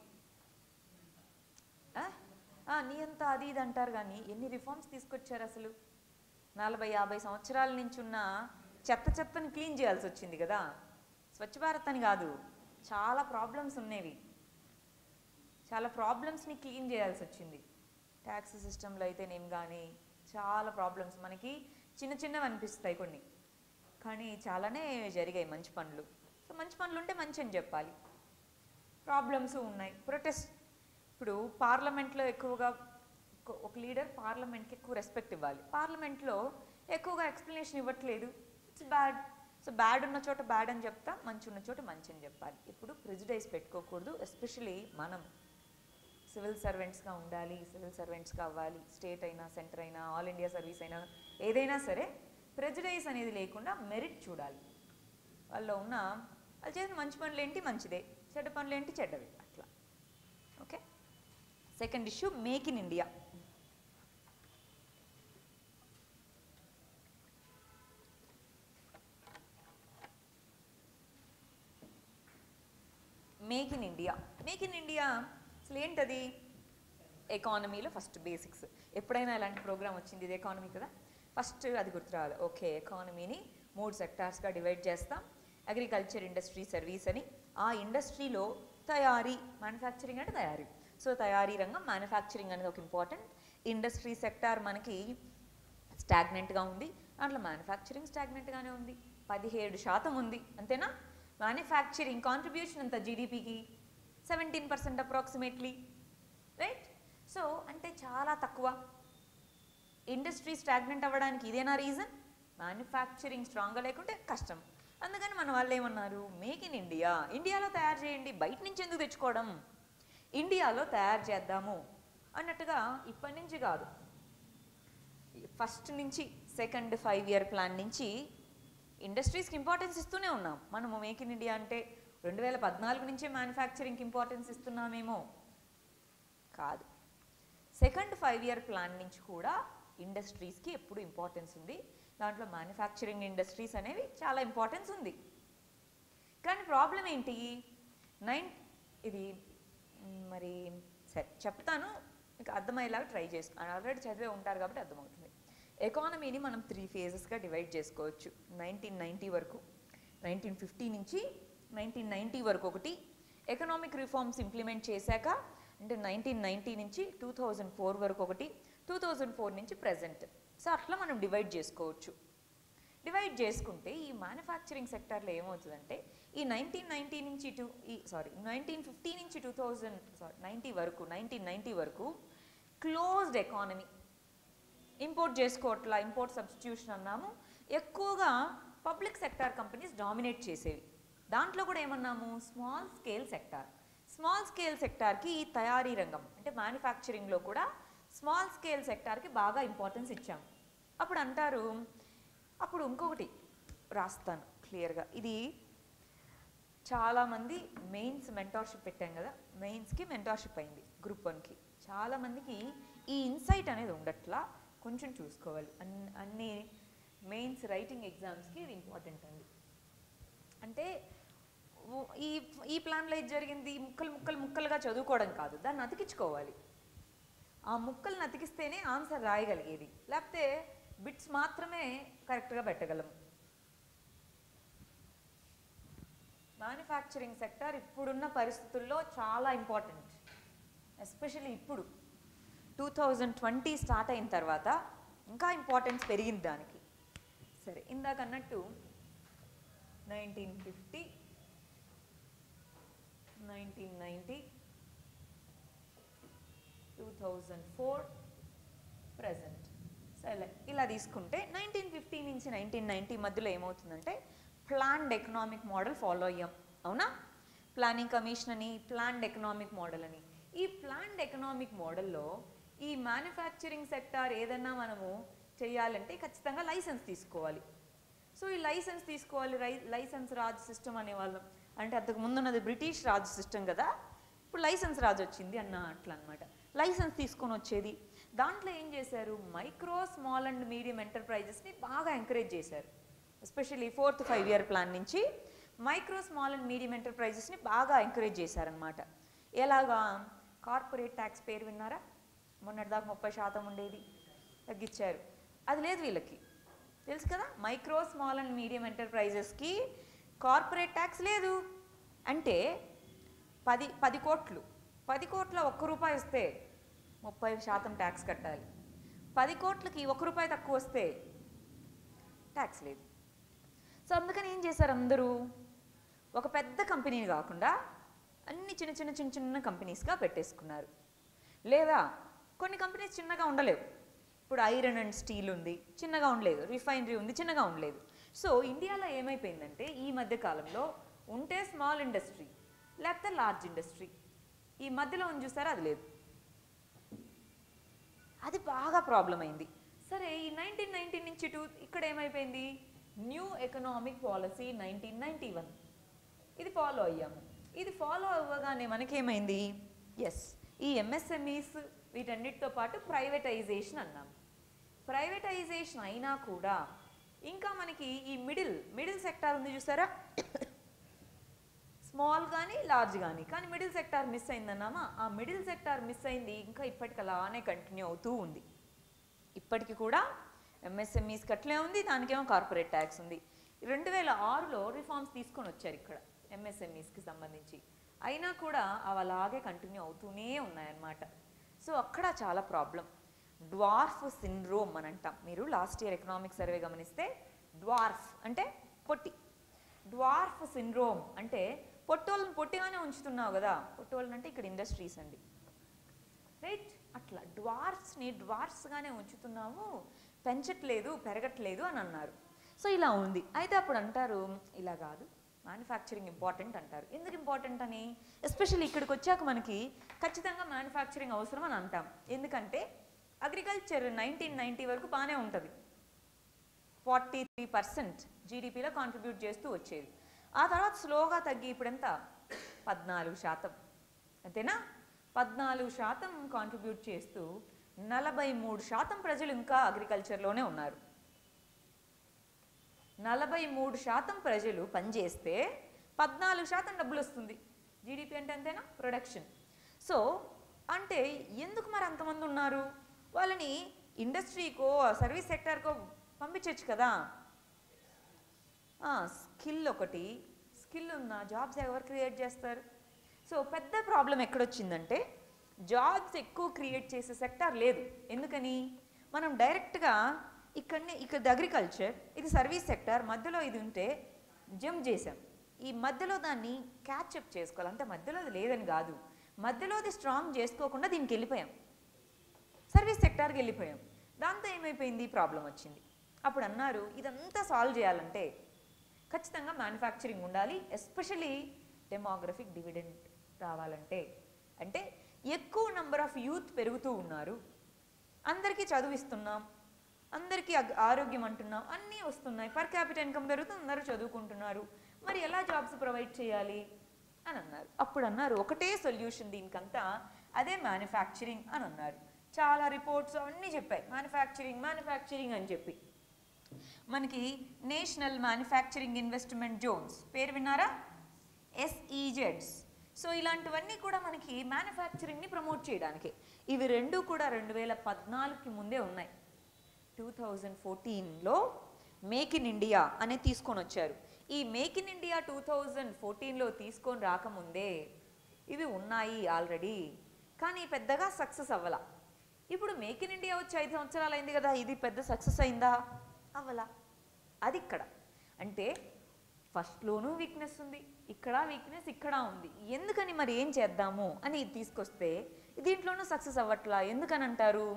నీ అంతా అది ఇది అంటారు, కానీ ఎన్ని రిఫార్మ్స్ తీసుకొచ్చారు అసలు. నలభై యాభై సంవత్సరాల నుంచి ఉన్న చెత్త చెత్తని క్లీన్ చేయాల్సి వచ్చింది కదా. స్వచ్ఛ భారత్ అని కాదు, చాలా ప్రాబ్లమ్స్ ఉన్నవి, చాలా ప్రాబ్లమ్స్ని క్లీన్ చేయాల్సి వచ్చింది. ట్యాక్స్ సిస్టంలో అయితేనేం కానీ చాలా ప్రాబ్లమ్స్ మనకి చిన్న చిన్నవి అనిపిస్తాయి కొన్ని, కానీ చాలానే జరిగాయి మంచి పనులు. సో మంచి పనులు ఉంటే మంచి అని చెప్పాలి, ప్రాబ్లమ్స్ ఉన్నాయి. ప్రొటెస్ట్, ఇప్పుడు పార్లమెంట్లో ఎక్కువగా ఒక లీడర్ పార్లమెంట్కి ఎక్కువ రెస్పెక్ట్ ఇవ్వాలి, పార్లమెంట్లో ఎక్కువగా ఎక్స్ప్లెనేషన్ ఇవ్వట్లేదు, ఇట్స్ బ్యాడ్. సో బ్యాడ్ ఉన్న చోట బ్యాడ్ అని చెప్తా, మంచి ఉన్న చోట మంచి అని చెప్పాలి. ఇప్పుడు ప్రెజుడైజ్ పెట్టుకోకూడదు, ఎస్పెషలీ మనం సివిల్ సర్వెంట్స్గా ఉండాలి, సివిల్ సర్వెంట్స్గా అవ్వాలి, స్టేట్ అయినా సెంటర్ అయినా ఆల్ ఇండియా సర్వీస్ అయినా ఏదైనా సరే ప్రెజుడైజ్ అనేది లేకుండా మెరిట్ చూడాలి. వాళ్ళు ఉన్న వాళ్ళు చేసిన మంచి పనులు ఏంటి మంచిదే, చెడ్డ పనులు ఏంటి చెడ్డవి, అట్లా. Okay, second issue make in India. Make in India make in India అసలు ఏంటది? ఎకానమీలో ఫస్ట్ బేసిక్స్. ఎప్పుడైనా ఇలాంటి ప్రోగ్రామ్ వచ్చింది, ఇది ఎకానమీ కదా, ఫస్ట్ అది గుర్తురావాలి. ఓకే, ఎకానమీని మూడు సెక్టార్స్గా డివైడ్ చేస్తాం. అగ్రికల్చర్, ఇండస్ట్రీ, సర్వీస్ అని. ఆ ఇండస్ట్రీలో తయారీ, మ్యానుఫ్యాక్చరింగ్ అంటే తయారీ, సో తయారీ రంగం, మ్యానుఫ్యాక్చరింగ్ అనేది ఒక ఇంపార్టెంట్. ఇండస్ట్రీ సెక్టార్ మనకి స్టాగ్నెంట్గా ఉంది, దాంట్లో మ్యానుఫ్యాక్చరింగ్ స్టాగ్నెంట్గానే ఉంది, పదిహేడు శాతం ఉంది, అంతేనా? మ్యానుఫ్యాక్చరింగ్ కాంట్రిబ్యూషన్ అంత జీడిపికి seventeen percent approximately, right? So అంటే చాలా తక్కువ. ఇండస్ట్రీ స్టాగ్నెంట్ అవ్వడానికి ఇదేనా రీజన్? మ్యానుఫ్యాక్చరింగ్ స్ట్రాంగ్గా లేకుంటే కష్టం. అందుకని మన వాళ్ళు ఏమన్నారు, మేక్ ఇన్ ఇండియా, ఇండియాలో తయారు చేయండి, బయట నుంచి ఎందుకు తెచ్చుకోవడం, ఇండియాలో తయారు చేద్దాము అన్నట్టుగా. ఇప్పటి నుంచి కాదు, ఫస్ట్ నుంచి సెకండ్ ఫైవ్ ఇయర్ ప్లాన్ నుంచి ఇండస్ట్రీస్కి ఇంపార్టెన్స్ ఇస్తూనే ఉన్నాం మనము. మేక్ ఇన్ ఇండియా అంటే రెండు వేల పద్నాలుగు నుంచే మ్యానుఫ్యాక్చరింగ్కి ఇంపార్టెన్స్ ఇస్తున్నామేమో కాదు. సెకండ్ ఫైవ్ ఇయర్ ప్లాన్ నుంచి కూడా ఇండస్ట్రీస్కి ఎప్పుడు ఇంపార్టెన్స్ ఉంది, దాంట్లో మ్యానుఫ్యాక్చరింగ్ ఇండస్ట్రీస్ అనేవి చాలా ఇంపార్టెన్స్ ఉంది. కానీ ప్రాబ్లం ఏంటి, నైన్ ఇది మరి సరే చెప్తాను, మీకు అర్థమయ్యేలాగా ట్రై చేసుకో, ఆల్రెడీ చదివే ఉంటారు కాబట్టి అర్థమవుతుంది. ఎకానమీని మనం త్రీ ఫేజెస్గా డివైడ్ చేసుకోవచ్చు. నైన్టీన్ నైంటీ వరకు, నైన్టీన్ ఫిఫ్టీ నుంచి నైన్టీన్ నైంటీ వరకు ఒకటి, ఎకనామిక్ రిఫార్మ్స్ ఇంప్లిమెంట్ చేశాక అంటే నైన్టీన్ నైంటీ నుంచి టూ థౌజండ్ ఫోర్ వరకు ఒకటి, టూ థౌజండ్ ఫోర్ నుంచి ప్రజెంట్. సో అట్లా మనం డివైడ్ చేసుకోవచ్చు. డివైడ్ చేసుకుంటే ఈ మ్యానుఫ్యాక్చరింగ్ సెక్టార్లో ఏమవుతుందంటే ఈ నైన్టీన్ నైంటీ నుంచి టూ ఈ సారీ నైన్టీన్ ఫిఫ్టీ నుంచి టూ థౌజండ్ సారీ నైంటీ వరకు నైన్టీన్ నైంటీ వరకు క్లోజ్డ్ ఎకానమీ, ఇంపోర్ట్ చేసుకోవట్లా, ఇంపోర్ట్ సబ్స్టిట్యూషన్ అన్నాము. ఎక్కువగా పబ్లిక్ సెక్టార్ కంపెనీస్ డామినేట్ చేసేవి. దాంట్లో కూడా ఏమన్నాము, small scale sector. Small scale సెక్టార్కి ఈ తయారీ రంగం అంటే మ్యానుఫ్యాక్చరింగ్లో కూడా స్మాల్ స్కేల్ సెక్టార్కి బాగా ఇంపార్టెన్స్ ఇచ్చాము. అప్పుడు అంటారు, అప్పుడు ఇంకొకటి రాస్తాను క్లియర్గా, ఇది చాలామంది మెయిన్స్ మెంటార్షిప్ పెట్టాం కదా, మెయిన్స్కి మెంటార్షిప్ అయింది గ్రూప్ వన్కి, చాలామందికి ఈ ఇన్సైట్ అనేది ఉండట్లా, కొంచెం చూసుకోవాలి. అన్ని అన్ని మెయిన్స్ రైటింగ్ ఎగ్జామ్స్కి ఇది ఇంపార్టెంట్ అండి. అంటే ఈ ఈ ప్లాన్లో ఇది జరిగింది, ముక్కలు ముక్కలు ముక్కలుగా చదువుకోవడం కాదు, దాన్ని అతికించుకోవాలి. ఆ ముక్కల్ని అతికిస్తేనే ఆన్సర్ రాయగలిగేది, లేకపోతే బిట్స్ మాత్రమే కరెక్ట్గా పెట్టగలం. మ్యానుఫ్యాక్చరింగ్ సెక్టార్ ఇప్పుడున్న పరిస్థితుల్లో చాలా ఇంపార్టెంట్, ఎస్పెషల్లీ ఇప్పుడు టూ థౌజండ్ ట్వంటీ స్టార్ట్ అయిన తర్వాత ఇంకా ఇంపార్టెన్స్ పెరిగింది దానికి. సరే, ఇందాక అన్నట్టు nineteen fifty, nineteen ninety, two thousand four, present. సరే, ఇలా తీసుకుంటే నైన్టీన్ ఫిఫ్టీ నుంచి నైన్టీన్ నైంటీ మధ్యలో ఏమవుతుందంటే ప్లాన్డ్ ఎకనామిక్ మోడల్ ఫాలో అయ్యాం, అవునా? ప్లానింగ్ కమిషన్ అని, ప్లాన్డ్ ఎకనామిక్ మోడల్ అని. ఈ ప్లాన్డ్ ఎకనామిక్ మోడల్లో ఈ మ్యానుఫ్యాక్చరింగ్ సెక్టార్ ఏదన్నా మనము చేయాలంటే ఖచ్చితంగా లైసెన్స్ తీసుకోవాలి. సో ఈ లైసెన్స్ తీసుకోవాలి, రై లైసెన్స్ రాజ్ సిస్టమ్ అనేవాళ్ళం. అంటే అంతకు ముందున్నది బ్రిటిష్ రాజ్ సిస్టమ్ కదా, ఇప్పుడు లైసెన్స్ రాజ్ వచ్చింది అన్న అట్లా అనమాట. లైసెన్స్ తీసుకొని వచ్చేది, దాంట్లో ఏం చేశారు, మైక్రో స్మాల్ అండ్ మీడియం ఎంటర్ప్రైజెస్ని బాగా ఎంకరేజ్ చేశారు. Especially fourth five year plan నుంచి మైక్రో స్మాల్ అండ్ మీడియం ఎంటర్ప్రైజెస్ని బాగా ఎంకరేజ్ చేశారనమాట. ఎలాగా, కార్పొరేట్ ట్యాక్స్ పేరు విన్నారా? మొన్నటిదాకా ముప్పై శాతం ఉండేది, తగ్గించారు. అది లేదు వీళ్ళకి, తెలుసు కదా. మైక్రో స్మాల్ అండ్ మీడియం ఎంటర్ప్రైజెస్కి కార్పొరేట్ ట్యాక్స్ లేదు. అంటే పది పది కోట్లు పది కోట్ల ఒక్క రూపాయి వస్తే ముప్పై శాతం ట్యాక్స్ కట్టాలి. పది కోట్లకి ఒక్క రూపాయి తక్కువ వస్తే ట్యాక్స్ లేదు. సో అందుకని ఏం చేశారు అందరూ, ఒక పెద్ద కంపెనీని కాకుండా అన్ని చిన్న చిన్న చిన్న చిన్న కంపెనీస్గా పెట్టేసుకున్నారు. లేదా కొన్ని కంపెనీస్ చిన్నగా ఉండలేవు. ఇప్పుడు ఐరన్ అండ్ స్టీల్ ఉంది, చిన్నగా ఉండలేదు. రిఫైనరీ ఉంది, చిన్నగా ఉండలేదు. సో ఇండియాలో ఏమైపోయిందంటే ఈ మధ్య కాలంలో ఉంటే స్మాల్ ఇండస్ట్రీ లేకపోతే లార్జ్ ఇండస్ట్రీ, ఈ మధ్యలో ఉంది చూసారా, అది లేదు. అది బాగా ప్రాబ్లం అయింది. సరే, ఈ నైన్టీన్ నైన్టీ నుంచి టూ ఇక్కడ ఏమైపోయింది, new economic policy nineteen ninety one, ఇది ఫాలో అయ్యాము. ఇది ఫాలో అవ్వగానే మనకేమైంది, ఎస్ ఈ ఎంఎస్ఎంఈస్ వీటన్నిటితో పాటు ప్రైవేటైజేషన్ అన్నాం. ప్రైవేటైజేషన్ అయినా కూడా ఇంకా మనకి ఈ మిడిల్ మిడిల్ సెక్టార్ ఉంది చూసారా, స్మాల్ కానీ లార్జ్ కానీ కానీ మిడిల్ సెక్టార్ మిస్ అయిందన్నామా, ఆ మిడిల్ సెక్టార్ మిస్ అయింది ఇంకా ఇప్పటికి అలానే కంటిన్యూ అవుతూ ఉంది. ఇప్పటికి కూడా ఎంఎస్ఎంఈస్కి అట్లే ఉంది, దానికేమో కార్పొరేట్ ట్యాక్స్ ఉంది. రెండు వేల ఆరులో రిఫార్మ్స్ తీసుకొని వచ్చారు ఇక్కడ ఎంఎస్ఎంఈస్కి సంబంధించి, అయినా కూడా అవి అలాగే కంటిన్యూ అవుతూనే ఉన్నాయన్నమాట. సో అక్కడ చాలా ప్రాబ్లం. డ్వార్ఫ్ సిండ్రోమ్ అని అంటాం. మీరు లాస్ట్ ఇయర్ ఎకనామిక్ సర్వే గమనిస్తే డ్వార్ఫ్ అంటే పొట్టి, డ్వార్ఫ్ సిండ్రోమ్ అంటే పొట్టోళ్ళని పొట్టిగానే ఉంచుతున్నావు కదా, పొట్టోళ్ళని అంటే ఇక్కడ ఇండస్ట్రీస్ అండి, రైట్? అట్లా డ్వార్ఫ్స్ని డ్వార్ఫ్స్గానే ఉంచుతున్నాము, పెంచట్లేదు పెరగట్లేదు అని అన్నారు. సో ఇలా ఉంది. అయితే అప్పుడు అంటారు ఇలా కాదు, మ్యానుఫ్యాక్చరింగ్ ఇంపార్టెంట్ అంటారు. ఎందుకు ఇంపార్టెంట్ అని? ఎస్పెషల్లీ ఇక్కడికి వచ్చాక మనకి ఖచ్చితంగా మ్యానుఫ్యాక్చరింగ్ అవసరం అని అంటాం. ఎందుకంటే అగ్రికల్చర్ నైన్టీన్ నైంటీ వరకు బాగానే ఉంటుంది, ఫార్టీ త్రీ పర్సెంట్ జీడిపిలో కాంట్రిబ్యూట్ చేస్తూ వచ్చేది. ఆ తర్వాత స్లోగా తగ్గి ఇప్పుడు ఎంత, పద్నాలుగు శాతం అంతేనా? పద్నాలుగు శాతం కాంట్రిబ్యూట్ చేస్తూ నలభై మూడు శాతం ప్రజలు ఇంకా అగ్రికల్చర్లోనే ఉన్నారు. నలభై మూడు శాతం ప్రజలు పనిచేస్తే పద్నాలుగు శాతం డబ్బులు వస్తుంది. జీడిపి అంటే అంతేనా, ప్రొడక్షన్. సో అంటే ఎందుకు మరి అంతమంది ఉన్నారు? వాళ్ళని ఇండస్ట్రీకో సర్వీస్ సెక్టార్కో పంపించవచ్చు కదా. స్కిల్ ఒకటి, స్కిల్ ఉన్న జాబ్స్ ఎవరు క్రియేట్ చేస్తారు? సో పెద్ద ప్రాబ్లం ఎక్కడొచ్చిందంటే జాబ్స్ ఎక్కువ క్రియేట్ చేసే సెక్టార్ లేదు. ఎందుకని? మనం డైరెక్ట్గా ఇక్కడనే ఇక్కడ అగ్రికల్చర్, ఇది సర్వీస్ సెక్టార్, మధ్యలో ఇది ఉంటే జంప్ చేసాం. ఈ మధ్యలో దాన్ని క్యాచ్అప్ చేసుకోవాలి, అంటే మధ్యలో అది లేదని కాదు, మధ్యలో అది స్ట్రాంగ్ చేసుకోకుండా దీనికి వెళ్ళిపోయాం, సర్వీస్ సెక్టార్కి వెళ్ళిపోయాం. దాంతో ఏమైపోయింది, ప్రాబ్లం వచ్చింది. అప్పుడు అన్నారు ఇదంతా సాల్వ్ చేయాలంటే ఖచ్చితంగా మ్యానుఫ్యాక్చరింగ్ ఉండాలి, ఎస్పెషలీ డెమోగ్రఫిక్ డివిడెండ్ రావాలంటే. అంటే ఎక్కువ నెంబర్ ఆఫ్ యూత్ పెరుగుతూ ఉన్నారు, అందరికీ చదివిస్తున్నాం, అందరికీ ఆరోగ్యం అంటున్నాం, అన్నీ వస్తున్నాయి, పర్ క్యాపిటల్ ఇన్కమ్ పెరుగుతుంది, అందరూ చదువుకుంటున్నారు, మరి ఎలా జాబ్స్ ప్రొవైడ్ చేయాలి అని అన్నారు. అప్పుడు అన్నారు ఒకటే సొల్యూషన్ దీనికంతా, అదే మ్యానుఫ్యాక్చరింగ్ అని అన్నారు. చాలా రిపోర్ట్స్ అన్నీ చెప్పాయి మ్యానుఫ్యాక్చరింగ్ మ్యానుఫ్యాక్చరింగ్ అని చెప్పి. మనకి నేషనల్ మ్యానుఫ్యాక్చరింగ్ ఇన్వెస్ట్మెంట్ జోన్స్ పేరు విన్నారా, ఎస్ఈజెడ్స్. సో ఇలాంటివన్నీ కూడా మనకి మ్యానుఫ్యాక్చరింగ్ని ప్రమోట్ చేయడానికి. ఇవి రెండు కూడా రెండు వేల పద్నాలుగుకి ముందే ఉన్నాయి. టూ థౌజండ్ ఫోర్టీన్లో మేక్ ఇన్ ఇండియా అనేది తీసుకొని వచ్చారు. ఈ make in India two thousand ఫోర్టీన్లో తీసుకొని రాకముందే ఇవి ఉన్నాయి ఆల్రెడీ, కానీ పెద్దగా సక్సెస్ అవ్వాల. ఇప్పుడు మేక్ ఇన్ ఇండియా వచ్చి ఐదు సంవత్సరాలు అయింది కదా, ఇది పెద్ద సక్సెస్ అయిందా? అవ్వాల. అది ఇక్కడ అంటే ఫస్ట్లోనూ వీక్నెస్ ఉంది, ఇక్కడ వీక్నెస్ ఇక్కడ ఉంది. ఎందుకని మరి ఏం చేద్దాము అని ఇది తీసుకొస్తే దీంట్లోనూ సక్సెస్ అవ్వట్లా. ఎందుకని అంటారు?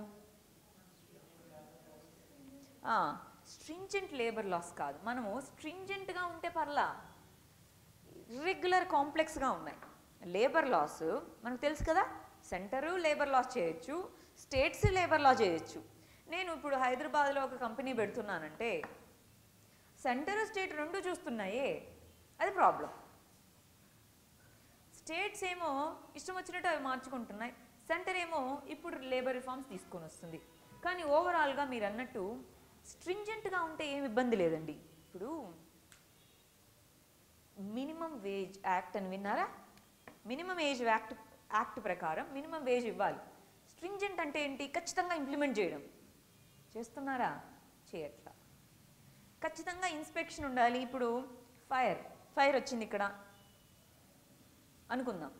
స్ట్రింజెంట్ లేబర్ లాస్ కాదు, మనము స్ట్రింజెంట్గా ఉంటే పర్లా, ఇర్రెగ్యులర్ కాంప్లెక్స్గా ఉన్నాయి. లేబర్ లాస్ మనకు తెలుసు కదా, సెంటరు లేబర్ లాస్ చేయొచ్చు, స్టేట్స్ లేబర్ లా చేయొచ్చు. నేను ఇప్పుడు హైదరాబాద్లో ఒక కంపెనీ పెడుతున్నానంటే సెంటర్ స్టేట్ రెండు చూస్తున్నాయే, అది ప్రాబ్లం. స్టేట్స్ ఏమో ఇష్టం వచ్చినట్టు అవి మార్చుకుంటున్నాయి, సెంటర్ ఏమో ఇప్పుడు లేబర్ రిఫార్మ్స్ తీసుకొని వస్తుంది. కానీ ఓవరాల్గా మీరు అన్నట్టు స్ట్రింజెంట్గా ఉంటే ఏమి ఇబ్బంది లేదండి. ఇప్పుడు మినిమం వేజ్ యాక్ట్ అని విన్నారా? మినిమం ఏజ్ యాక్ట్ యాక్ట్ ప్రకారం మినిమం వేజ్ ఇవ్వాలి. స్ట్రింజెంట్ అంటే ఏంటి? ఖచ్చితంగా ఇంప్లిమెంట్ చేయడం. చేస్తున్నారా? చేయట్లా. ఖచ్చితంగా ఇన్స్పెక్షన్ ఉండాలి. ఇప్పుడు ఫైర్ ఫైర్ వచ్చింది ఇక్కడ అనుకుందాం,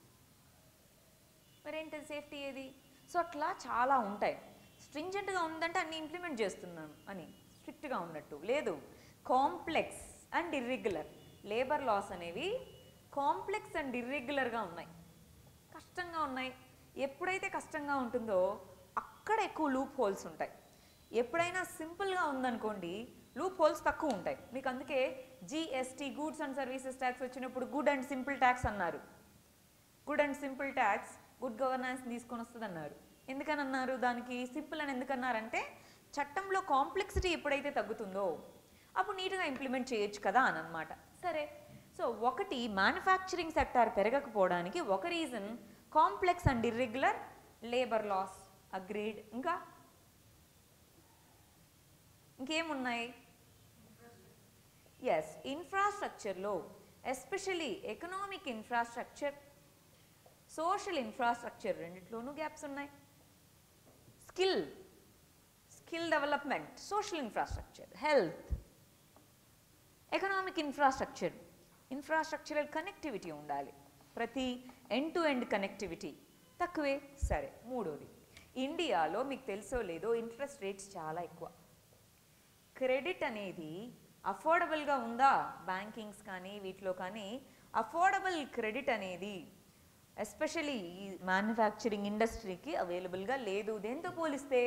మరేంటి సేఫ్టీ ఏది? సో అట్లా చాలా ఉంటాయి. స్ట్రింజెంట్గా ఉందంటే అన్ని ఇంప్లిమెంట్ చేస్తున్నాం అని, స్ట్రిక్ట్గా ఉన్నట్టు లేదు. Complex and irregular labour laws అనేవి కాంప్లెక్స్ అండ్ ఇర్రెగ్యులర్గా ఉన్నాయి, కష్టంగా ఉన్నాయి. ఎప్పుడైతే కష్టంగా ఉంటుందో అక్కడ ఎక్కువ లూప్ హోల్స్ ఉంటాయి. ఎప్పుడైనా సింపుల్గా ఉందనుకోండి లూప్ హోల్స్ తక్కువ ఉంటాయి. మీకు అందుకే GST goods and services tax వచ్చినప్పుడు గుడ్ అండ్ సింపుల్ ట్యాక్స్ అన్నారు. Good and simple tax good governance తీసుకొని వస్తుంది అన్నారు. ఎందుకని అన్నారు? దానికి సింపుల్ అని ఎందుకన్నారంటే చట్టంలో కాంప్లెక్సిటీ ఎప్పుడైతే తగ్గుతుందో అప్పుడు నీట్గా ఇంప్లిమెంట్ చేయొచ్చు కదా అని అన్నమాట. సరే, సో ఒకటి మ్యానుఫ్యాక్చరింగ్ సెక్టార్ పెరగకపోవడానికి ఒక reason complex and irregular labour laws. Agreed. ఇంకా ఇంకేమున్నాయి? ఎస్, ఇన్ఫ్రాస్ట్రక్చర్లో especially economic infrastructure, social infrastructure రెండిట్లోనూ గ్యాప్స్ ఉన్నాయి. Skill skill development, social infrastructure, health, economic infrastructure, infrastructural connectivity ఉండాలి. ప్రతి ఎండ్ టు ఎండ్ కనెక్టివిటీ తక్కువే. సరే, మూడోది ఇండియాలో మీకు తెలుసో లేదో ఇంట్రెస్ట్ రేట్స్ చాలా ఎక్కువ. క్రెడిట్ అనేది అఫోర్డబుల్గా ఉందా? బ్యాంకింగ్స్ కానీ వీటిలో కానీ అఫోర్డబుల్ క్రెడిట్ అనేది ఎస్పెషలీ ఈ మ్యానుఫ్యాక్చరింగ్ ఇండస్ట్రీకి అవైలబుల్గా లేదు. దేంతో పోలిస్తే?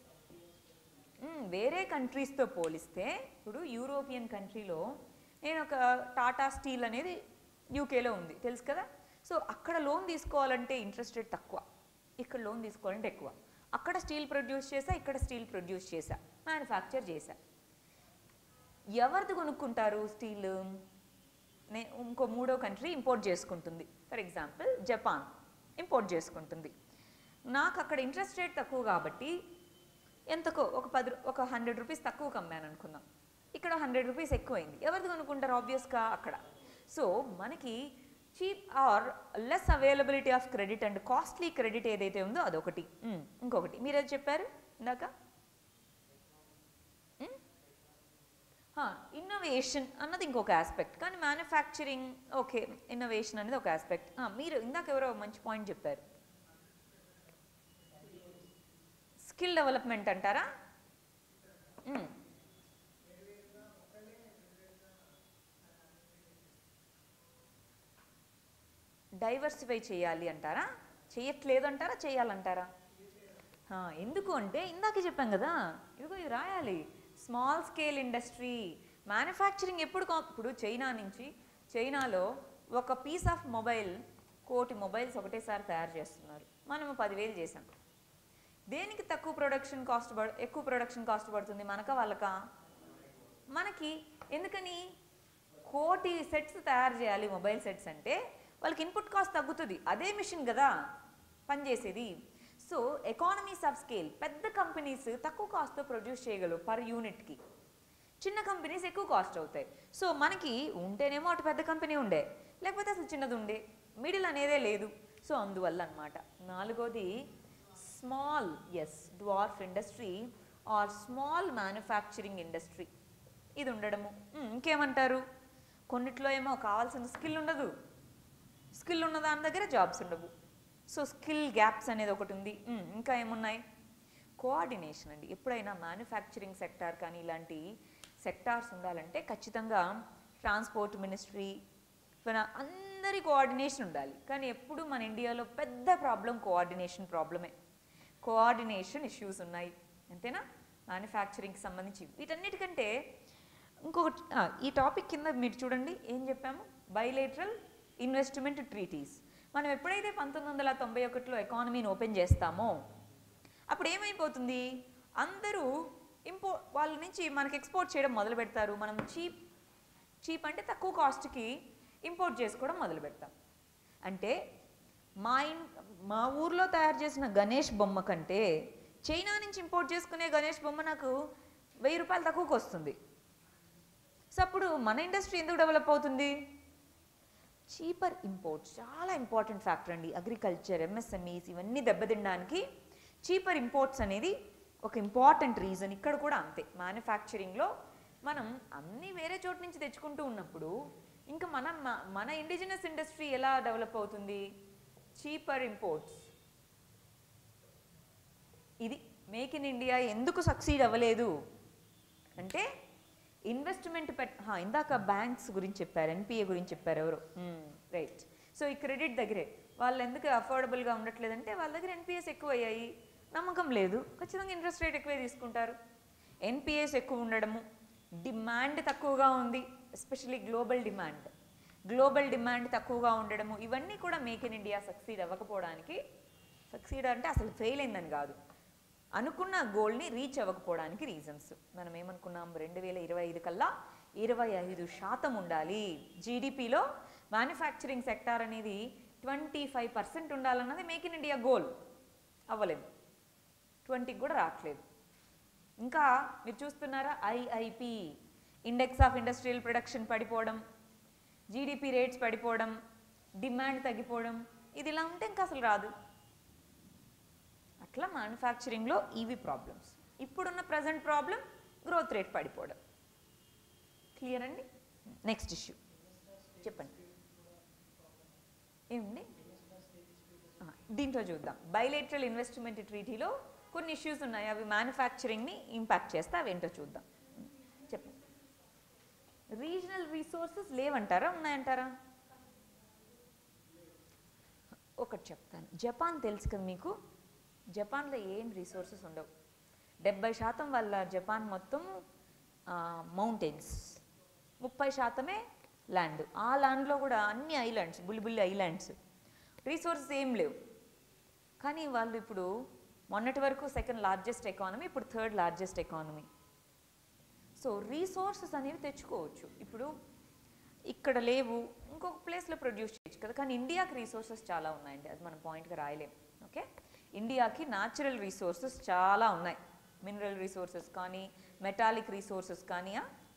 వేరే కంట్రీస్తో పోలిస్తే ఇప్పుడు యూరోపియన్ కంట్రీలో నేను ఒక టాటా స్టీల్ అనేది యూకేలో ఉంది తెలుసు కదా. సో అక్కడ లోన్ తీసుకోవాలంటే ఇంట్రెస్ట్ రేట్ తక్కువ, ఇక్కడ లోన్ తీసుకోవాలంటే ఎక్కువ. అక్కడ స్టీల్ ప్రొడ్యూస్ చేసా, ఇక్కడ స్టీల్ ప్రొడ్యూస్ చేసా, మ్యానుఫ్యాక్చర్ చేసా. ఎవరిది కొనుక్కుంటారు స్టీల్? నే ఇంకో మూడో కంట్రీ ఇంపోర్ట్ చేసుకుంటుంది. ఫర్ ఎగ్జాంపుల్ జపాన్ ఇంపోర్ట్ చేసుకుంటుంది. నాకు అక్కడ ఇంట్రెస్ట్ రేట్ తక్కువ కాబట్టి ఎంతకో ఒక పది ఒక హండ్రెడ్ రూపీస్ తక్కువ కమ్మాను అనుకుందాం, ఇక్కడ హండ్రెడ్ రూపీస్ ఎక్కువైంది. ఎవరిది కొనుక్కుంటారు? ఆబ్వియస్గా అక్కడ. సో మనకి cheap or less availability of credit and costly credit ఏదైతే ఉందో అదొకటి. ఇంకొకటి మీరు ఏది చెప్పారు ఇందాక? ఇన్నోవేషన్ అన్నది ఇంకొక ఆస్పెక్ట్. కానీ మ్యానుఫ్యాక్చరింగ్ ఓకే, ఇన్నోవేషన్ అనేది ఒక ఆస్పెక్ట్. మీరు ఇందాక ఎవరో మంచి పాయింట్ చెప్పారు, స్కిల్ డెవలప్మెంట్ అంటారా? డైవర్సిఫై చేయాలి అంటారా? చేయట్లేదు అంటారా? చేయాలంటారా? ఎందుకు అంటే ఇందాకే చెప్పాం కదా, ఇదిగో ఇది రాయాలి. స్మాల్ స్కేల్ ఇండస్ట్రీ మ్యానుఫ్యాక్చరింగ్ ఎప్పుడు ఇప్పుడు చైనా నుంచి, చైనాలో ఒక పీస్ ఆఫ్ మొబైల్ కోటి మొబైల్స్ ఒకటేసారి తయారు చేస్తున్నారు. మనము పదివేలు చేసాం. దేనికి తక్కువ ప్రొడక్షన్ కాస్ట్ పడు ఎక్కువ ప్రొడక్షన్ కాస్ట్ పడుతుంది? మనకా వాళ్ళకా? మనకి. ఎందుకని? కోటి సెట్స్ తయారు చేయాలి మొబైల్ సెట్స్ అంటే వాళ్ళకి ఇన్పుట్ కాస్ట్ తగ్గుతుంది. అదే మిషన్ కదా పనిచేసేది. సో ఎకానమీస్ ఆఫ్ స్కేల్, పెద్ద కంపెనీస్ తక్కువ కాస్ట్తో ప్రొడ్యూస్ చేయగలవు పర్ యూనిట్కి, చిన్న కంపెనీస్ ఎక్కువ కాస్ట్ అవుతాయి. సో మనకి ఉంటేనేమో అటు పెద్ద కంపెనీ ఉండే, లేకపోతే అసలు చిన్నది ఉండే, మిడిల్ అనేదే లేదు. సో అందువల్ల అనమాట. నాలుగోది small is dwarf industry or small manufacturing industry, ఇది ఉండడము. ఇంకేమంటారు? కొన్నిట్లో ఏమో కావాల్సిన స్కిల్ ఉండదు, స్కిల్ ఉన్న దాని దగ్గర జాబ్స్ ఉండవు. సో స్కిల్ గ్యాప్స్ అనేది ఒకటి ఉంది. ఇంకా ఏమున్నాయి? కోఆర్డినేషన్ అండి. ఎప్పుడైనా మ్యానుఫ్యాక్చరింగ్ సెక్టార్ కానీ ఇలాంటి సెక్టార్స్ ఉండాలంటే ఖచ్చితంగా ట్రాన్స్పోర్ట్ మినిస్ట్రీ అందరి కోఆర్డినేషన్ ఉండాలి. కానీ ఎప్పుడు మన ఇండియాలో పెద్ద ప్రాబ్లం కోఆర్డినేషన్ ప్రాబ్లమే. కోఆర్డినేషన్ ఇష్యూస్ ఉన్నాయి, అంతేనా? మ్యానుఫ్యాక్చరింగ్కి సంబంధించి వీటన్నిటికంటే ఇంకొకటి ఈ టాపిక్ కింద మీరు చూడండి ఏం చెప్పాము, బైలేటరల్ ఇన్వెస్ట్మెంట్ ట్రీటీస్. మనం ఎప్పుడైతే పంతొమ్మిది వందల తొంభై ఒకటిలో ఎకానమీని ఓపెన్ చేస్తామో అప్పుడు ఏమైపోతుంది, అందరూ ఇంపో వాళ్ళ నుంచి మనకి ఎక్స్పోర్ట్ చేయడం మొదలు పెడతారు. మనం చీప్ చీప్ అంటే తక్కువ కాస్ట్కి ఇంపోర్ట్ చేసుకోవడం మొదలు పెడతాం. అంటే మా ఇన్ మా ఊర్లో తయారు చేసిన గణేష్ బొమ్మ కంటే చైనా నుంచి ఇంపోర్ట్ చేసుకునే గణేష్ బొమ్మ నాకు వెయ్యి రూపాయలు తక్కువకి వస్తుంది. సో అప్పుడు మన ఇండస్ట్రీ ఎందుకు డెవలప్ అవుతుంది? చీపర్ ఇంపోర్ట్స్ చాలా ఇంపార్టెంట్ ఫ్యాక్టర్ అండి. అగ్రికల్చర్, ఎంఎస్ఎంఈస్ ఇవన్నీ దెబ్బతినడానికి చీపర్ ఇంపోర్ట్స్ అనేది ఒక ఇంపార్టెంట్ రీజన్. ఇక్కడ కూడా అంతే. మ్యానుఫ్యాక్చరింగ్లో మనం అన్నీ వేరే చోటు నుంచి తెచ్చుకుంటూ ఉన్నప్పుడు ఇంకా మన మన ఇండిజినస్ ఇండస్ట్రీ ఎలా డెవలప్ అవుతుంది? Cheaper imports. ఇది మేక్ ఇన్ ఇండియా ఎందుకు సక్సీడ్ అవ్వలేదు అంటే ఇన్వెస్ట్మెంట్ పెట్ ఇందాక బ్యాంక్స్ గురించి చెప్పారు, ఎన్పిఏ గురించి చెప్పారు ఎవరు, రైట్. సో ఈ క్రెడిట్ దగ్గరే వాళ్ళు ఎందుకు అఫోర్డబుల్గా ఉండట్లేదంటే వాళ్ళ దగ్గర ఎన్పిఎస్ ఎక్కువ అయ్యాయి, నమ్మకం లేదు, ఖచ్చితంగా ఇంట్రెస్ట్ రేట్ ఎక్కువే తీసుకుంటారు. ఎన్పిఎస్ ఎక్కువ ఉండడము, డిమాండ్ తక్కువగా ఉంది, especially global demand global demand తక్కువగా ఉండడము, ఇవన్నీ కూడా మేక్ ఇన్ ఇండియా సక్సీడ్ అవ్వకపోవడానికి, సక్సీడ్ అంటే అసలు ఫెయిల్ అయిందని కాదు, అనుకున్న గోల్ని రీచ్ అవ్వకపోవడానికి రీజన్స్. మనం ఏమనుకున్నాం, రెండు వేల ఇరవై ఐదు కల్లా ఇరవై ఐదు శాతం ఉండాలి జీడిపిలో మ్యానుఫ్యాక్చరింగ్ సెక్టార్ అనేది ట్వంటీ ఫైవ్ పర్సెంట్ ఉండాలన్నది మేక్ ఇన్ ఇండియా గోల్. అవ్వలేదు, ట్వంటీకి కూడా రావట్లేదు. ఇంకా మీరు చూస్తున్నారా, IIP index of industrial production పడిపోవడం, జీడిపి రేట్స్ పడిపోవడం, డిమాండ్ తగ్గిపోవడం, ఇది ఇలా ఉంటే ఇంకా అసలు రాదు. అట్లా మ్యానుఫ్యాక్చరింగ్లో ఇవి ప్రాబ్లమ్స్. ఇప్పుడున్న ప్రజెంట్ ప్రాబ్లం గ్రోత్ రేట్ పడిపోవడం. క్లియర్ అండి? నెక్స్ట్ ఇష్యూ చెప్పండి ఏముంది దీంట్లో చూద్దాం. బైలేటరల్ ఇన్వెస్ట్మెంట్ ట్రీటీలో కొన్ని ఇష్యూస్ ఉన్నాయి, అవి మ్యానుఫ్యాక్చరింగ్ని ఇంపాక్ట్ చేస్తే అవి ఏంటో చూద్దాం. చెప్పండి. రీజనల్ రీసోర్సెస్ లేవంటారా ఉన్నాయంటారా? ఒకటి చెప్తాను. జపాన్ తెలుసు కదా మీకు, జపాన్లో ఏం రీసోర్సెస్ ఉండవు. డెబ్బై శాతం వల్ల జపాన్ మొత్తం మౌంటైన్స్, ముప్పై శాతమే ల్యాండ్. ఆ ల్యాండ్లో కూడా అన్ని ఐలాండ్స్, బుల్లి బుల్లి ఐలాండ్స్, రీసోర్సెస్ ఏం లేవు. కానీ వాళ్ళు ఇప్పుడు మొన్నటి వరకు సెకండ్ లార్జెస్ట్ ఎకానమీ, ఇప్పుడు third largest economy. So resources అనేవి తెచ్చుకోవచ్చు. ఇప్పుడు ఇక్కడ లేవు, ఇంకొక ప్లేస్లో ప్రొడ్యూస్ చేయొచ్చు కదా. కానీ ఇండియాకి రీసోర్సెస్ చాలా ఉన్నాయండి, అది మనం పాయింట్గా రాయలేం. ఓకే, ఇండియాకి న్యాచురల్ రీసోర్సెస్ చాలా ఉన్నాయి. మినరల్ రీసోర్సెస్ కానీ, మెటాలిక్ రీసోర్సెస్ కానీ.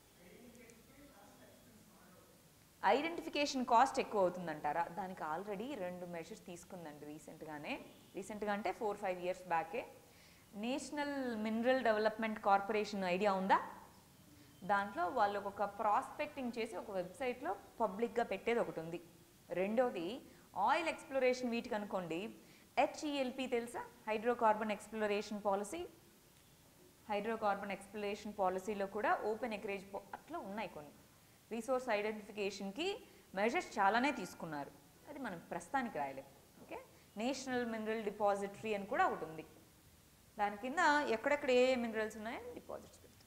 ఐడెంటిఫికేషన్ కాస్ట్ ఎక్కువ అవుతుందంటారా? దానికి ఆల్రెడీ రెండు మెజర్స్ తీసుకుందండి రీసెంట్గానే. రీసెంట్గా అంటే ఫోర్ ఫైవ్ ఇయర్స్ బ్యాకే national mineral development corporation idea ఉందా? దాంట్లో వాళ్ళు ఒక ప్రాస్పెక్టింగ్ చేసి ఒక వెబ్సైట్లో పబ్లిక్గా పెట్టేది ఒకటి ఉంది. రెండోది ఆయిల్ ఎక్స్ప్లోరేషన్, వీటికి అనుకోండి హెచ్ఈఎల్పి తెలుసా, hydrocarbon exploration policy. Hydrocarbon exploration పాలసీలో కూడా ఓపెన్ ఎకరేజ్ అట్లా ఉన్నాయి కొన్ని. రీసోర్స్ ఐడెంటిఫికేషన్కి మెజర్స్ చాలానే తీసుకున్నారు, అది మనం ప్రస్తుతానికి రాయలేం. ఓకే, నేషనల్ మినరల్ డిపాజిటరీ అని కూడా ఒకటి ఉంది. దాని కింద ఎక్కడెక్కడ ఏ మినరల్స్ ఉన్నాయని డిపాజిట్స్ పెడుతుంటారు.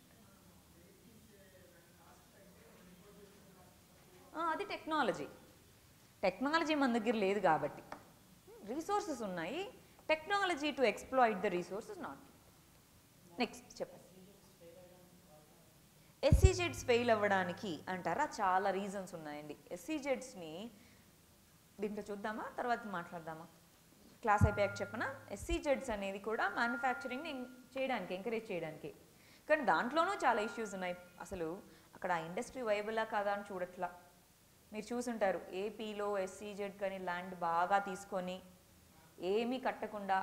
అది టెక్నాలజీ. టెక్నాలజీ మన దగ్గర లేదు కాబట్టి రీసోర్సెస్ ఉన్నాయి, technology to exploit the resources not. Next చెప్పండి. ఎస్సీజెడ్స్ ఫెయిల్ అవ్వడానికి అంటారా? చాలా రీజన్స్ ఉన్నాయండి. ఎస్సీజెడ్స్ని దీంట్లో చూద్దామా, తర్వాత మాట్లాడదామా? క్లాస్ అయిపోయాక చెప్పనా. ఎస్సీజెడ్స్ అనేది కూడా మ్యానుఫ్యాక్చరింగ్ని చేయడానికి, ఎంకరేజ్ చేయడానికి. కానీ దాంట్లోనూ చాలా ఇష్యూస్ ఉన్నాయి. అసలు అక్కడ ఇండస్ట్రీ వైబులా కాదా అని చూడట్లా. మీరు చూసుంటారు, ఏపీలో ఎస్సీజెడ్ కానీ ల్యాండ్ బాగా తీసుకొని ఏమీ కట్టకుండా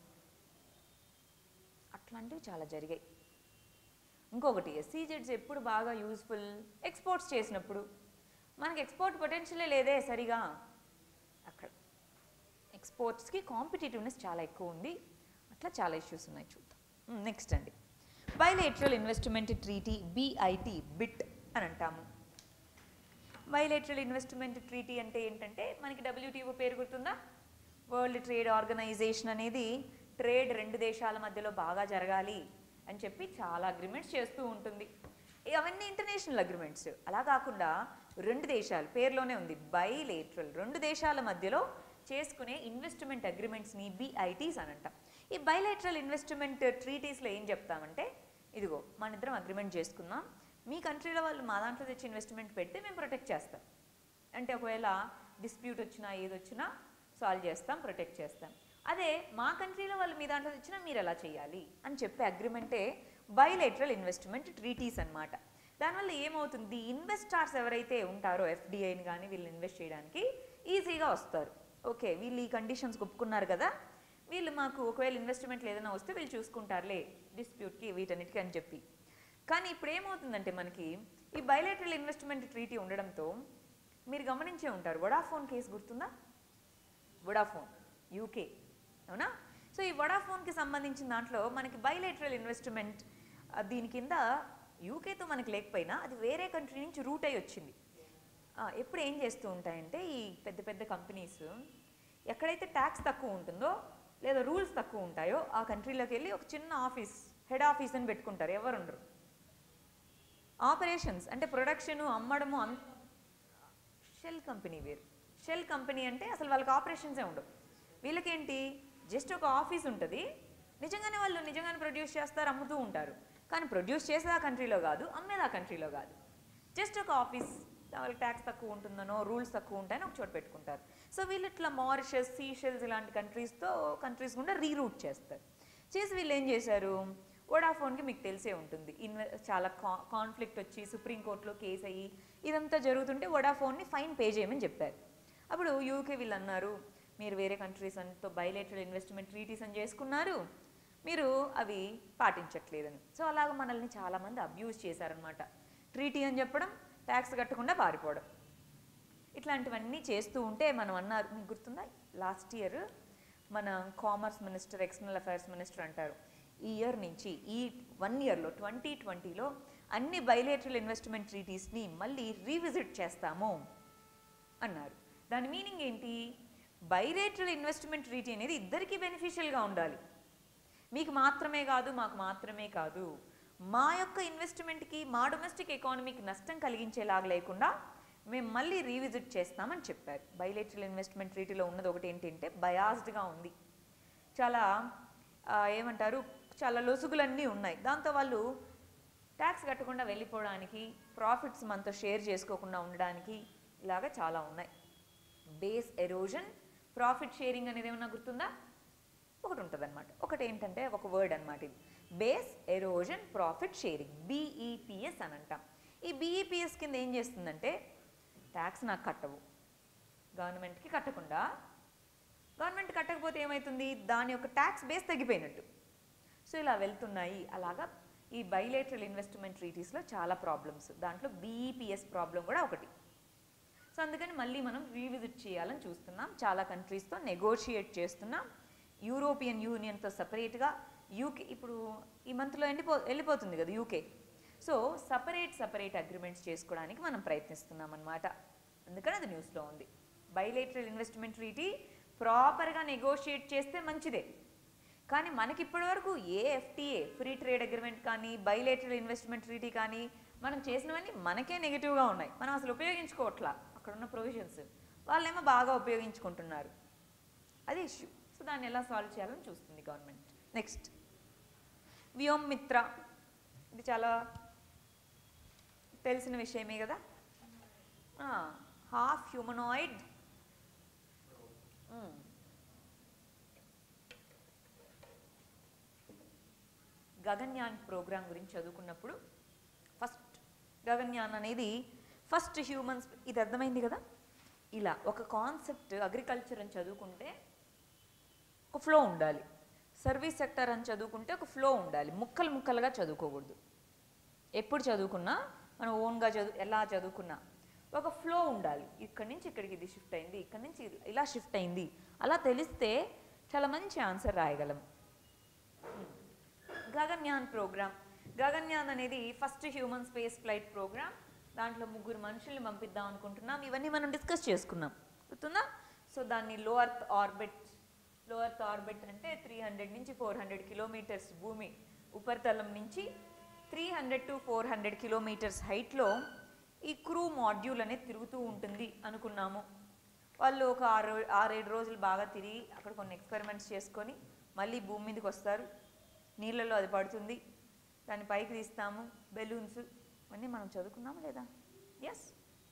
అట్లాంటివి చాలా జరిగాయి. ఇంకొకటి, ఎస్సీజెడ్స్ ఎప్పుడు బాగా యూస్ఫుల్ ఎక్స్పోర్ట్స్ చేసినప్పుడు. మనకి ఎక్స్పోర్ట్ పొటెన్షియలే లేదే సరిగా. అక్కడ ఎక్స్పోర్ట్స్కి కాంపిటేటివ్నెస్ చాలా ఎక్కువ ఉంది. అట్లా చాలా ఇష్యూస్ ఉన్నాయి, చూద్దాం. నెక్స్ట్ అండి, bilateral investment treaty, BIT, bit అని అంటాము. బైలేటరల్ ఇన్వెస్ట్మెంట్ ట్రీటీ అంటే ఏంటంటే, మనకి డబ్ల్యూటీఓ పేరు గుర్తుందా? వరల్డ్ ట్రేడ్ ఆర్గనైజేషన్ అనేది ట్రేడ్ రెండు దేశాల మధ్యలో బాగా జరగాలి అని చెప్పి చాలా అగ్రిమెంట్స్ చేస్తూ ఉంటుంది. అవన్నీ ఇంటర్నేషనల్ అగ్రిమెంట్స్. అలా కాకుండా రెండు దేశాలు, పేరులోనే ఉంది బైలేటరల్, రెండు దేశాల మధ్యలో చేసుకునే ఇన్వెస్ట్మెంట్ అగ్రిమెంట్స్ని బిఐటీస్ అని అంటాం. ఈ బైలేటరల్ ఇన్వెస్ట్మెంట్ ట్రీటీస్లో ఏం చెప్తామంటే, ఇదిగో మన ఇద్దరం అగ్రిమెంట్ చేసుకుందాం, మీ కంట్రీలో వాళ్ళు మా దాంట్లో తెచ్చి ఇన్వెస్ట్మెంట్ పెడితే మేము ప్రొటెక్ట్ చేస్తాం. అంటే ఒకవేళ డిస్ప్యూట్ వచ్చినా ఏదొచ్చినా సాల్వ్ చేస్తాం, ప్రొటెక్ట్ చేస్తాం. అదే మా కంట్రీలో వాళ్ళు మీ దాంట్లో తెచ్చినా మీరు ఎలా చేయాలి అని చెప్పే అగ్రిమెంటే బైలేటరల్ ఇన్వెస్ట్మెంట్ ట్రీటీస్ అనమాట. దానివల్ల ఏమవుతుంది, ఇన్వెస్టర్స్ ఎవరైతే ఉంటారో ఎఫ్డిఐని కానీ వీళ్ళు ఇన్వెస్ట్ చేయడానికి ఈజీగా వస్తారు. ఓకే, వీళ్ళు ఈ కండిషన్స్ ఒప్పుకున్నారు కదా, వీళ్ళు మాకు ఒకవేళ ఇన్వెస్ట్మెంట్లు ఏదైనా వస్తే వీళ్ళు చూసుకుంటారులే డిస్ప్యూట్కి వీటన్నిటికీ అని చెప్పి. కానీ ఇప్పుడు ఏమవుతుందంటే, మనకి ఈ బైలేటరల్ ఇన్వెస్ట్మెంట్ ట్రీటీ ఉండడంతో మీరు గమనించే ఉంటారు, వొడాఫోన్ కేసు గుర్తుందా? వొడాఫోన్ యూకే, అవునా? సో ఈ వొడాఫోన్కి సంబంధించిన దాంట్లో మనకి బైలేటరల్ ఇన్వెస్ట్మెంట్ దీని కింద యూకేతో మనకి లేకపోయినా అది వేరే కంట్రీ నుంచి రూట్ అయ్యి వచ్చింది. ఎప్పుడు ఏం చేస్తూ ఉంటాయంటే, ఈ పెద్ద పెద్ద కంపెనీస్ ఎక్కడైతే ట్యాక్స్ తక్కువ ఉంటుందో లేదా రూల్స్ తక్కువ ఉంటాయో ఆ కంట్రీలోకి వెళ్ళి ఒక చిన్న ఆఫీస్, హెడ్ ఆఫీస్ అని పెట్టుకుంటారు. ఎవరు ఉండరు. ఆపరేషన్స్ అంటే ప్రొడక్షను, అమ్మడము, అం షెల్ కంపెనీ వేరు. షెల్ కంపెనీ అంటే అసలు వాళ్ళకి ఆపరేషన్సే ఉండవు. వీళ్ళకేంటి, జస్ట్ ఒక ఆఫీస్ ఉంటుంది, నిజంగానే వాళ్ళు నిజంగానే ప్రొడ్యూస్ చేస్తారు, అమ్ముతూ ఉంటారు. కానీ ప్రొడ్యూస్ చేసేది ఆ కంట్రీలో కాదు, అమ్మేది ఆ కంట్రీలో కాదు. జస్ట్ ఒక ఆఫీస్, వాళ్ళకి ట్యాక్స్ తక్కువ ఉంటుందనో రూల్స్ తక్కువ ఉంటాయని ఒక చోట పెట్టుకుంటారు. సో వీళ్ళు ఇట్లా మారిషస్, సీషెల్స్ ఇలాంటి కంట్రీస్తో కంట్రీస్ గుండా రీరూట్ చేస్తారు. చేసి వీళ్ళు ఏం చేశారు, వోడాఫోన్కి మీకు తెలిసే ఉంటుంది, ఇన్వె చాలా కా కాన్ఫ్లిక్ట్ వచ్చి సుప్రీంకోర్టులో కేసు అయ్యి ఇదంతా జరుగుతుంటే వోడాఫోన్ని ఫైన్ పే చేయమని చెప్పారు. అప్పుడు యూకే వీళ్ళు అన్నారు, మీరు వేరే కంట్రీస్ అంతా బైలేటరల్ ఇన్వెస్ట్మెంట్ ట్రీటీస్ అని చేసుకున్నారు, మీరు అవి పాటించట్లేదని. సో అలాగ మనల్ని చాలామంది అబ్యూజ్ చేశారనమాట. ట్రీటీ అని చెప్పడం, ట్యాక్స్ కట్టకుండా పారిపోవడం, ఇట్లాంటివన్నీ చేస్తూ ఉంటే మనం అన్నారు, మీకు గుర్తుందా లాస్ట్ ఇయర్ మన commerce minister, external affairs minister అంటారు, ఈ ఇయర్ నుంచి ఈ వన్ ఇయర్లో ట్వంటీ ట్వంటీలో అన్ని బైలేటరల్ ఇన్వెస్ట్మెంట్ ట్రీటీస్ని మళ్ళీ రీవిజిట్ చేస్తాము అన్నారు. దాని మీనింగ్ ఏంటి? బైలేటరల్ ఇన్వెస్ట్మెంట్ ట్రీటీ అనేది ఇద్దరికీ బెనిఫిషియల్గా ఉండాలి. మీకు మాత్రమే కాదు, మాకు మాత్రమే కాదు, మా యొక్క ఇన్వెస్ట్మెంట్కి, మా డొమెస్టిక్ ఎకానమీకి నష్టం కలిగించేలాగా లేకుండా మేము మళ్ళీ రీవిజిట్ చేస్తామని చెప్పారు. బైలేటరల్ ఇన్వెస్ట్మెంట్ ట్రీటీలో ఉన్నది ఒకటి ఏంటంటే బయాస్డ్గా ఉంది, చాలా ఏమంటారు, చాలా లొసుగులన్నీ ఉన్నాయి. దాంతో వాళ్ళు ట్యాక్స్ కట్టకుండా వెళ్ళిపోవడానికి, ప్రాఫిట్స్ మనతో షేర్ చేసుకోకుండా ఉండడానికి ఇలాగా చాలా ఉన్నాయి. బేస్ ఎరోజన్, ప్రాఫిట్ షేరింగ్ అనేది ఏమన్నా గుర్తుందా? ఒకటి ఉంటుంది అనమాట. ఒకటి ఏంటంటే ఒక వర్డ్ అనమాట ఇది, base erosion profit sharing, BEPS అని అంటాం. ఈ బీఈపీఎస్ కింద ఏం చేస్తుందంటే, ట్యాక్స్ నాకు కట్టవు, గవర్నమెంట్కి కట్టకుండా, గవర్నమెంట్ కట్టకపోతే ఏమవుతుంది, దాని యొక్క ట్యాక్స్ బేస్ తగ్గిపోయినట్టు. సో ఇలా వెళ్తున్నాయి. అలాగా ఈ బైలేటరల్ ఇన్వెస్ట్మెంట్ ట్రీటీస్లో చాలా ప్రాబ్లమ్స్, దాంట్లో బీఈపీఎస్ ప్రాబ్లం కూడా ఒకటి. సో అందుకని మళ్ళీ మనం రీవిజిట్ చేయాలని చూస్తున్నాం, చాలా కంట్రీస్తో నెగోషియేట్ చేస్తున్నాం. యూరోపియన్ యూనియన్తో సపరేట్గా, యూకే ఇప్పుడు ఈ మంత్లో వెళ్ళిపో వెళ్ళిపోతుంది కదా UK. So separate separate agreements చేసుకోవడానికి మనం ప్రయత్నిస్తున్నాం అన్నమాట. అందుకని అది న్యూస్లో ఉంది. బైలేటరల్ ఇన్వెస్ట్మెంట్ ట్రీటీ ప్రాపర్గా నెగోషియేట్ చేస్తే మంచిదే, కానీ మనకి ఇప్పటివరకు ఏ ఎఫ్టీఏ, ఫ్రీ ట్రేడ్ అగ్రిమెంట్ కానీ, బైలేటరల్ ఇన్వెస్ట్మెంట్ ట్రీటీ కానీ మనం చేసినవన్నీ మనకే నెగిటివ్గా ఉన్నాయి. మనం అసలు ఉపయోగించుకోవట్లా అక్కడ ఉన్న ప్రొవిజన్స్, వాళ్ళేమో బాగా ఉపయోగించుకుంటున్నారు. అది ఇష్యూ. సో దాన్ని ఎలా సాల్వ్ చేయాలని చూస్తుంది గవర్నమెంట్. నెక్స్ట్ వ్యోమ్ మిత్ర, ఇది చాలా తెలిసిన విషయమే కదా. హాఫ్ హ్యూమనాయిడ్ గగన్యాన్ ప్రోగ్రామ్ గురించి చదువుకున్నప్పుడు ఫస్ట్ గగన్యాన్ అనేది ఫస్ట్ హ్యూమన్స్, ఇది అర్థమైంది కదా. ఇలా ఒక కాన్సెప్ట్ అగ్రికల్చర్ అని చదువుకుంటే ఒక ఫ్లో ఉండాలి, సర్వీస్ సెక్టర్ అని చదువుకుంటే ఒక ఫ్లో ఉండాలి, ముక్కలు ముక్కలుగా చదువుకోకూడదు. ఎప్పుడు చదువుకున్నా మనం ఓన్గా చదువు ఎలా చదువుకున్నా ఒక ఫ్లో ఉండాలి. ఇక్కడి నుంచి ఇక్కడికి ఇది షిఫ్ట్ అయింది, ఇక్కడి నుంచి ఇలా షిఫ్ట్ అయింది, అలా తెలిస్తే చాలా మంచి ఆన్సర్ రాయగలం. గగన్యాన్ ప్రోగ్రామ్, గగన్యాన్ అనేది first human space flight programme. దాంట్లో ముగ్గురు మనుషుల్ని పంపిద్దాం అనుకుంటున్నాం. ఇవన్నీ మనం డిస్కస్ చేసుకున్నాం, గుర్తుందా? సో దాన్ని low earth orbit, low earth orbit అంటే త్రీ హండ్రెడ్ నుంచి ఫోర్ హండ్రెడ్ కిలోమీటర్స్ భూమి ఉపరితలం నుంచి three hundred to four hundred kilometres హైట్లో ఈ క్రూ మాడ్యూల్ అనేది తిరుగుతూ ఉంటుంది అనుకున్నాము. వాళ్ళు ఒక ఆరు ఆరేడు రోజులు బాగా తిరిగి అక్కడ కొన్ని ఎక్స్పెరిమెంట్స్ చేసుకొని మళ్ళీ భూమి మీదకి వస్తారు. నీళ్ళలో అది పడుతుంది, దాన్ని పైకి తీస్తాము, బెలూన్స్ అన్నీ మనం చదువుకున్నాము లేదా? ఎస్,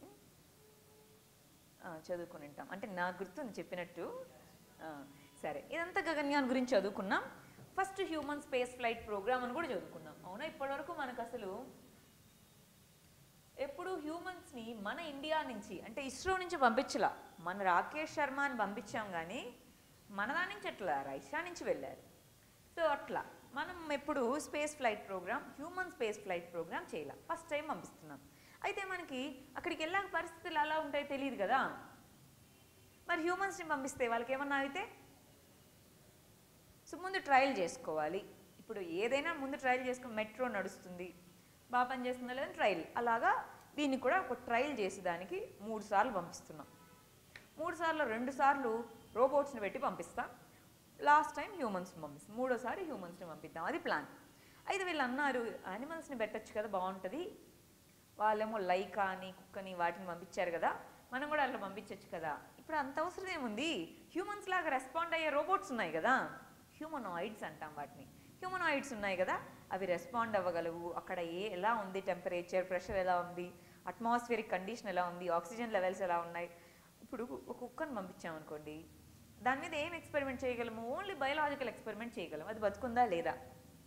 చదువుకుని ఉంటాం, అంటే నాకు గుర్తుంది చెప్పినట్టు. సరే, ఇదంతా గగన్యాన్ గురించి చదువుకున్నాం. First human space flight programme అని కూడా చదువుకున్నాం, అవునా? ఇప్పటివరకు మనకు అసలు ఎప్పుడు హ్యూమన్స్ని మన ఇండియా నుంచి, అంటే ఇస్రో నుంచి పంపించలా, మన రాకేష్ శర్మ అని పంపించాం, కానీ మన దాని నుంచి అట్లా రష్యా నుంచి వెళ్ళారు. సో అట్లా మనం ఎప్పుడు space flight programme, human space flight programme చేయాల, ఫస్ట్ టైం పంపిస్తున్నాం. అయితే మనకి అక్కడికి వెళ్ళాక పరిస్థితులు ఎలా ఉంటాయో తెలియదు కదా. మరి హ్యూమన్స్ని పంపిస్తే వాళ్ళకి ఏమన్నా అయితే, సో ముందు ట్రయల్ చేసుకోవాలి. ఇప్పుడు ఏదైనా ముందు ట్రయల్ చేసుకుని, మెట్రో నడుస్తుంది, బాగా పనిచేస్తుందో లేదని ట్రయల్, అలాగా దీన్ని కూడా ఒక ట్రయల్ చేసేదానికి మూడు సార్లు పంపిస్తున్నాం. మూడు సార్లు రెండు సార్లు రోబోట్స్ని పెట్టి పంపిస్తాం, లాస్ట్ టైం హ్యూమన్స్ని పంపిస్తాం, మూడోసారి హ్యూమన్స్ని పంపిద్దాం, అది ప్లాన్. అయితే వీళ్ళు అన్నారు యానిమల్స్ని పెట్టచ్చు కదా, బాగుంటుంది, వాళ్ళేమో లైకా అని కుక్కని వాటిని పంపించారు కదా, మనం కూడా అట్లా పంపించవచ్చు కదా. ఇప్పుడు అంత అవసరం ఏముంది, హ్యూమన్స్ లాగా రెస్పాండ్ అయ్యే రోబోట్స్ ఉన్నాయి కదా, హ్యూమనాయిడ్స్ అంటాం వాటిని. హ్యూమనాయిడ్స్ ఉన్నాయి కదా, అవి రెస్పాండ్ అవ్వగలవు. అక్కడ ఏ ఎలా ఉంది, టెంపరేచర్, ప్రెషర్ ఎలా ఉంది, అట్మాస్ఫియరిక్ కండిషన్ ఎలా ఉంది, ఆక్సిజన్ లెవెల్స్ ఎలా ఉన్నాయి. ఇప్పుడు ఒక కుక్కను పంపించామనుకోండి, దాని మీద ఏం ఎక్స్పెరిమెంట్ చేయగలము? ఓన్లీ బయోలాజికల్ ఎక్స్పెరిమెంట్ చేయగలం, అది బతుకుందా లేదా.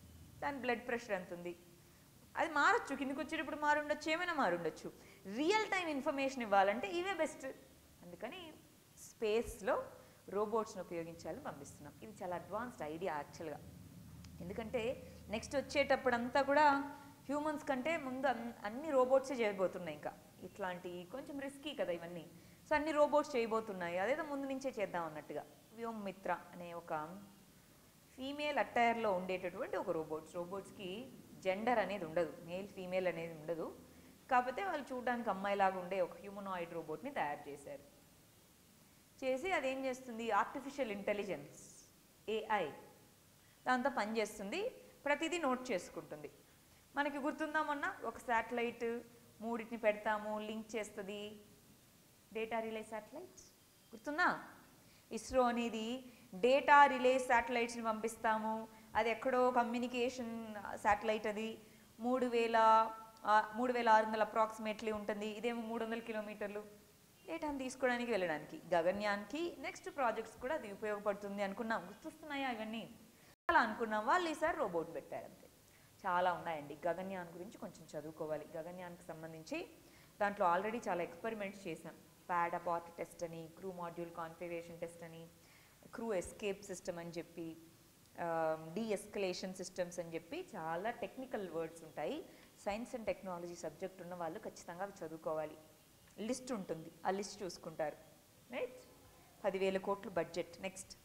దాని బ్లడ్ ప్రెషర్ ఎంత ఉంది, అది మారచ్చు, కిందకి వచ్చేటప్పుడు మారుండొచ్చు, ఏమైనా మారుండొచ్చు. రియల్ టైం ఇన్ఫర్మేషన్ ఇవ్వాలంటే ఇవే బెస్ట్. అందుకని స్పేస్లో రోబోట్స్ని ఉపయోగించాలని పంపిస్తున్నాం. ఇది చాలా అడ్వాన్స్డ్ ఐడియా యాక్చువల్గా. ఎందుకంటే నెక్స్ట్ వచ్చేటప్పుడంతా కూడా హ్యూమన్స్ కంటే ముందు అన్ని రోబోట్సే చేయబోతున్నాయి. ఇంకా ఇట్లాంటి కొంచెం రిస్కీ కదా ఇవన్నీ, సో అన్ని రోబోట్స్ చేయబోతున్నాయి. అదేదో ముందు నుంచే చేద్దాం అన్నట్టుగా వ్యోమిత్ర అనే ఒక ఫీమేల్ అట్టైర్లో ఉండేటటువంటి ఒక రోబోట్స్. రోబోట్స్కి జెండర్ అనేది ఉండదు, మేల్ ఫీమేల్ అనేది ఉండదు. కాకపోతే వాళ్ళు చూడడానికి అమ్మాయిలాగా ఉండే ఒక హ్యూమనాయిడ్ రోబోట్ని తయారు చేశారు. చేసి అదేం చేస్తుంది, ఆర్టిఫిషియల్ ఇంటెలిజెన్స్ ఏఐ దాంతో పనిచేస్తుంది, ప్రతిదీ నోట్ చేసుకుంటుంది. మనకి గుర్తుందా మొన్న ఒక శాటిలైట్ మూడింటిని పెడతాము, లింక్ చేస్తుంది, డేటా రిలే శాటిలైట్స్ గుర్తుందా? ఇస్రో అనేది డేటా రిలే శాటిలైట్స్ని పంపిస్తాము. అది ఎక్కడో కమ్యూనికేషన్ శాటిలైట్, అది మూడు వేల మూడు వేల ఆరు వందల అప్రాక్సిమేట్లీ ఉంటుంది. ఇదేమో మూడు వందల కిలోమీటర్లు డేటాను తీసుకోవడానికి వెళ్ళడానికి. గగన్యాన్కి నెక్స్ట్ ప్రాజెక్ట్స్ కూడా అది ఉపయోగపడుతుంది అనుకున్నాం. గుర్తొస్తున్నాయా ఇవన్నీ? అలా అనుకున్నాం. వాళ్ళు ఈసారి రోబోట్ పెట్టారు అంతే. చాలా ఉన్నాయండి. గగన్యాన్ గురించి కొంచెం చదువుకోవాలి. గగన్యాన్కి సంబంధించి దాంట్లో ఆల్రెడీ చాలా ఎక్స్పెరిమెంట్స్ చేశాం. ప్యాడ్ అపార్ట్ టెస్ట్ అని, క్రూ మాడ్యూల్ కాన్ఫిగరేషన్ టెస్ట్ అని, క్రూ ఎస్కేప్ సిస్టమ్ అని చెప్పి, డీ ఎస్కలేషన్ సిస్టమ్స్ అని చెప్పి చాలా టెక్నికల్ వర్డ్స్ ఉంటాయి. సైన్స్ అండ్ టెక్నాలజీ సబ్జెక్ట్ ఉన్న వాళ్ళు ఖచ్చితంగా అవి చదువుకోవాలి. లిస్ట్ ఉంటుంది, ఆ లిస్ట్ చూసుకుంటారు. రైట్, పదివేల కోట్లు budget. Next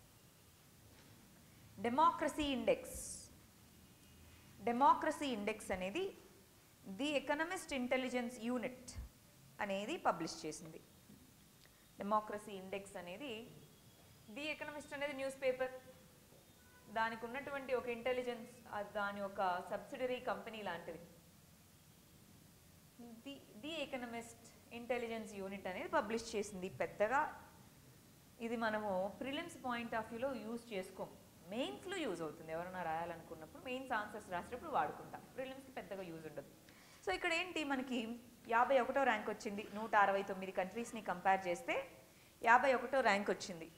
democracy index. Democracy index అనేది ది ఎకనమిస్ట్ ఇంటెలిజెన్స్ యూనిట్ అనేది పబ్లిష్ చేసింది. డెమోక్రసీ ఇండెక్స్ అనేది ది ఎకనమిస్ట్ అనేది న్యూస్ పేపర్, దానికి ఉన్నటువంటి ఒక ఇంటెలిజెన్స్, దాని ఒక సబ్సిడరీ కంపెనీ లాంటిది. The the Economist Intelligence Unit అనేది పబ్లిష్ చేసింది. పెద్దగా ఇది మనము ప్రిలిమ్స్ పాయింట్ ఆఫ్ వ్యూలో యూజ్ చేసుకోం, మెయిన్స్లో యూజ్ అవుతుంది. ఎవరైనా రాయాలనుకున్నప్పుడు మెయిన్స్ ఆన్సర్స్ రాసేటప్పుడు వాడుకుంటాం. ప్రిలిమ్స్కి పెద్దగా యూజ్ ఉండదు. సో ఇక్కడ ఏంటి, మనకి యాభై ఒకటో ర్యాంక్ వచ్చింది. నూట అరవై తొమ్మిది కంట్రీస్ని కంపేర్ చేస్తే యాభై ఒకటో ర్యాంక్ వచ్చింది.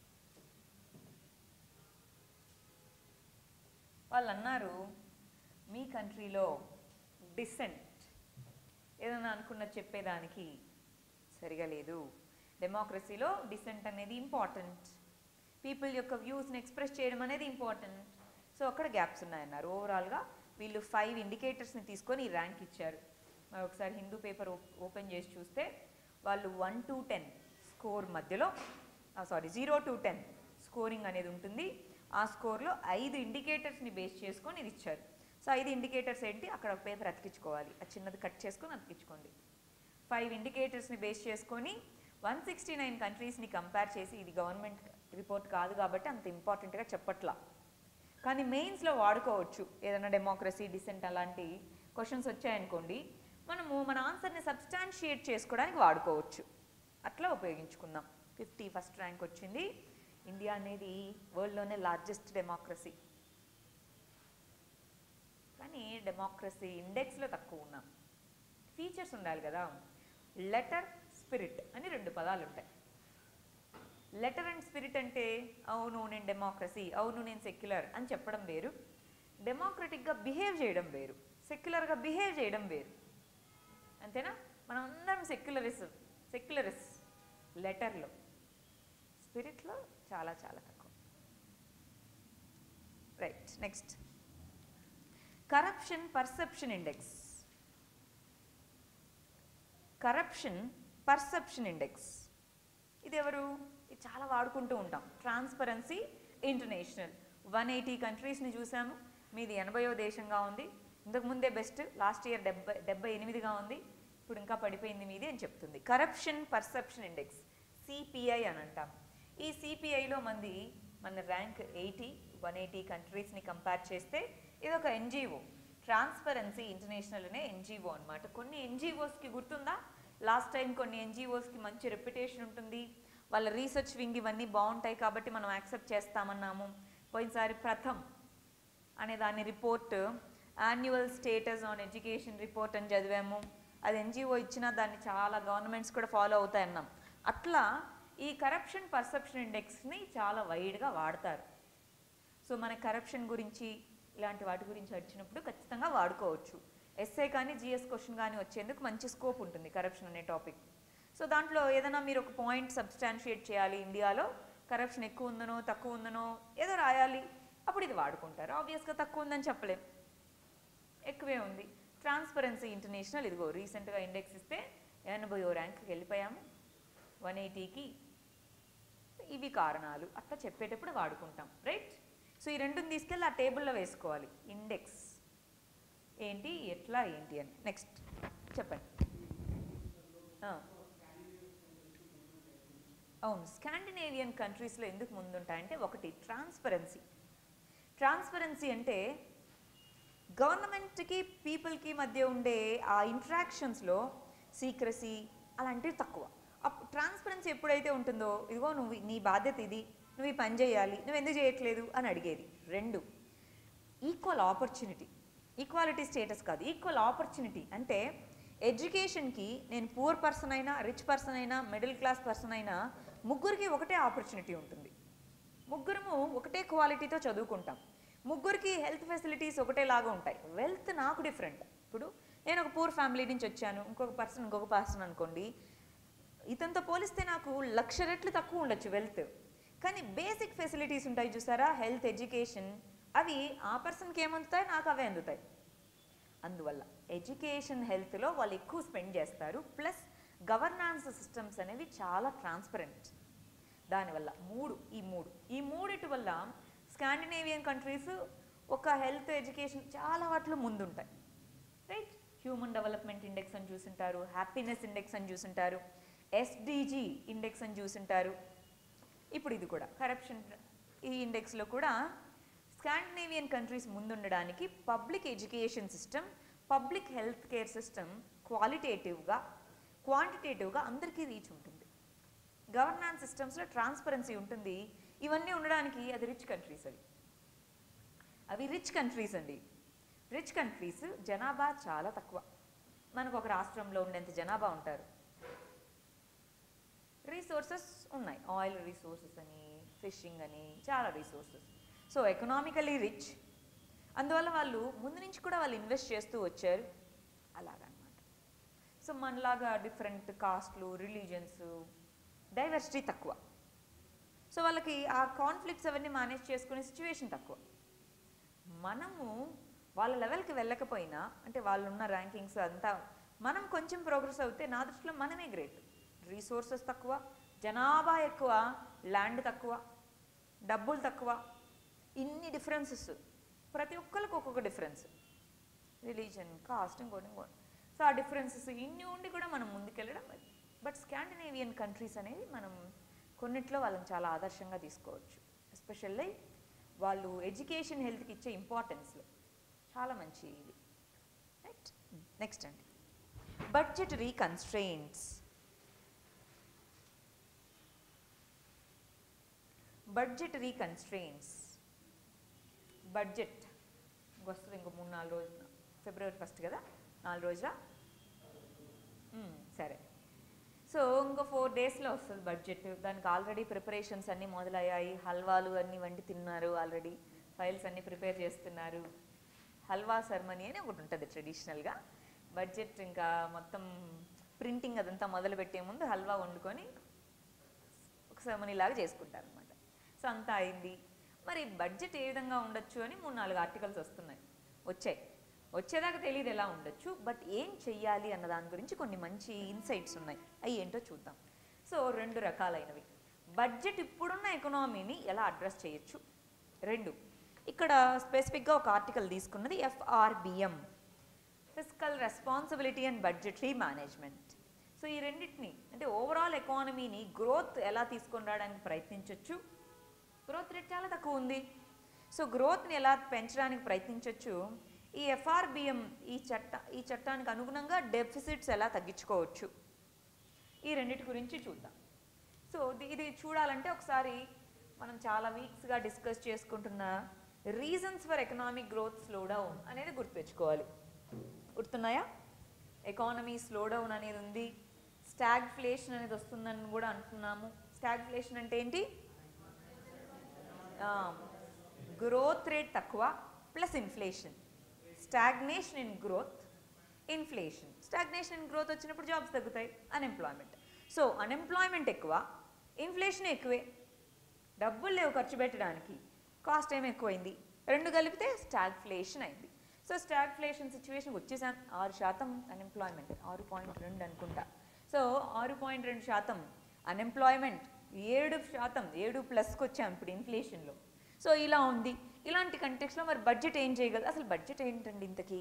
వాళ్ళు అన్నారు మీ కంట్రీలో డిసెంట్ ఏదైనా అనుకున్నది చెప్పేదానికి సరిగా లేదు. డెమోక్రసీలో డిసెంట్ అనేది ఇంపార్టెంట్, పీపుల్ యొక్క వ్యూస్ని ఎక్స్ప్రెస్ చేయడం అనేది ఇంపార్టెంట్. సో అక్కడ గ్యాప్స్ ఉన్నాయన్నారు. ఓవరాల్గా వీళ్ళు ఫైవ్ ఇండికేటర్స్ని తీసుకొని ఈ ర్యాంక్ ఇచ్చారు. మరి ఒకసారి హిందూ పేపర్ ఓపెన్ చేసి చూస్తే వాళ్ళు వన్ టు టెన్ స్కోర్ మధ్యలో, sorry zero to ten scoring అనేది ఉంటుంది. ఆ స్కోర్లో ఐదు ఇండికేటర్స్ని బేస్ చేసుకొని ఇది ఇచ్చారు. సో ఐదు ఇండికేటర్స్ ఏంటి, అక్కడ ఒక పేపర్ అతికించుకోవాలి, అది చిన్నది కట్ చేసుకొని అతికించుకోండి. ఫైవ్ ఇండికేటర్స్ని బేస్ చేసుకొని వన్ సిక్స్టీ నైన్ కంట్రీస్ని కంపేర్ చేసి, ఇది గవర్నమెంట్ రిపోర్ట్ కాదు కాబట్టి అంత ఇంపార్టెంట్గా చెప్పట్లా, కానీ మెయిన్స్లో వాడుకోవచ్చు. ఏదైనా డెమోక్రసీ, డిసెంట్ అలాంటి క్వశ్చన్స్ వచ్చాయనుకోండి, మనము మన ఆన్సర్ని సబ్స్టాన్షియేట్ చేసుకోవడానికి వాడుకోవచ్చు. అట్లా ఉపయోగించుకుందాం. ఫిఫ్టీ ఫస్ట్ ర్యాంక్ వచ్చింది. ఇండియా అనేది వరల్డ్లోనే లార్జెస్ట్ డెమోక్రసీ, కానీ డెమోక్రసీ ఇండెక్స్లో తక్కువ ఉన్నాం. ఫీచర్స్ ఉండాలి కదా. లెటర్, స్పిరిట్ అని రెండు పదాలు ఉంటాయి. లెటర్ అండ్ స్పిరిట్ అంటే అవును నేను డెమోక్రసీ, అవును నేను సెక్యులర్ అని చెప్పడం వేరు, డెమోక్రటిక్గా బిహేవ్ చేయడం వేరు, సెక్యులర్గా బిహేవ్ చేయడం వేరు. అంతేనా? మనం అందరం సెక్యులరిస్ సెక్యులరిస్ లెటర్లో, స్పిరిట్లో చాలా చాలా తక్కువ. Right, next corruption perception index. Corruption perception index ఇది ఎవరు, ఇది చాలా వాడుకుంటూ ఉంటాం. ట్రాన్స్పరెన్సీ ఇంటర్నేషనల్ వన్ ఎయిటీ కంట్రీస్ని చూసాము. మీది ఎనభైవ దేశంగా ఉంది. ఇంతకుముందే బెస్ట్, లాస్ట్ ఇయర్ డెబ్బై డెబ్బై ఎనిమిదిగా ఉంది, ఇప్పుడు ఇంకా పడిపోయింది మీది అని చెప్తుంది. కరప్షన్ పర్సెప్షన్ ఇండెక్స్ సిపిఐ అని అంటాం. ఈ సిపిఐలో మంది మన ర్యాంక్ ఎయిటీ, వన్ ఎయిటీ కంట్రీస్ని కంపేర్ చేస్తే ఇది ఒక ఎన్జిఓ, ట్రాన్స్పరెన్సీ ఇంటర్నేషనల్ అనే ఎన్జిఓ అనమాట. కొన్ని ఎన్జిఓస్కి గుర్తుందా, లాస్ట్ టైం కొన్ని ఎన్జిఓస్కి మంచి రెప్యుటేషన్ ఉంటుంది, వాళ్ళ రీసెర్చ్ వింగ్ ఇవన్నీ బాగుంటాయి కాబట్టి మనం యాక్సెప్ట్ చేస్తామన్నాము. పోయినసారి ప్రథమ్ అనే దాని report, annual status on education report అని చదివాము. అది ఎన్జిఓ ఇచ్చినా దాన్ని చాలా గవర్నమెంట్స్ కూడా ఫాలో అవుతాయన్నాం. అట్లా ఈ కరప్షన్ పర్సెప్షన్ ఇండెక్స్ని చాలా వైడ్గా వాడతారు. సో మన కరప్షన్ గురించి ఇలాంటి వాటి గురించి వచ్చినప్పుడు ఖచ్చితంగా వాడుకోవచ్చు. ఎస్ఏ కానీ జిఎస్ క్వశ్చన్ కానీ వచ్చేందుకు మంచి స్కోప్ ఉంటుంది కరప్షన్ అనే టాపిక్. సో దాంట్లో ఏదైనా మీరు ఒక పాయింట్ సబ్స్టాన్షియేట్ చేయాలి, ఇండియాలో కరప్షన్ ఎక్కువ ఉందనో తక్కువ ఉందనో ఏదో రాయాలి, అప్పుడు ఇది వాడుకుంటారు. ఆబ్వియస్గా తక్కువ ఉందని చెప్పలేం, ఎక్కువే ఉంది. ట్రాన్స్పరెన్సీ ఇంటర్నేషనల్ ఇదిగో రీసెంట్గా ఇండెక్స్ ఇస్తే ఎనభైయో ర్యాంక్కి వెళ్ళిపోయాము, వన్ ఎయిటీకి. ఇవి కారణాలు అట్లా చెప్పేటప్పుడు వాడుకుంటాం, రైట్. సో ఈ రెండుని తీసుకెళ్ళి ఆ టేబుల్లో వేసుకోవాలి, ఇండెక్స్ ఏంటి ఎట్లా ఏంటి అని. నెక్స్ట్ చెప్పండి. అవును, స్కాండినేవియన్ కంట్రీస్లో ఎందుకు ముందుంటాయంటే ఒకటి ట్రాన్స్పరెన్సీ. ట్రాన్స్పరెన్సీ అంటే గవర్నమెంట్కి పీపుల్కి మధ్య ఉండే ఆ ఇంట్రాక్షన్స్లో సీక్రసీ అలాంటివి తక్కువ. అప్పుడు ట్రాన్స్పరెన్సీ ఎప్పుడైతే ఉంటుందో ఇదిగో నువ్వు నీ బాధ్యత ఇది, నువ్వు ఈ పని చేయాలి, నువ్వు ఎందుకు చేయట్లేదు అని అడిగేది. రెండు, ఈక్వల్ ఆపర్చునిటీ. ఈక్వాలిటీ స్టేటస్ కాదు, ఈక్వల్ ఆపర్చునిటీ అంటే ఎడ్యుకేషన్కి నేను పూర్ పర్సన్ అయినా రిచ్ పర్సన్ అయినా మిడిల్ క్లాస్ పర్సన్ అయినా ముగ్గురికి ఒకటే ఆపర్చునిటీ ఉంటుంది. ముగ్గురము ఒకటే క్వాలిటీతో చదువుకుంటాం, ముగ్గురికి హెల్త్ ఫెసిలిటీస్ ఒకటేలాగా ఉంటాయి. వెల్త్ నాకు డిఫరెంట్. ఇప్పుడు నేను ఒక పూర్ ఫ్యామిలీ నుంచి వచ్చాను, ఇంకొక పర్సన్ ఇంకొక పర్సన్ అనుకోండి, ఇతనితో పోలిస్తే నాకు లక్ష రెట్లు తక్కువ ఉండొచ్చు వెల్త్, కానీ బేసిక్ ఫెసిలిటీస్ ఉంటాయి చూసారా, హెల్త్ ఎడ్యుకేషన్, అవి ఆ పర్సన్కి ఏమందుతాయి, నాకు అవే అందుతాయి. అందువల్ల ఎడ్యుకేషన్ హెల్త్లో వాళ్ళు ఎక్కువ స్పెండ్ చేస్తారు. ప్లస్ గవర్నాన్స్ సిస్టమ్స్ అనేవి చాలా ట్రాన్స్పరెంట్. దానివల్ల మూడు ఈ మూడు ఈ మూడిటి వల్ల స్కాండినేవియన్ కంట్రీస్ ఒక హెల్త్ ఎడ్యుకేషన్ చాలా వాటిలో ముందుంటాయి, రైట్. హ్యూమన్ డెవలప్మెంట్ ఇండెక్స్ అని చూసుంటారు, హ్యాపీనెస్ ఇండెక్స్ అని చూసుంటారు, ఎస్డిజి ఇండెక్స్ అని చూసుంటారు. ఇప్పుడు ఇది కూడా కరప్షన్ ఈ ఇండెక్స్లో కూడా స్కాండినేవియన్ కంట్రీస్ ముందుండడానికి public education system, public health care system క్వాలిటేటివ్గా క్వాంటిటేటివ్గా అందరికీ రీచ్ ఉంటుంది. గవర్నాన్స్ సిస్టమ్స్లో ట్రాన్స్పరెన్సీ ఉంటుంది. ఇవన్నీ ఉండడానికి అది రిచ్ కంట్రీస్, అవి అవి రిచ్ కంట్రీస్ అండి. రిచ్ కంట్రీస్ జనాభా చాలా తక్కువ, మనకు ఒక రాష్ట్రంలో ఉండేంత జనాభా ఉంటారు. రీసోర్సెస్ ఉన్నాయి, ఆయిల్ రీసోర్సెస్ అని, ఫిషింగ్ అని, చాలా రీసోర్సెస్. సో ఎకనామికలీ రిచ్, అందువల్ల వాళ్ళు ముందు నుంచి కూడా వాళ్ళు ఇన్వెస్ట్ చేస్తూ వచ్చారు అలాగనమాట. సో మనలాగా డిఫరెంట్ కాస్ట్లు, రిలీజన్స్, డైవర్సిటీ తక్కువ. సో వాళ్ళకి ఆ కాన్ఫ్లిక్ట్స్ అవన్నీ మేనేజ్ చేసుకునే సిచ్యువేషన్ తక్కువ. మనము వాళ్ళ లెవెల్కి వెళ్ళకపోయినా, అంటే వాళ్ళు ఉన్న ర్యాంకింగ్స్ అంతా మనం కొంచెం ప్రోగ్రెస్ అవుతే నా దృష్టిలో మనమే గ్రేట్. రీసోర్సెస్ తక్కువ, జనాభా ఎక్కువ, ల్యాండ్ తక్కువ, డబ్బులు తక్కువ, ఇన్ని డిఫరెన్సెస్, ప్రతి ఒక్కరికి ఒక్కొక్క డిఫరెన్స్, రిలీజన్, కాస్ట్, ఇంకోటి ఇంకోటి. సో ఆ డిఫరెన్సెస్ ఇన్ని ఉండి కూడా మనం ముందుకెళ్ళడం. బట్ స్కాండినేవియన్ కంట్రీస్ అనేవి మనం కొన్నిట్లో వాళ్ళని చాలా ఆదర్శంగా తీసుకోవచ్చు. ఎస్పెషల్లీ వాళ్ళు ఎడ్యుకేషన్ హెల్త్కి ఇచ్చే ఇంపార్టెన్స్లో చాలా మంచి ఇది, రైట్. నెక్స్ట్ అండి, budgetary constraints. Budgetary constraints, budget వస్తుంది ఇంకో మూడు నాలుగు రోజుల, ఫిబ్రవరి ఫస్ట్ కదా, నాలుగు రోజుల, సరే. సో ఇంకో ఫోర్ డేస్లో వస్తుంది బడ్జెట్. దానికి ఆల్రెడీ ప్రిపరేషన్స్ అన్నీ మొదలయ్యాయి, హల్వాలు అన్నీ వండి తిన్నారు, ఆల్రెడీ ఫైల్స్ అన్నీ ప్రిపేర్ చేస్తున్నారు. హల్వా సెరమనీ అని ఒకటి ఉంటుంది ట్రెడిషనల్గా. బడ్జెట్ ఇంకా మొత్తం ప్రింటింగ్ అదంతా మొదలు పెట్టే ముందు హల్వా వండుకొని ఒక సెరమనీ లాగా చేసుకుంటారు అనమాట. సో అంతా అయింది. మరి బడ్జెట్ ఏ విధంగా ఉండొచ్చు అని మూడు నాలుగు ఆర్టికల్స్ వస్తున్నాయి, వచ్చాయి. వచ్చేదాకా తెలియదు ఎలా ఉండొచ్చు, బట్ ఏం చెయ్యాలి అన్న దాని గురించి కొన్ని మంచి ఇన్సైట్స్ ఉన్నాయి. అవి ఏంటో చూద్దాం. సో రెండు రకాలైనవి. బడ్జెట్ ఇప్పుడున్న ఎకనామీని ఎలా అడ్రస్ చేయొచ్చు, రెండు. ఇక్కడ స్పెసిఫిక్గా ఒక ఆర్టికల్ తీసుకున్నది FRBM, fiscal responsibility and budgetary management. So ఈ రెండింటిని అంటే ఓవరాల్ ఎకానమీని గ్రోత్ ఎలా తీసుకొని రావడానికి ప్రయత్నించవచ్చు. గ్రోత్ రేట్ చాలా తక్కువ ఉంది, సో గ్రోత్ని ఎలా పెంచడానికి ప్రయత్నించవచ్చు. ఈ ఎఫ్ఆర్బిఎం ఈ చట్ట ఈ చట్టానికి అనుగుణంగా డెఫిసిట్స్ ఎలా తగ్గించుకోవచ్చు, ఈ రెండింటి గురించి చూద్దాం. సో ఇది చూడాలంటే ఒకసారి మనం చాలా వీక్స్గా డిస్కస్ చేసుకుంటున్న reasons for economic growth slow down అనేది గుర్తుపెట్టుకోవాలి. గుర్తున్నాయా? ఎకానమీ స్లో డౌన్ అనేది ఉంది, స్టాగ్ఫ్లేషన్ అనేది వస్తుందని కూడా అంటున్నాము. స్టాగ్ఫ్లేషన్ అంటే ఏంటి? గ్రోత్ రేట్ తక్కువ, plus inflation, stagnation in growth, inflation. Stagnation in growth వచ్చినప్పుడు జాబ్స్ తగ్గుతాయి, అన్ఎంప్లాయ్మెంట్. సో అన్ఎంప్లాయ్మెంట్ ఎక్కువ, ఇన్ఫ్లేషన్ ఎక్కువే, డబ్బులు లేవు ఖర్చు పెట్టడానికి, కాస్ట్ ఏమి ఎక్కువైంది, రెండు కలిపితే స్టాగ్ఫ్లేషన్ అయింది. సో స్టాగ్ఫ్లేషన్ సిచ్యువేషన్కి వచ్చేసాను. ఆరు శాతం అన్ఎంప్లాయ్మెంట్, ఆరు పాయింట్ రెండు అనుకుంటా. సో ఆరు పాయింట్ రెండు శాతం అన్ఎంప్లాయ్మెంట్, ఏడు శాతం ఏడు ప్లస్కి వచ్చాం ఇప్పుడు ఇన్ఫ్లేషన్లో. సో ఇలా ఉంది. ఇలాంటి కంటెక్స్లో మరి బడ్జెట్ ఏం చేయగలదు? అసలు బడ్జెట్ ఏంటండి ఇంతకీ?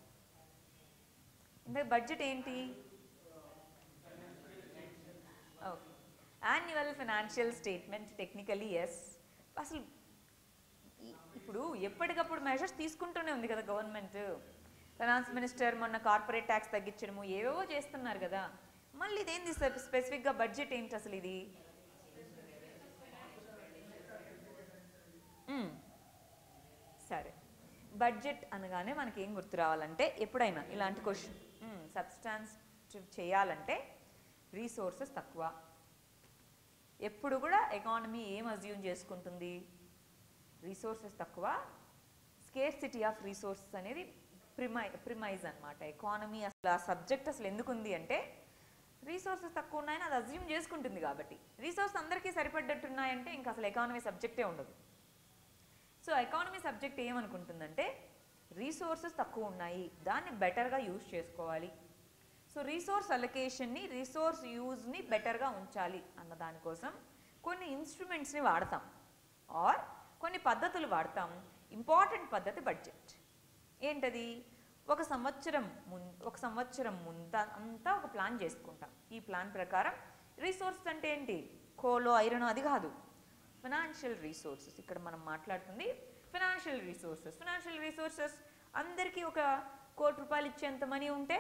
ఇంత బడ్జెట్ ఏంటి? Okay, annual financial statement. Technically yes. అసలు ఇప్పుడు ఎప్పటికప్పుడు మెజర్స్ తీసుకుంటూనే ఉంది కదా గవర్నమెంట్. ఫైనాన్స్ మినిస్టర్ మొన్న కార్పొరేట్ ట్యాక్స్ తగ్గించడము ఏవేవో చేస్తున్నారు కదా. మళ్ళీ ఇదేంది స్పెసిఫిక్గా బడ్జెట్ ఏంటి అసలు? ఇది సరే, బడ్జెట్ అనగానే మనకి ఏం గుర్తు రావాలంటే, ఎప్పుడైనా ఇలాంటి క్వశ్చన్ సబ్స్టాన్సివ్ చేయాలంటే రీసోర్సెస్ తక్కువ. ఎప్పుడు కూడా ఎకానమీ ఏం అజ్యూమ్ చేసుకుంటుంది? రీసోర్సెస్ తక్కువ, స్కేర్సిటీ ఆఫ్ రీసోర్సెస్ అనేది ప్రిమై ప్రిమైజ్ అనమాట. ఎకానమీ అసలు ఆ సబ్జెక్ట్ అసలు ఎందుకు ఉంది అంటే రీసోర్సెస్ తక్కువ ఉన్నాయని అది అజ్యూమ్ చేసుకుంటుంది కాబట్టి. రీసోర్స్ అందరికీ సరిపడ్డట్టున్నాయంటే ఇంకా అసలు ఎకానమీ సబ్జెక్టే ఉండదు. సో ఎకానమీ సబ్జెక్ట్ ఏమనుకుంటుందంటే రీసోర్సెస్ తక్కువ ఉన్నాయి, దాన్ని బెటర్గా యూజ్ చేసుకోవాలి. సో రీసోర్స్ అలొకేషన్ని, రీసోర్స్ యూజ్ని బెటర్గా ఉంచాలి అన్న దానికోసం కొన్ని ఇన్స్ట్రుమెంట్స్ని వాడతాం, ఆర్ కొన్ని పద్ధతులు వాడతాం. ఇంపార్టెంట్ పద్ధతి బడ్జెట్. ఏంటది? ఒక సంవత్సరం ముందు ఒక సంవత్సరం ముందు అంతా ఒక ప్లాన్ చేసుకుంటాం. ఈ ప్లాన్ ప్రకారం రీసోర్సెస్ అంటే ఏంటి? కోలో ఐరన్ అది కాదు, ఫైనాన్షియల్ రీసోర్సెస్. ఇక్కడ మనం మాట్లాడుతుంది ఫైనాన్షియల్ రీసోర్సెస్. ఫైనాన్షియల్ రీసోర్సెస్ అందరికీ ఒక కోటి రూపాయలు ఇచ్చేంత మనీ ఉంటే,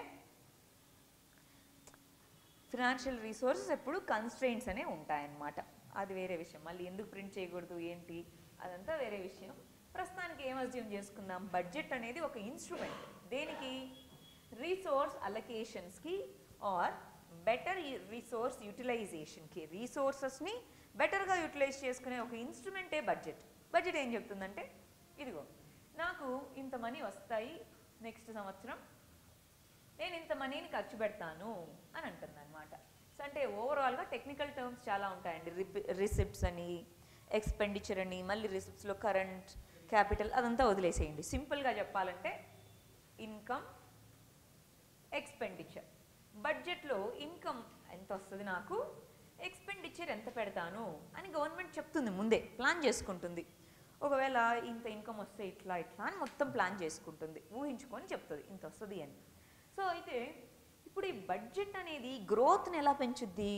ఫైనాన్షియల్ రీసోర్సెస్ ఎప్పుడు కన్స్ట్రెయింట్స్ అనే ఉంటాయన్నమాట. అది వేరే విషయం. మళ్ళీ ఎందుకు ప్రింట్ చేయకూడదు ఏంటి అదంతా వేరే విషయం. ప్రస్తుతానికి ఏం అజ్యూమ్ చేసుకుందాం? బడ్జెట్ అనేది ఒక ఇన్స్ట్రుమెంట్. దేనికి? రీసోర్స్ అలొకేషన్స్కి ఆర్ బెటర్ రీసోర్స్ యూటిలైజేషన్కి. రీసోర్సెస్ని బెటర్గా యూటిలైజ్ చేసుకునే ఒక ఇన్స్ట్రుమెంటే బడ్జెట్. బడ్జెట్ ఏం చెప్తుందంటే, ఇదిగో నాకు ఇంత మనీ వస్తాయి నెక్స్ట్ సంవత్సరం, నేను ఇంత మనీని ఖర్చు పెడతాను అని అంటుంది అనమాట. సో అంటే ఓవరాల్గా టెక్నికల్ టర్మ్స్ చాలా ఉంటాయండి. రిపి రిసిప్ట్స్ అని, ఎక్స్పెండిచర్ అని, మళ్ళీ రిసిప్ట్స్లో కరెంట్, క్యాపిటల్ అదంతా వదిలేసేయండి. సింపుల్గా చెప్పాలంటే ఇన్కమ్, ఎక్స్పెండిచర్. బడ్జెట్లో ఇన్కమ్ ఎంత వస్తుంది నాకు, ఎక్స్పెండిచర్ ఎంత పెడతాను అని గవర్నమెంట్ చెప్తుంది, ముందే ప్లాన్ చేసుకుంటుంది. ఒకవేళ ఇంత ఇన్కమ్ వస్తే ఇట్లా ఇట్లా అని మొత్తం ప్లాన్ చేసుకుంటుంది, ఊహించుకొని చెప్తుంది ఇంత వస్తుంది అని. సో అయితే ఇప్పుడు ఈ బడ్జెట్ అనేది గ్రోత్ని ఎలా పెంచుద్ది?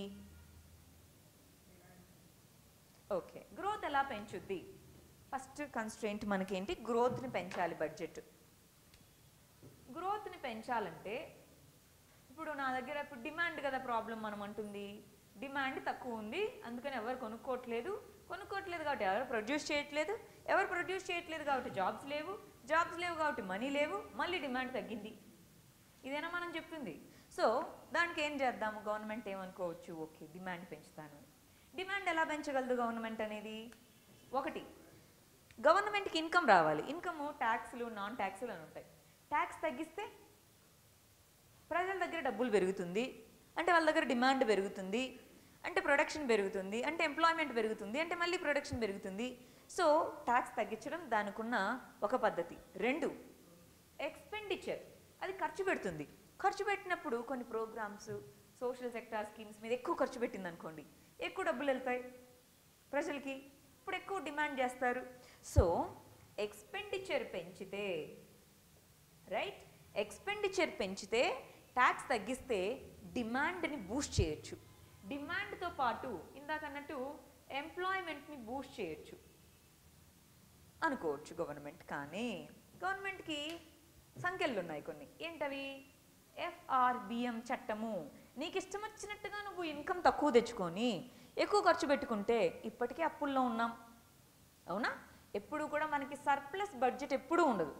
ఓకే, గ్రోత్ ఎలా పెంచుద్ది? ఫస్ట్ కన్స్ట్రెయింట్ మనకేంటి? గ్రోత్ని పెంచాలి బడ్జెట్. గ్రోత్ని పెంచాలంటే ఇప్పుడు నా దగ్గర ఇప్పుడు డిమాండ్ కదా ప్రాబ్లం మనం అంటుంది. డిమాండ్ తక్కువ ఉంది, అందుకని ఎవరు కొనుక్కోవట్లేదు. కొనుక్కోవట్లేదు కాబట్టి ఎవరు ప్రొడ్యూస్ చేయట్లేదు. ఎవరు ప్రొడ్యూస్ చేయట్లేదు కాబట్టి జాబ్స్ లేవు. జాబ్స్ లేవు కాబట్టి మనీ లేవు. మళ్ళీ డిమాండ్ తగ్గింది. ఇదేనా మనం చెప్తుంది? సో దానికి ఏం చేద్దాము? గవర్నమెంట్ ఏమనుకోవచ్చు, ఓకే డిమాండ్ పెంచుతాను. డిమాండ్ ఎలా పెంచగలదు గవర్నమెంట్ అనేది? ఒకటి, గవర్నమెంట్కి ఇన్కమ్ రావాలి. ఇన్కమ్ ట్యాక్స్లు, నాన్ ట్యాక్స్లు అని ఉంటాయి. ట్యాక్స్ తగ్గిస్తే ప్రజల దగ్గర డబ్బులు పెరుగుతుంది, అంటే వాళ్ళ దగ్గర డిమాండ్ పెరుగుతుంది, అంటే ప్రొడక్షన్ పెరుగుతుంది, అంటే ఎంప్లాయ్మెంట్ పెరుగుతుంది, అంటే మళ్ళీ ప్రొడక్షన్ పెరుగుతుంది. సో ట్యాక్స్ తగ్గించడం దానికున్న ఒక పద్ధతి. రెండు, ఎక్స్పెండిచర్, అది ఖర్చు పెడుతుంది. ఖర్చు పెట్టినప్పుడు కొన్ని ప్రోగ్రామ్స్, సోషల్ సెక్టార్ స్కీమ్స్ మీద ఎక్కువ ఖర్చు పెట్టింది అనుకోండి, ఎక్కువ డబ్బులు వెళ్తాయి ప్రజలకి, ఇప్పుడు ఎక్కువ డిమాండ్ చేస్తారు. సో ఎక్స్పెండిచర్ పెంచితే, రైట్, ఎక్స్పెండిచర్ పెంచితే, ట్యాక్స్ తగ్గిస్తే డిమాండ్ని బూస్ట్ చేయొచ్చు. డిమాండ్తో పాటు ఇందాకన్నట్టు ఎంప్లాయ్మెంట్ని బూస్ట్ చేయొచ్చు అనుకోవచ్చు గవర్నమెంట్. కానీ గవర్నమెంట్కి సంఖ్యలు ఉన్నాయి కొన్ని. ఏంటవి? ఎఫ్ఆర్బిఎం చట్టము. నీకు ఇష్టం వచ్చినట్టుగా నువ్వు ఇన్కమ్ తక్కువ తెచ్చుకొని ఎక్కువ ఖర్చు పెట్టుకుంటే ఇప్పటికే అప్పుల్లో ఉన్నాం, అవునా? ఎప్పుడు కూడా మనకి సర్ప్లస్ బడ్జెట్ ఎప్పుడూ ఉండదు,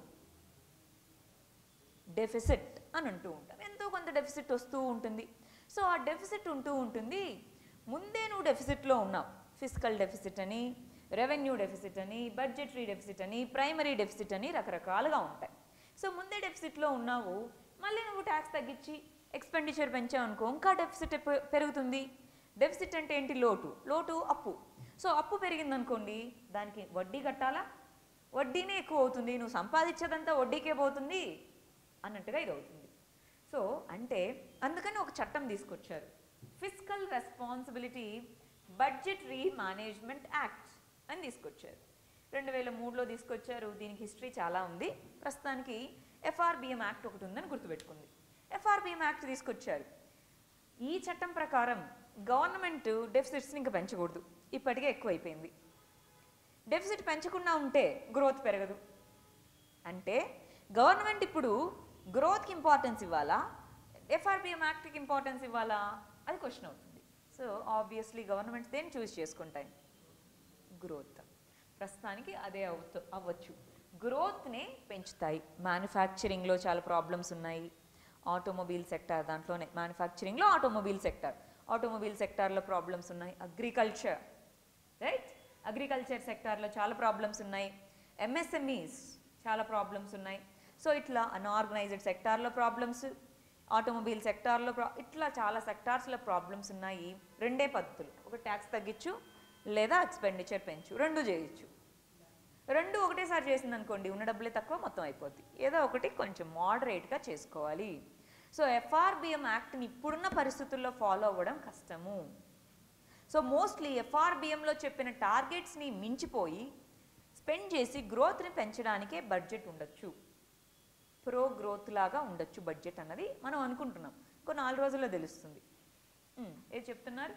డెఫిసిట్ అని అంటూ ఉంటాం. ఎంతో కొంత డెఫిసిట్ వస్తూ ఉంటుంది. సో ఆ డెఫిసిట్ ఉంటూ ఉంటుంది. ముందే నువ్వు డెఫిసిట్లో ఉన్నావు, ఫిజికల్ డెఫిసిట్ అని, రెవెన్యూ డెఫిసిట్ అని, బడ్జెటరీ డెఫిసిట్ అని, ప్రైమరీ డెఫిసిట్ అని రకరకాలుగా ఉంటాయి. సో ముందే డెఫిసిట్లో ఉన్నావు, మళ్ళీ నువ్వు ట్యాక్స్ తగ్గించి ఎక్స్పెండిచర్ పెంచావు అనుకో, ఇంకా డెఫిసిట్ పెరుగుతుంది. డెఫిసిట్ అంటే ఏంటి? లోటు. లోటు అప్పు. సో అప్పు పెరిగిందనుకోండి, దానికి వడ్డీ కట్టాలా? వడ్డీనే ఎక్కువ అవుతుంది, నువ్వు సంపాదించేదంతా వడ్డీకే పోతుంది అన్నట్టుగా ఇది అవుతుంది. సో అంటే అందుకని ఒక చట్టం తీసుకొచ్చారు, fiscal responsibility budgetary management act అని తీసుకొచ్చారు. రెండు వేల మూడులో తీసుకొచ్చారు. దీనికి హిస్టరీ చాలా ఉంది. ప్రస్తుతానికి ఎఫ్ఆర్బిఎం యాక్ట్ ఒకటి ఉందని గుర్తుపెట్టుకుంది. ఎఫ్ఆర్బిఎం యాక్ట్ తీసుకొచ్చారు. ఈ చట్టం ప్రకారం గవర్నమెంట్ డెఫిసిట్స్ని ఇంకా పెంచకూడదు, ఇప్పటికే ఎక్కువైపోయింది. డెఫిసిట్ పెంచకుండా ఉంటే గ్రోత్ పెరగదు. అంటే గవర్నమెంట్ ఇప్పుడు గ్రోత్కి ఇంపార్టెన్స్ ఇవ్వాలా, ఎఫ్ఆర్బిఎం యాక్ట్కి ఇంపార్టెన్స్ ఇవ్వాలా, అది క్వశ్చన్ అవుతుంది. సో ఆబ్వియస్లీ గవర్నమెంట్స్ దేన్ని చూస్ చేసుకుంటాయి? గ్రోత్. ప్రస్తుతానికి అదే అవుతు అవ్వచ్చు గ్రోత్నే పెంచుతాయి. మ్యానుఫ్యాక్చరింగ్లో చాలా ప్రాబ్లమ్స్ ఉన్నాయి. ఆటోమొబైల్ సెక్టార్ దాంట్లోనే, మ్యానుఫ్యాక్చరింగ్లో ఆటోమొబైల్ సెక్టార్ ఆటోమొబైల్ సెక్టార్లో ప్రాబ్లమ్స్ ఉన్నాయి. అగ్రికల్చర్, రైట్, అగ్రికల్చర్ సెక్టార్లో చాలా ప్రాబ్లమ్స్ ఉన్నాయి. ఎంఎస్ఎంఈస్ చాలా ప్రాబ్లమ్స్ ఉన్నాయి. సో ఇట్లా అన్ఆర్గనైజ్డ్ సెక్టార్లో ప్రాబ్లమ్స్, ఆటోమొబైల్ సెక్టార్లో ప్రా ఇట్లా చాలా సెక్టార్స్లో ప్రాబ్లమ్స్ ఉన్నాయి. రెండే పద్ధతులు, ఒక ట్యాక్స్ తగ్గించు లేదా ఎక్స్పెండిచర్ పెంచు, రెండు చేయొచ్చు. రెండు ఒకటేసారి చేసింది అనుకోండి, ఉన్న డబ్బులే తక్కువ, మొత్తం అయిపోద్ది. ఏదో ఒకటి కొంచెం మోడరేట్గా చేసుకోవాలి. సో ఎఫ్ఆర్బిఎం యాక్ట్ని ఇప్పుడున్న పరిస్థితుల్లో ఫాలో అవ్వడం కష్టము. సో మోస్ట్లీ ఎఫ్ఆర్బిఎంలో చెప్పిన టార్గెట్స్ని మించిపోయి స్పెండ్ చేసి గ్రోత్ని పెంచడానికే బడ్జెట్ ఉండొచ్చు, ప్రో గ్రోత్ లాగా ఉండొచ్చు బడ్జెట్ అన్నది మనం అనుకుంటున్నాం. ఇంకో నాలుగు రోజుల్లో తెలుస్తుంది. ఏది చెప్తున్నారు?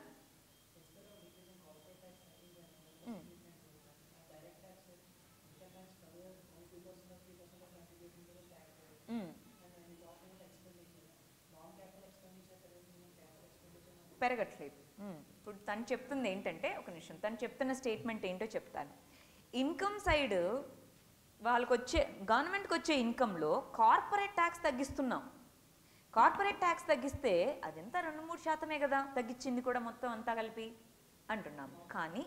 పెరగట్లేదు. ఇప్పుడు తను చెప్తుంది ఏంటంటే, ఒక నిమిషం, తను చెప్తున్న స్టేట్మెంట్ ఏంటో చెప్తాను. ఇన్కమ్ సైడ్ వాళ్ళకి వచ్చే, గవర్నమెంట్కి వచ్చే ఇన్కంలో కార్పొరేట్ ట్యాక్స్ తగ్గిస్తున్నాం. కార్పొరేట్ ట్యాక్స్ తగ్గిస్తే అదంతా రెండు మూడు శాతమే కదా తగ్గించింది కూడా, మొత్తం అంతా కలిపి అంటున్నాం. కానీ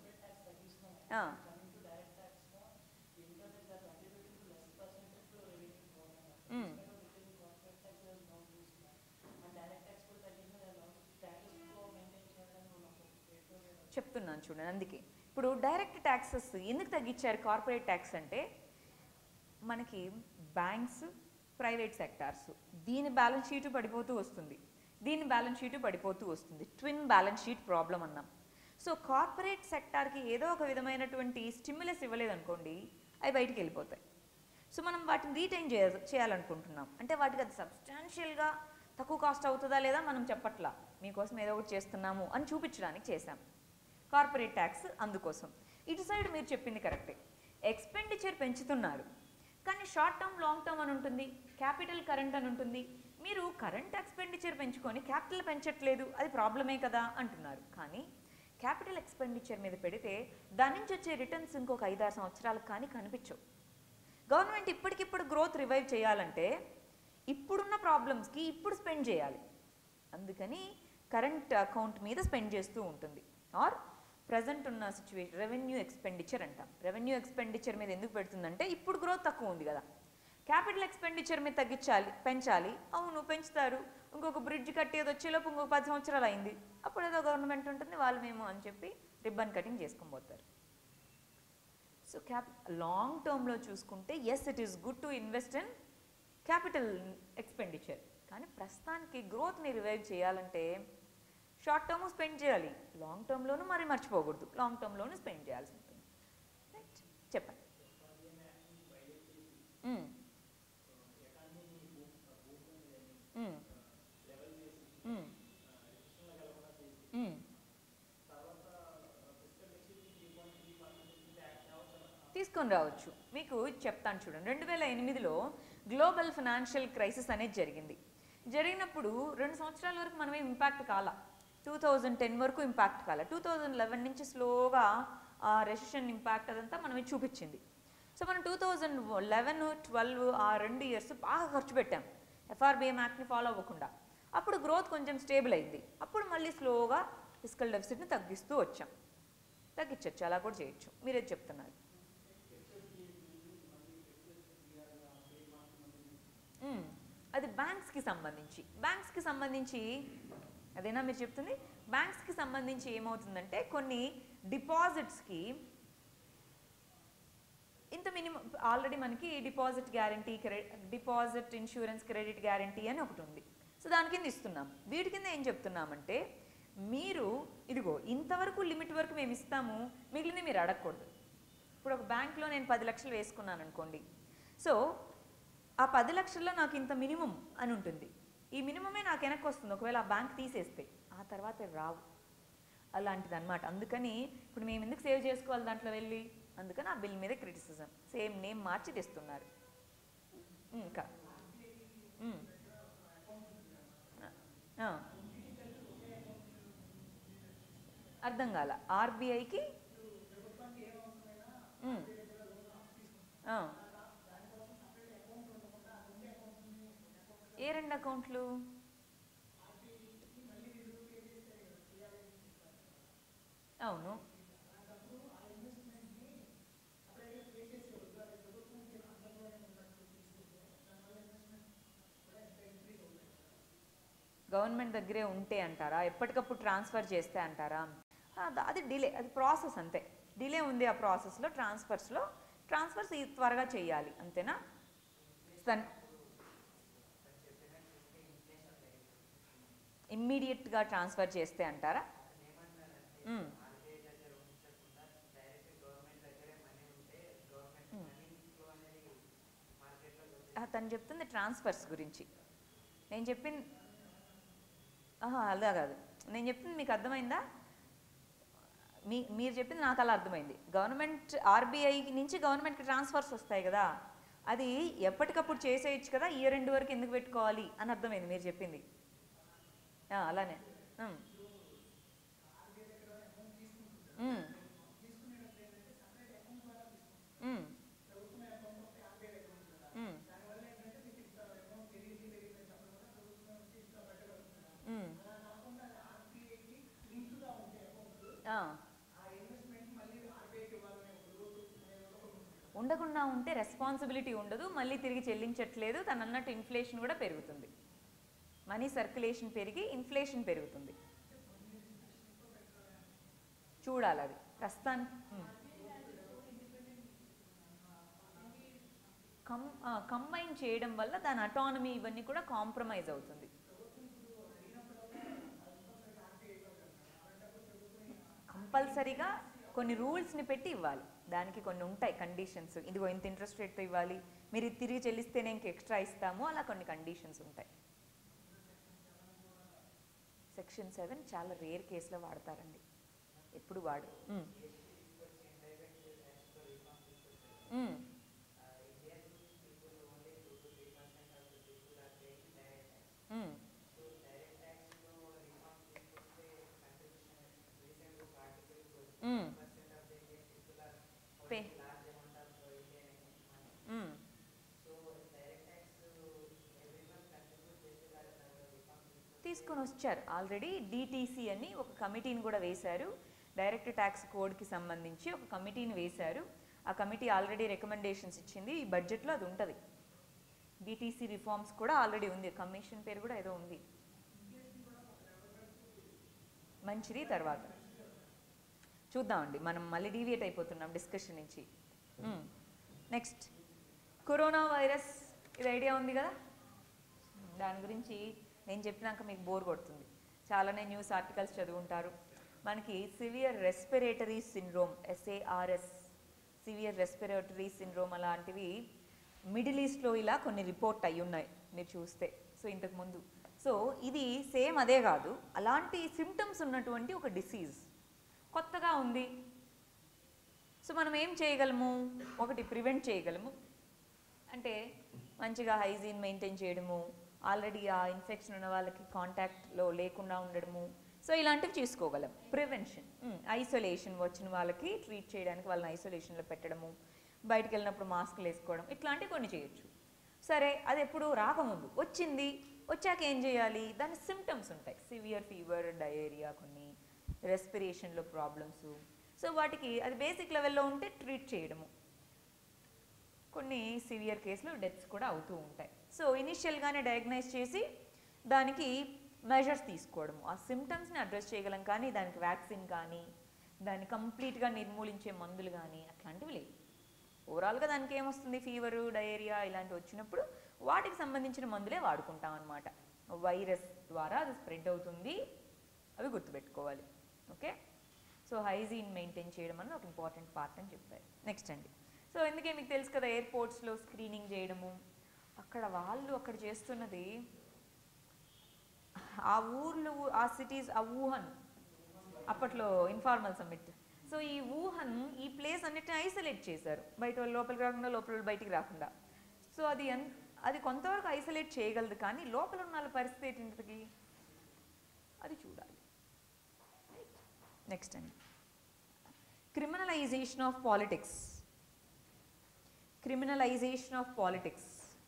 చెప్తున్నాను చూడండి. అందుకే ఇప్పుడు డైరెక్ట్ ట్యాక్సెస్ ఎందుకు తగ్గించారు కార్పొరేట్ ట్యాక్స్ అంటే, మనకి బ్యాంక్స్, ప్రైవేట్ సెక్టార్స్, దీని బ్యాలెన్స్ షీటు పడిపోతూ వస్తుంది, దీని బ్యాలెన్స్ షీటు పడిపోతూ వస్తుంది, ట్విన్ బ్యాలెన్స్ షీట్ ప్రాబ్లం అన్నాం. సో కార్పొరేట్ సెక్టార్కి ఏదో ఒక విధమైనటువంటి స్టిమ్యులస్ ఇవ్వలేదనుకోండి, అవి బయటికి వెళ్ళిపోతాయి. సో మనం వాటిని రీటైన్ చేయ చేయాలనుకుంటున్నాం. అంటే వాటికి అది సబ్స్టాన్షియల్గా తక్కువ కాస్ట్ అవుతుందా లేదా మనం చెప్పట్లా, మీకోసం ఏదో ఒకటి చేస్తున్నాము అని చూపించడానికి చేశాం కార్పొరేట్ ట్యాక్స్. అందుకోసం ఇటు సైడ్ మీరు చెప్పింది కరెక్టే, ఎక్స్పెండిచర్ పెంచుతున్నారు కానీ షార్ట్ టర్మ్ లాంగ్ టర్మ్ అని ఉంటుంది, క్యాపిటల్ కరెంట్ అని ఉంటుంది. మీరు కరెంట్ ఎక్స్పెండిచర్ పెంచుకొని క్యాపిటల్ పెంచట్లేదు, అది ప్రాబ్లమే కదా అంటున్నారు. కానీ క్యాపిటల్ ఎక్స్పెండిచర్ మీద పెడితే దాని నుంచి వచ్చే రిటర్న్స్ ఇంకొక ఐదారు సంవత్సరాలకు కానీ కనిపించవు. గవర్నమెంట్ ఇప్పటికిప్పుడు గ్రోత్ రివైవ్ చేయాలంటే ఇప్పుడున్న ప్రాబ్లమ్స్కి ఇప్పుడు స్పెండ్ చేయాలి. అందుకని కరెంట్ అకౌంట్ మీద స్పెండ్ చేస్తూ ఉంటుంది. ఆర్ ప్రజెంట్ ఉన్న సిచ్యువేషన్ రెవెన్యూ ఎక్స్పెండిచర్ అంటాం. రెవెన్యూ ఎక్స్పెండిచర్ మీద ఎందుకు పెడుతుందంటే ఇప్పుడు గ్రోత్ తక్కువ ఉంది కదా, క్యాపిటల్ ఎక్స్పెండిచర్ మీద తగ్గించాలి, పెంచాలి. అవును పెంచుతారు, ఇంకొక బ్రిడ్జ్ కట్టేది వచ్చేలోపు ఇంకొక పది సంవత్సరాలు అయింది, అప్పుడు ఏదో గవర్నమెంట్ ఉంటుంది, వాళ్ళు మేము అని చెప్పి రిబ్బన్ కటింగ్ చేసుకొని పోతారు. సో క్యాప్ లాంగ్ టర్మ్లో చూసుకుంటే yes it is good to invest in capital expenditure. కానీ ప్రస్తుతానికి గ్రోత్ని రివైవ్ చేయాలంటే షార్ట్ టర్మ్ స్పెండ్ చేయాలి, లాంగ్ టర్మ్లోనూ మరి మర్చిపోకూడదు, లాంగ్ టర్మ్లోనూ స్పెండ్ చేయాల్సి ఉంటుంది. రైట్, చెప్పండి. తీసుకొని రావచ్చు, మీకు చెప్తాను చూడండి. రెండు వేల ఎనిమిదిలో గ్లోబల్ ఫైనాన్షియల్ క్రైసిస్ అనేది జరిగింది. జరిగినప్పుడు రెండు సంవత్సరాల వరకు మనమే ఇంపాక్ట్ కాల, టూ థౌజండ్ టెన్ వరకు ఇంపాక్ట్ కాల, టూ థౌజండ్ లెవెన్ నుంచి స్లోగా ఆ రెసిషన్ ఇంపాక్ట్ అదంతా మనమే చూపించింది. సో మనం టూ థౌజండ్ లెవెన్ ట్వెల్వ్ ఆ రెండు ఇయర్స్ బాగా ఖర్చు పెట్టాం ఎఫ్ఆర్బిఎం యాక్ట్ని ఫాలో అవ్వకుండా. అప్పుడు గ్రోత్ కొంచెం స్టేబుల్ అయింది, అప్పుడు మళ్ళీ స్లోగా ఫిస్కల్ డెఫిసిట్ని తగ్గిస్తూ వచ్చాం. తగ్గించవచ్చు, అలా కూడా చేయొచ్చు. మీరేది చెప్తున్నారు? మ్మ్. అది బ్యాంక్స్కి సంబంధించి బ్యాంక్స్కి సంబంధించి అదేనా మీరు చెప్తుంది? బ్యాంక్స్కి సంబంధించి ఏమవుతుందంటే కొన్ని డిపాజిట్స్కి ఇంత మినిమం ఆల్రెడీ మనకి deposit guarantee, deposit insurance credit guarantee అని ఒకటి ఉంది. సో దాని కింద ఇస్తున్నాం. వీటి కింద ఏం చెప్తున్నామంటే మీరు ఇదిగో ఇంతవరకు లిమిట్ వరకు మేము ఇస్తాము, మిగిలింది మీరు అడగకూడదు. ఇప్పుడు ఒక బ్యాంక్లో నేను పది లక్షలు వేసుకున్నాను అనుకోండి. సో ఆ పది లక్షల్లో నాకు ఇంత మినిమం అని ఉంటుంది. ఈ మినిమమే నాకు వెనక్కి వస్తుంది ఒకవేళ ఆ బ్యాంక్ తీసేస్తే, ఆ తర్వాత రావు. అలాంటిది అనమాట. అందుకని ఇప్పుడు మేము ఎందుకు సేవ్ చేసుకోవాలి దాంట్లో వెళ్ళి, అందుకని ఆ బిల్ మీద క్రిటిసిజం. సేమ్ నేమ్ మార్చి తెస్తున్నారు. ఇంకా అర్థం కాల. ఆర్బీఐకి ఏ రెండు అకౌంట్లు? అవును. గవర్నమెంట్ దగ్గరే ఉంటే అంటారా? ఎప్పటికప్పుడు ట్రాన్స్ఫర్ చేస్తే అంటారా? అది డిలే, అది ప్రాసెస్ అంతే. డిలే ఉంది ఆ ప్రాసెస్లో, ట్రాన్స్ఫర్స్లో. ట్రాన్స్ఫర్స్ త్వరగా చేయాలి అంతేనా? ఇమ్మీడియట్గా ట్రాన్స్ఫర్ చేస్తే అంటారా? తను చెప్తుంది ట్రాన్స్ఫర్స్ గురించి. నేను చెప్పింది అలా కాదు. నేను చెప్పింది మీకు అర్థమైందా? మీ మీరు చెప్పింది నాకు అలా అర్థమైంది. గవర్నమెంట్ ఆర్బీఐ నుంచి గవర్నమెంట్కి ట్రాన్స్ఫర్స్ వస్తాయి కదా, అది ఎప్పటికప్పుడు చేసేయచ్చు కదా, ఇయర్ ఎండ్ వరకు ఎందుకు పెట్టుకోవాలి అని అర్థమైంది మీరు చెప్పింది. అలానే ఉండకుండా ఉంటే రెస్పాన్సిబిలిటీ ఉండదు, మళ్ళీ తిరిగి చెల్లించట్లేదు. తను అన్నట్టు ఇన్ఫ్లేషన్ కూడా పెరుగుతుంది, మనీ సర్క్యులేషన్ పెరిగి ఇన్ఫ్లేషన్ పెరుగుతుంది. చూడాలి అది ప్రస్తుతానికి. కం కంబైన్ చేయడం వల్ల దాని అటానమీ ఇవన్నీ కూడా కాంప్రమైజ్ అవుతుంది. కంపల్సరీగా కొన్ని రూల్స్ని పెట్టి ఇవ్వాలి, దానికి కొన్ని ఉంటాయి కండిషన్స్. ఇదిగో ఇంత ఇంట్రెస్ట్ రేట్తో ఇవ్వాలి, మీరు ఇది తిరిగి చెల్లిస్తేనే ఇంక ఎక్స్ట్రా ఇస్తాము, అలా కొన్ని కండిషన్స్ ఉంటాయి. సెక్షన్ సెవెన్ చాలా రేర్ కేసులో వాడతారండి, ఎప్పుడు వాడు. తీసుకొని వచ్చారు ఆల్రెడీ. డిటిసి అని ఒక కమిటీని కూడా వేశారు, డైరెక్ట్ ట్యాక్స్ కోడ్కి సంబంధించి ఒక కమిటీని వేశారు. ఆ కమిటీ ఆల్రెడీ రికమెండేషన్స్ ఇచ్చింది, ఈ బడ్జెట్లో అది ఉంటుంది. డిటిసి రిఫార్మ్స్ కూడా ఆల్రెడీ ఉంది, కమిషన్ పేరు కూడా ఏదో ఉంది. మంచిది, తర్వాత చూద్దామండి. మనం మళ్ళీ డీవియేట్ అయిపోతున్నాం డిస్కషన్ నుంచి. నెక్స్ట్ కరోనా వైరస్, ఇది ఐడియా ఉంది కదా. దాని గురించి నేను చెప్పినాక మీకు బోర్ కొడుతుంది, చాలానే న్యూస్ ఆర్టికల్స్ చదువుంటారు. మనకి severe respiratory syndrome, SARS, severe respiratory syndrome అలాంటివి మిడిల్ ఈస్ట్లో ఇలా కొన్ని రిపోర్ట్ అయ్యి ఉన్నాయి మీరు చూస్తే. సో ఇంతకుముందు, సో ఇది సేమ్ అదే కాదు, అలాంటి సిమ్టమ్స్ ఉన్నటువంటి ఒక డిసీజ్ కొత్తగా ఉంది. సో మనం ఏం చేయగలము? ఒకటి ప్రివెంట్ చేయగలము, అంటే మంచిగా హైజీన్ మెయింటైన్ చేయడము, ఆల్రెడీ ఆ ఇన్ఫెక్షన్ ఉన్న వాళ్ళకి కాంటాక్ట్లో లేకుండా ఉండడము. సో ఇలాంటివి చేసుకోగలం. ప్రివెన్షన్, ఐసోలేషన్, వచ్చిన వాళ్ళకి ట్రీట్ చేయడానికి వాళ్ళని ఐసోలేషన్లో పెట్టడము, బయటకు వెళ్ళినప్పుడు మాస్కులు వేసుకోవడం, ఇట్లాంటివి కొన్ని చేయొచ్చు. సరే, అది ఎప్పుడు రాకముందు వచ్చింది, వచ్చాక ఏం చేయాలి? దాని సిమ్టమ్స్ ఉంటాయి, సివియర్ ఫీవర్, డయేరియా, కొన్ని రెస్పిరేషన్లో ప్రాబ్లమ్స్. సో వాటికి అది బేసిక్ లెవెల్లో ఉంటే ట్రీట్ చేయడము, కొన్ని సివియర్ కేసులు డెత్స్ కూడా అవుతూ ఉంటాయి. సో ఇనిషియల్గానే డయాగ్నైజ్ చేసి దానికి మెజర్స్ తీసుకోవడము, ఆ సిమ్టమ్స్ని అడ్రస్ చేయగలం, కానీ దానికి వ్యాక్సిన్ కానీ దాన్ని కంప్లీట్గా నిర్మూలించే మందులు కానీ అట్లాంటివి లేవు. ఓవరాల్గా దానికి ఏమొస్తుంది, ఫీవరు, డయేరియా ఇలాంటివి వచ్చినప్పుడు వాటికి సంబంధించిన మందులే వాడుకుంటాం అన్నమాట. వైరస్ ద్వారా అది స్ప్రెడ్ అవుతుంది, అవి గుర్తుపెట్టుకోవాలి. ఓకే, సో హైజీన్ మెయింటైన్ చేయడం అనేది ఒక ఇంపార్టెంట్ పార్ట్ అని చెప్పారు. నెక్స్ట్ అండి, సో ఎందుకే మీకు తెలుసు కదా ఎయిర్పోర్ట్స్లో స్క్రీనింగ్ చేయడము, అక్కడ వాళ్ళు అక్కడ చేస్తున్నది ఆ ఊర్లు, ఆ సిటీస్, ఆ వుహాన్ అప్పట్లో ఇన్ఫార్మల్ సమ్మిట్. సో ఈ వుహాన్ ఈ ప్లేస్ అన్నిటిని ఐసోలేట్ చేశారు, బయట వాళ్ళు లోపలికి రాకుండా, లోపల వాళ్ళు బయటికి రాకుండా. సో అది అది కొంతవరకు ఐసోలేట్ చేయగలదు, కానీ లోపల ఉన్న వాళ్ళ పరిస్థితి ఏంటికి అది చూడాలి. నెక్స్ట్ అండి, criminalization of politics. Criminalization of politics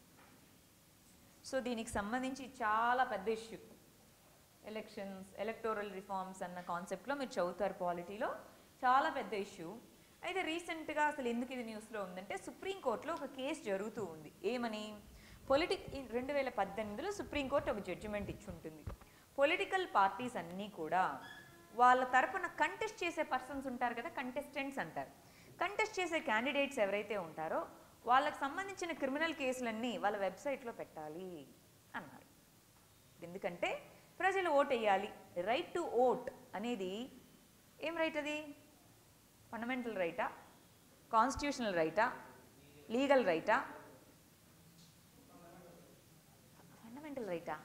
so దీనికి సంబంధించి చాలా పెద్ద ఇష్యూ. ఎలక్షన్స్, ఎలక్టోరల్ రిఫార్మ్స్ అన్న కాన్సెప్ట్లో మీరు చదువుతారు పాలిటీలో, చాలా పెద్ద ఇష్యూ. అయితే రీసెంట్గా అసలు ఎందుకు ఇది న్యూస్లో ఉందంటే, సుప్రీంకోర్టులో ఒక కేసు జరుగుతూ ఉంది. ఏమని, పొలిటిక్ రెండు వేల పద్దెనిమిదిలో సుప్రీంకోర్టు ఒక జడ్జిమెంట్ ఇచ్చి ఉంటుంది. పొలిటికల్ పార్టీస్ అన్నీ కూడా వాళ్ళ తరపున కంటెస్ట్ చేసే పర్సన్స్ ఉంటారు కదా, కంటెస్టెంట్స్ అంటారు. కంటెస్ట్ చేసే క్యాండిడేట్స్ ఎవరైతే ఉంటారో వాళ్ళకి సంబంధించిన క్రిమినల్ కేసులన్నీ వాళ్ళ వెబ్సైట్లో పెట్టాలి అన్నారు. ఎందుకంటే ప్రజలు ఓట్ వేయాలి. రైట్ టు ఓట్ అనేది ఏం రైట్, అది ఫండమెంటల్ రైటా, కాన్స్టిట్యూషనల్ రైటా, లీగల్ రైటా? ఫండమెంటల్ రైటా?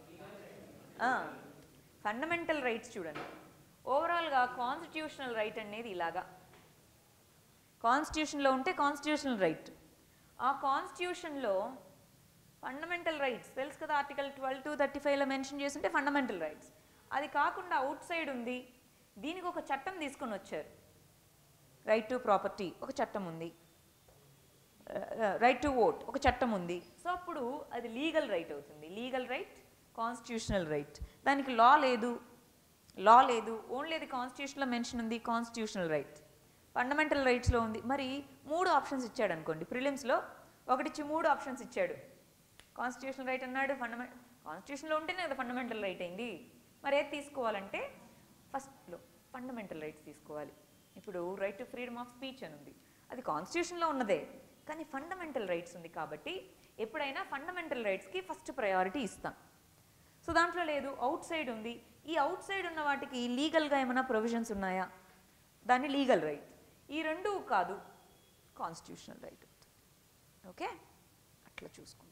ఫండమెంటల్ రైట్స్ చూడండి, ఓవరాల్గా కాన్స్టిట్యూషనల్ రైట్ అనేది ఇలాగా కాన్స్టిట్యూషన్లో ఉంటే కాన్స్టిట్యూషనల్ రైట్. ఆ కాన్స్టిట్యూషన్లో ఫండమెంటల్ రైట్స్ తెలుసు కదా, ఆర్టికల్ ట్వెల్వ్ టు థర్టీ ఫైవ్లో మెన్షన్ చేస్తుంటే ఫండమెంటల్ రైట్స్. అది కాకుండా అవుట్ సైడ్ ఉంది, దీనికి ఒక చట్టం తీసుకొని వచ్చారు. రైట్ టు ప్రాపర్టీ ఒక చట్టం ఉంది, రైట్ టు ఓట్ ఒక చట్టం ఉంది. సో అప్పుడు అది లీగల్ రైట్ అవుతుంది. Legal right, constitutional right. దానికి లా లేదు, లా లేదు, ఓన్లీ అది కాన్స్టిట్యూషన్లో మెన్షన్ ఉంది, కాన్స్టిట్యూషనల్ రైట్. ఫండమెంటల్ రైట్స్లో ఉంది. మరి మూడు ఆప్షన్స్ ఇచ్చాడు అనుకోండి, ప్రిలిమ్స్లో ఒకటిచ్చి మూడు ఆప్షన్స్ ఇచ్చాడు. కాన్స్టిట్యూషనల్ రైట్ అన్నాడు, ఫండమెంట కాన్స్టిట్యూషన్లో ఉంటేనే కదా ఫండమెంటల్ రైట్ అయింది. మరి ఏది తీసుకోవాలంటే ఫస్ట్లో ఫండమెంటల్ రైట్స్ తీసుకోవాలి. ఇప్పుడు right to freedom of speech అని ఉంది, అది కాన్స్టిట్యూషన్లో ఉన్నదే, కానీ ఫండమెంటల్ రైట్స్ ఉంది కాబట్టి ఎప్పుడైనా ఫండమెంటల్ రైట్స్కి ఫస్ట్ ప్రయారిటీ ఇస్తాం. సో దాంట్లో లేదు, అవుట్ సైడ్ ఉంది. ఈ అవుట్ సైడ్ ఉన్న వాటికి లీగల్గా ఏమైనా ప్రొవిజన్స్ ఉన్నాయా, దాన్ని లీగల్ రైట్. ఈ రెండు కాదు, కాన్స్టిట్యూషనల్ రైట్. ఓకే, అట్లా చూసుకుంటాం.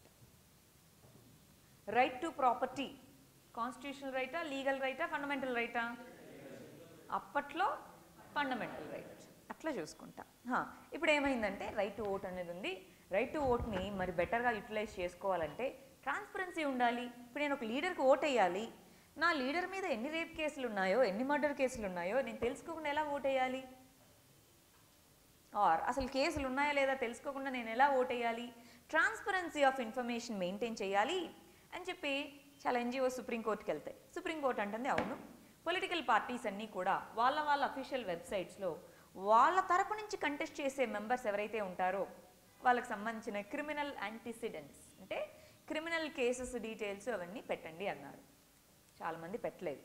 రైట్ టు ప్రాపర్టీ కాన్స్టిట్యూషనల్ రైటా, లీగల్ రైటా, ఫండమెంటల్ రైటా? అప్పట్లో ఫండమెంటల్ రైట్, అట్లా చూసుకుంటా. ఇప్పుడు ఏమైందంటే రైట్ టు ఓట్ అనేది ఉంది. రైట్ టు ఓట్ని మరి బెటర్గా యూటిలైజ్ చేసుకోవాలంటే ట్రాన్స్పరెన్సీ ఉండాలి. ఇప్పుడు నేను ఒక లీడర్కి ఓట్ వేయాలి, నా లీడర్ మీద ఎన్ని రేప్ కేసులు ఉన్నాయో, ఎన్ని మర్డర్ కేసులు ఉన్నాయో నేను తెలుసుకోకుండా ఎలా ఓట్ వేయాలి? ఆర్ అసలు కేసులు ఉన్నాయా లేదా తెలుసుకోకుండా నేను ఎలా ఓట్ వేయాలి? ట్రాన్స్పరెన్సీ ఆఫ్ ఇన్ఫర్మేషన్ మెయింటైన్ చేయాలి అని చెప్పి చాలా ఎన్జిఓ సుప్రీంకోర్టుకి వెళ్తాయి. సుప్రీంకోర్టు అంటుంది అవును, పొలిటికల్ పార్టీస్ అన్నీ కూడా వాళ్ళ వాళ్ళ అఫీషియల్ వెబ్సైట్స్లో వాళ్ళ తరపు నుంచి కంటెస్ట్ చేసే మెంబర్స్ ఎవరైతే ఉంటారో వాళ్ళకి సంబంధించిన క్రిమినల్ యాంటిసిడెంట్స్ అంటే క్రిమినల్ కేసెస్ డీటెయిల్స్ అవన్నీ పెట్టండి అన్నారు. చాలామంది పెట్టలేదు.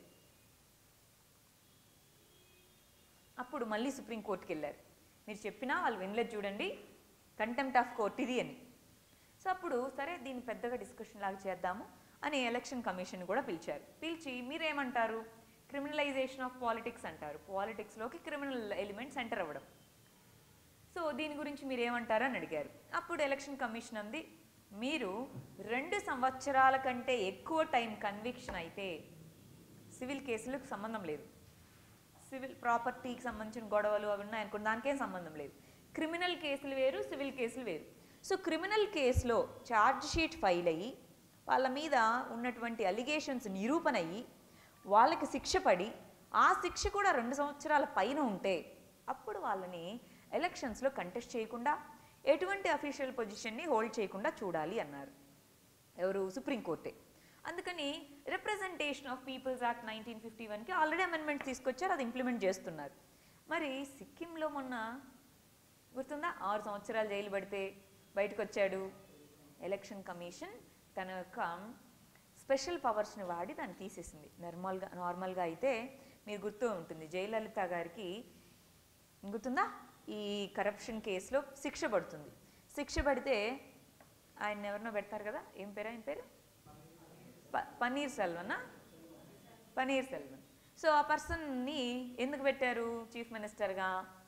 అప్పుడు మళ్ళీ సుప్రీంకోర్టుకి వెళ్ళారు. మీరు చెప్పినా వాళ్ళు వినలేదు, చూడండి కంటెంప్ట్ ఆఫ్ కోర్ట్ ఇది అని. సో అప్పుడు సరే దీన్ని పెద్దగా డిస్కషన్ లాగా చేద్దాము అని ఎలక్షన్ కమిషన్ కూడా పిలిచారు. పిలిచి మీరేమంటారు, క్రిమినలైజేషన్ ఆఫ్ పాలిటిక్స్ అంటారు. పాలిటిక్స్లోకి క్రిమినల్ ఎలిమెంట్స్ ఎంటర్ అవ్వడం. సో దీని గురించి మీరు ఏమంటారు అని అడిగారు. అప్పుడు ఎలక్షన్ కమిషన్ అంది, మీరు రెండు సంవత్సరాల కంటే ఎక్కువ టైం కన్విక్షన్ అయితే సివిల్ కేసులకు సంబంధం లేదు. సివిల్ ప్రాపర్టీకి సంబంధించిన గొడవలు అవి ఉన్నాయనుకోండి, దానికేం సంబంధం లేదు. క్రిమినల్ కేసులు వేరు, సివిల్ కేసులు వేరు. సో క్రిమినల్ కేసులో ఛార్జ్ షీట్ ఫైల్ అయ్యి వాళ్ళ మీద ఉన్నటువంటి అలిగేషన్స్ నిరూపణ అయ్యి వాళ్ళకి శిక్ష పడి ఆ శిక్ష కూడా రెండు సంవత్సరాల పైన ఉంటే అప్పుడు వాళ్ళని ఎలక్షన్స్లో కంటెస్ట్ చేయకుండా ఎటువంటి అఫీషియల్ పొజిషన్ని హోల్డ్ చేయకుండా చూడాలి అన్నారు. ఎవరు? సుప్రీంకోర్టే. అందుకని representation of peoples act nineteen fifty వన్కి ఆల్రెడీ అమెండ్మెంట్స్ తీసుకొచ్చారు, అది ఇంప్లిమెంట్ చేస్తున్నారు. మరి సిక్కింలో మొన్న గుర్తుందా, ఆరు సంవత్సరాలు జైలు పడితే బయటకు వచ్చాడు. ఎలక్షన్ కమిషన్ తన యొక్క స్పెషల్ పవర్స్ని వాడి దాన్ని తీసేసింది. నార్మల్గా నార్మల్గా అయితే మీరు గుర్తు ఉంటుంది, జయలలిత గారికి గుర్తుందా, ఈ కరప్షన్ కేసులో శిక్ష పడుతుంది. శిక్ష పడితే ఆయన ఎవరినో పెడతారు కదా, ఏం పేరు ఆయన పేరు, ప పన్నీర్ సెల్వనా పన్నీర్ సెల్వన్. సో ఆ పర్సన్ని ఎందుకు పెట్టారు చీఫ్ మినిస్టర్గా?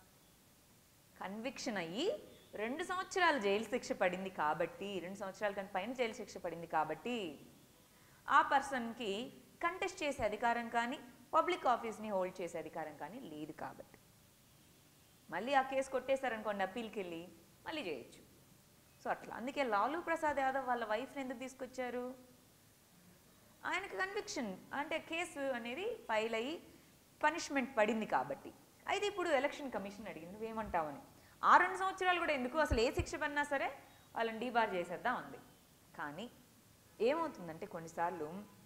కన్విక్షన్ అయ్యి రెండు సంవత్సరాలు జైలు శిక్ష పడింది కాబట్టి, రెండు సంవత్సరాల కంటే పైన జైలు శిక్ష పడింది కాబట్టి ఆ పర్సన్కి కంటెస్ట్ చేసే అధికారం కానీ పబ్లిక్ ఆఫీస్ని హోల్డ్ చేసే అధికారం కానీ లేదు. కాబట్టి మళ్ళీ ఆ కేసు కొట్టేశారనుకోండి, అప్పీల్కి వెళ్ళి మళ్ళీ చేయొచ్చు. సో అట్లా అందుకే లాలూ ప్రసాద్ యాదవ్ వాళ్ళ వైఫ్ని ఎందుకు తీసుకొచ్చారు? ఆయనకు కన్విక్షన్ అంటే కేసు అనేది ఫైల్ అయ్యి పనిష్మెంట్ పడింది కాబట్టి. అయితే ఇప్పుడు ఎలక్షన్ కమిషన్ అడిగింది నువ్వేమంటావని. ఆ రెండు సంవత్సరాలు కూడా ఎందుకు, అసలు ఏ శిక్ష పడినా సరే వాళ్ళని డీబార్ చేసేద్దాం ఉంది. కానీ ఏమవుతుందంటే కొన్నిసార్లు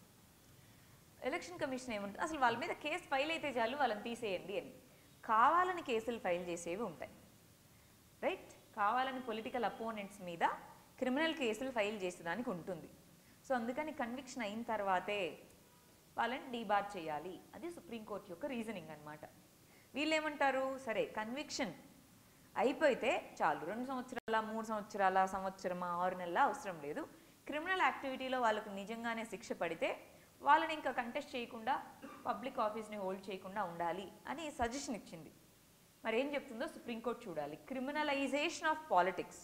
ఎలక్షన్ కమిషన్ ఏముంటుంది, అసలు వాళ్ళ మీద కేసు ఫైల్ అయితే చాలు వాళ్ళని తీసేయండి అని. కావాలని కేసులు ఫైల్ చేసేవి ఉంటాయి, రైట్? కావాలని పొలిటికల్ అపోనెంట్స్ మీద క్రిమినల్ కేసులు ఫైల్ చేసేదానికి ఉంటుంది. సో అందుకని కన్విక్షన్ అయిన తర్వాతే వాళ్ళని డీబార్ చేయాలి. అది సుప్రీంకోర్టు యొక్క రీజనింగ్ అనమాట. వీళ్ళు ఏమంటారు, సరే కన్విక్షన్ అయిపోతే చాలు, రెండు సంవత్సరాల మూడు సంవత్సరాల సంవత్సరమా ఆరు నెలల అవసరం లేదు. క్రిమినల్ యాక్టివిటీలో వాళ్ళకు నిజంగానే శిక్ష పడితే వాళ్ళని ఇంకా కంటెస్ట్ చేయకుండా పబ్లిక్ ఆఫీస్ని హోల్డ్ చేయకుండా ఉండాలి అని సజెషన్ ఇచ్చింది. మరి ఏం చెప్తుందో సుప్రీంకోర్టు చూడాలి. క్రిమినలైజేషన్ ఆఫ్ పాలిటిక్స్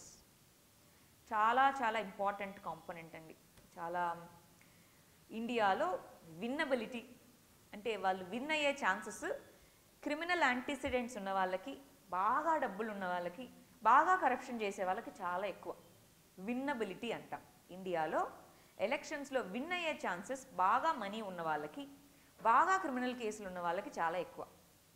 చాలా చాలా ఇంపార్టెంట్ కాంపోనెంట్ అండి. చాలా ఇండియాలో విన్నబిలిటీ అంటే వాళ్ళు విన్ అయ్యే ఛాన్సెస్ క్రిమినల్ యాంటీసిడెంట్స్ ఉన్న వాళ్ళకి, బాగా డబ్బులు ఉన్న వాళ్ళకి, బాగా కరప్షన్ చేసే వాళ్ళకి చాలా ఎక్కువ. విన్నబిలిటీ అంటాం. ఇండియాలో ఎలక్షన్స్లో విన్ అయ్యే ఛాన్సెస్ బాగా మనీ ఉన్న వాళ్ళకి, బాగా క్రిమినల్ కేసులు ఉన్న వాళ్ళకి చాలా ఎక్కువ.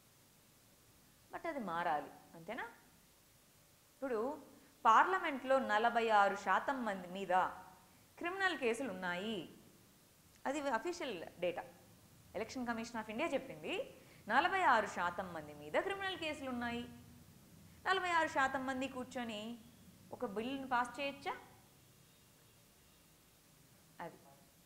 బట్ అది మారాలి, అంతేనా? ఇప్పుడు పార్లమెంట్లో నలభై ఆరు శాతం మంది మీద క్రిమినల్ కేసులు ఉన్నాయి. అది official data. Election commission of India చెప్పింది నలభై ఆరు శాతం మంది మీద క్రిమినల్ కేసులు ఉన్నాయి. నలభై ఆరు శాతం మంది కూర్చొని ఒక బిల్లుని పాస్ చేయొచ్చా? అది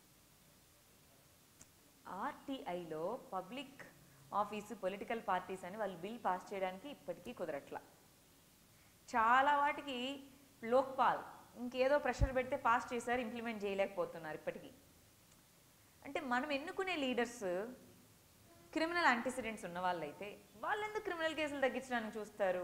ఆర్టీఐలో పబ్లిక్ ఆఫీసు పొలిటికల్ పార్టీస్ అని వాళ్ళు బిల్ పాస్ చేయడానికి ఇప్పటికీ కుదరట్లా. చాలా వాటికి లోక్పాల్ ఇంకేదో ప్రెషర్ పెడితే పాస్ చేశారు, ఇంప్లిమెంట్ చేయలేకపోతున్నారు ఇప్పటికీ. అంటే మనం ఎన్నుకునే లీడర్స్ క్రిమినల్ యాంటిసిడెంట్స్ ఉన్న వాళ్ళైతే వాళ్ళు ఎందుకు క్రిమినల్ కేసులు తగ్గించడానికి చూస్తారు?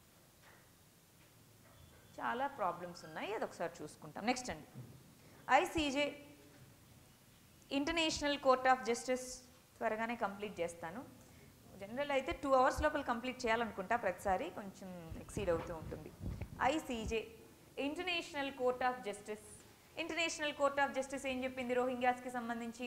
చాలా ప్రాబ్లమ్స్ ఉన్నాయి, అది ఒకసారి చూసుకుంటాం. నెక్స్ట్ అండి, ICJ international court of justice త్వరగానే కంప్లీట్ చేస్తాను. జనరల్ అయితే టూ అవర్స్ లోపల కంప్లీట్ చేయాలనుకుంటా, ప్రతిసారి కొంచెం ఎక్సీడ్ అవుతూ ఉంటుంది. ICJ international court of justice. International court of justice ఏం చెప్పింది రోహింగ్యాస్కి సంబంధించి?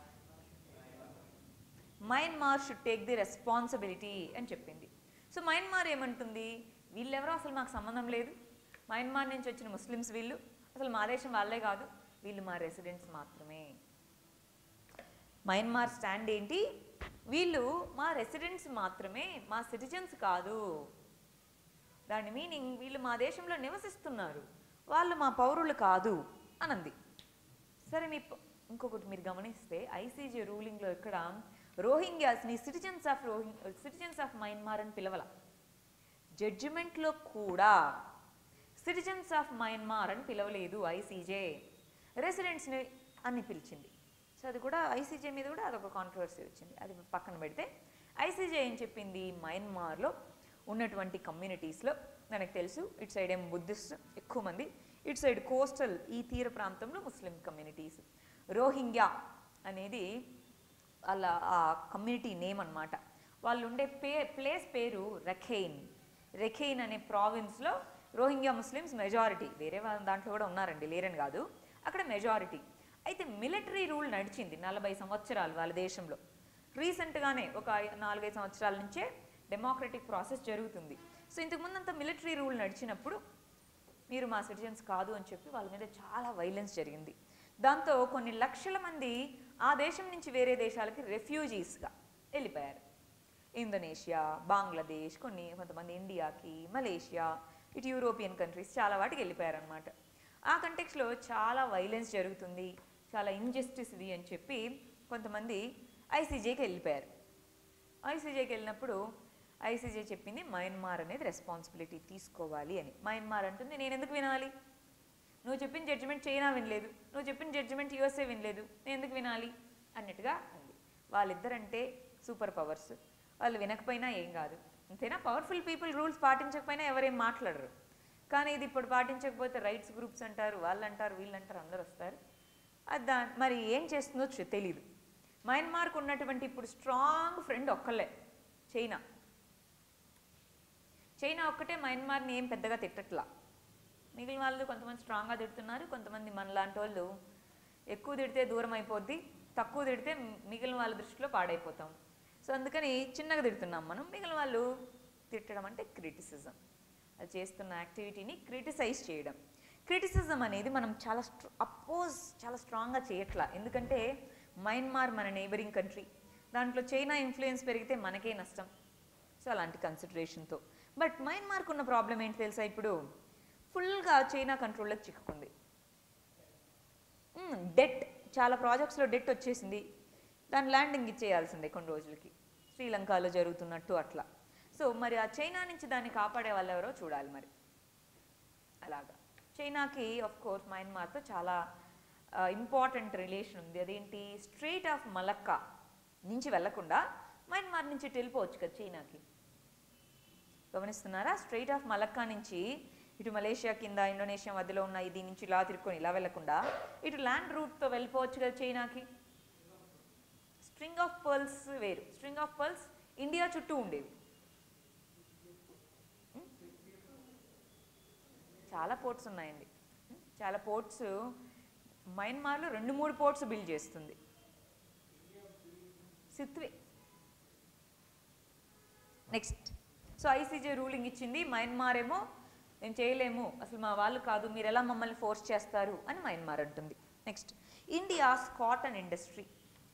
Myanmar should take the responsibility అని చెప్పింది. సో మయన్మార్ ఏమంటుంది, వీళ్ళెవరో అసలు మాకు సంబంధం లేదు, మయన్మార్ నుంచి వచ్చిన ముస్లిమ్స్ వీళ్ళు, అసలు మా దేశం వాళ్ళే కాదు, వీళ్ళు మా రెసిడెంట్స్ మాత్రమే. మయన్మార్ స్టాండ్ ఏంటి? వీళ్ళు మా రెసిడెంట్స్ మాత్రమే, మా సిటిజన్స్ కాదు. దాని మీనింగ్ వీళ్ళు మా దేశంలో నివసిస్తున్నారు, వాళ్ళు మా పౌరులు కాదు అనంది. సరే, మీ ఇంకొకటి మీరు గమనిస్తే ఐసీజే రూలింగ్లో ఇక్కడ రోహింగ్యాస్ని సిటిజన్స్ ఆఫ్ రోహింగ్ సిటిజన్స్ ఆఫ్ మయన్మార్ అని పిలవల. జడ్జిమెంట్లో కూడా సిటిజన్స్ ఆఫ్ మయన్మార్ అని పిలవలేదు ఐసీజే, రెసిడెంట్స్ని అని పిలిచింది. సో అది కూడా ఐసీజే మీద కూడా అదొక కాంట్రవర్సీ వచ్చింది. అది పక్కన పెడితే ఐసీజే ఏం చెప్పింది, మయన్మార్లో ఉన్నటువంటి కమ్యూనిటీస్లో మనకు తెలుసు, ఇటు సైడ్ ఏం బుద్ధిస్ట్ ఎక్కువ మంది, ఇటు సైడ్ కోస్టల్ ఈ తీర ప్రాంతంలో ముస్లిం కమ్యూనిటీస్. రోహింగ్యా అనేది వాళ్ళ ఆ కమ్యూనిటీ నేమ్ అన్నమాట. వాళ్ళు ఉండే పే ప్లేస్ పేరు రఖైన్. రఖైన్ అనే ప్రావిన్స్లో రోహింగ్యా ముస్లిమ్స్ మెజారిటీ, వేరే వాళ్ళ దాంట్లో కూడా ఉన్నారండి, లేరని కాదు, అక్కడ మెజారిటీ. అయితే మిలిటరీ రూల్ నడిచింది నలభై సంవత్సరాలు వాళ్ళ దేశంలో. రీసెంట్గానే ఒక నాలుగైదు సంవత్సరాల నుంచే డెమోక్రటిక్ ప్రాసెస్ జరుగుతుంది. సో ఇంతకుముందు అంతా మిలిటరీ రూల్ నడిచినప్పుడు మీరు మా సిటిజన్స్ కాదు అని చెప్పి వాళ్ళ మీద చాలా వైలెన్స్ జరిగింది. దాంతో కొన్ని లక్షల మంది ఆ దేశం నుంచి వేరే దేశాలకి రెఫ్యూజీస్గా వెళ్ళిపోయారు. ఇండోనేషియా, బంగ్లాదేశ్, కొన్ని కొంతమంది ఇండియాకి, మలేషియా, ఇటు యూరోపియన్ కంట్రీస్ చాలా వాటికి వెళ్ళిపోయారనమాట. ఆ కంటెక్స్లో చాలా వైలెన్స్ జరుగుతుంది, చాలా ఇంజస్టిస్ ఇది అని చెప్పి కొంతమంది ఐసీజేకి వెళ్ళిపోయారు. ఐసీజేకి వెళ్ళినప్పుడు ఐసీజే చెప్పింది మయన్మార్ అనేది రెస్పాన్సిబిలిటీ తీసుకోవాలి అని. మయన్మార్ అంటుంది నేను ఎందుకు వినాలి, నువ్వు చెప్పిన జడ్జిమెంట్ చైనా వినలేదు, నువ్వు చెప్పిన జడ్జిమెంట్ యూఎస్ఏ వినలేదు, నేను ఎందుకు వినాలి అన్నట్టుగా అంది. వాళ్ళిద్దరంటే సూపర్ పవర్స్, వాళ్ళు వినకపోయినా ఏం కాదు అంతేనా. పవర్ఫుల్ పీపుల్ రూల్స్ పాటించకపోయినా ఎవరేం మాట్లాడరు. కానీ ఇది ఇప్పుడు పాటించకపోతే రైట్స్ గ్రూప్స్ అంటారు, వాళ్ళు అంటారు, వీళ్ళు అంటారు, అందరు వస్తారు. అది దా మరి ఏం చేస్తుందో తెలీదు. మయన్మార్కు ఉన్నటువంటి ఇప్పుడు స్ట్రాంగ్ ఫ్రెండ్ ఒక్కలే, చైనా. చైనా ఒక్కటే మయన్మార్ని ఏం పెద్దగా తిట్టట్లా. మిగిలిన వాళ్ళు కొంతమంది స్ట్రాంగ్గా తిడుతున్నారు, కొంతమంది మనలాంటి వాళ్ళు ఎక్కువ తిడితే దూరం అయిపోద్ది, తక్కువ తిడితే మిగిలిన వాళ్ళ దృష్టిలో పాడైపోతాం. సో అందుకని చిన్నగా తిడుతున్నాం మనం. మిగిలిన వాళ్ళు తిట్టడం అంటే క్రిటిసిజం, అది చేస్తున్న యాక్టివిటీని క్రిటిసైజ్ చేయడం. క్రిటిసిజం అనేది మనం చాలా స్ట్రా అపోజ్ చాలా స్ట్రాంగ్గా చేయట్లా. ఎందుకంటే మయన్మార్ మన నైబరింగ్ కంట్రీ, దాంట్లో చైనా ఇన్ఫ్లుయెన్స్ పెరిగితే మనకే నష్టం. సో అలాంటి కన్సిడరేషన్తో. బట్ మయన్మార్కు ఉన్న ప్రాబ్లం ఏంటి తెలుసా, ఇప్పుడు ఫుల్గా చైనా కంట్రోల్లోకి చిక్కుకుంది. డెట్, చాలా ప్రాజెక్ట్స్లో డెట్ వచ్చేసింది, దాని ల్యాండింగ్ ఇచ్చేయాల్సిందే కొన్ని రోజులకి, శ్రీలంకలో జరుగుతున్నట్టు అట్లా. సో మరి ఆ చైనా నుంచి దాన్ని కాపాడే వాళ్ళు ఎవరో చూడాలి మరి. అలాగా చైనాకి ఆఫ్ కోర్స్ మయన్మార్తో చాలా ఇంపార్టెంట్ రిలేషన్ ఉంది. అదేంటి, స్ట్రెయిట్ ఆఫ్ మలక్కా నుంచి వెళ్లకుండా మయన్మార్ నుంచి వెళ్ళిపోవచ్చు కదా చైనాకి. గమనిస్తున్నారా, స్ట్రెయిట్ ఆఫ్ మలక్కా నుంచి ఇటు మలేషియా కింద ఇండోనేషియా మధ్యలో ఉన్న ఇది నుంచి ఇలా తిరుక్కొని ఇలా వెళ్లకుండా ఇటు ల్యాండ్ రూట్తో వెళ్ళిపోవచ్చు కదా చైనాకి. స్ట్రింగ్ ఆఫ్ పర్ల్స్ వేరు, స్ట్రింగ్ ఆఫ్ పర్ల్స్ ఇండియా చుట్టూ ఉండేవి. చాలా పోర్ట్స్ ఉన్నాయండి, చాలా పోర్ట్స్. మయన్మార్లో రెండు మూడు పోర్ట్స్ బిల్డ్ చేస్తుంది Sittwe. Next, so ICJ ruling ఇచ్చింది, మయన్మార్ ఏమో మేము చేయలేము, అసలు మా వాళ్ళు కాదు, మీరు ఎలా మమ్మల్ని ఫోర్స్ చేస్తారు అని మయన్మార్ అంటుంది. Next, India's cotton industry.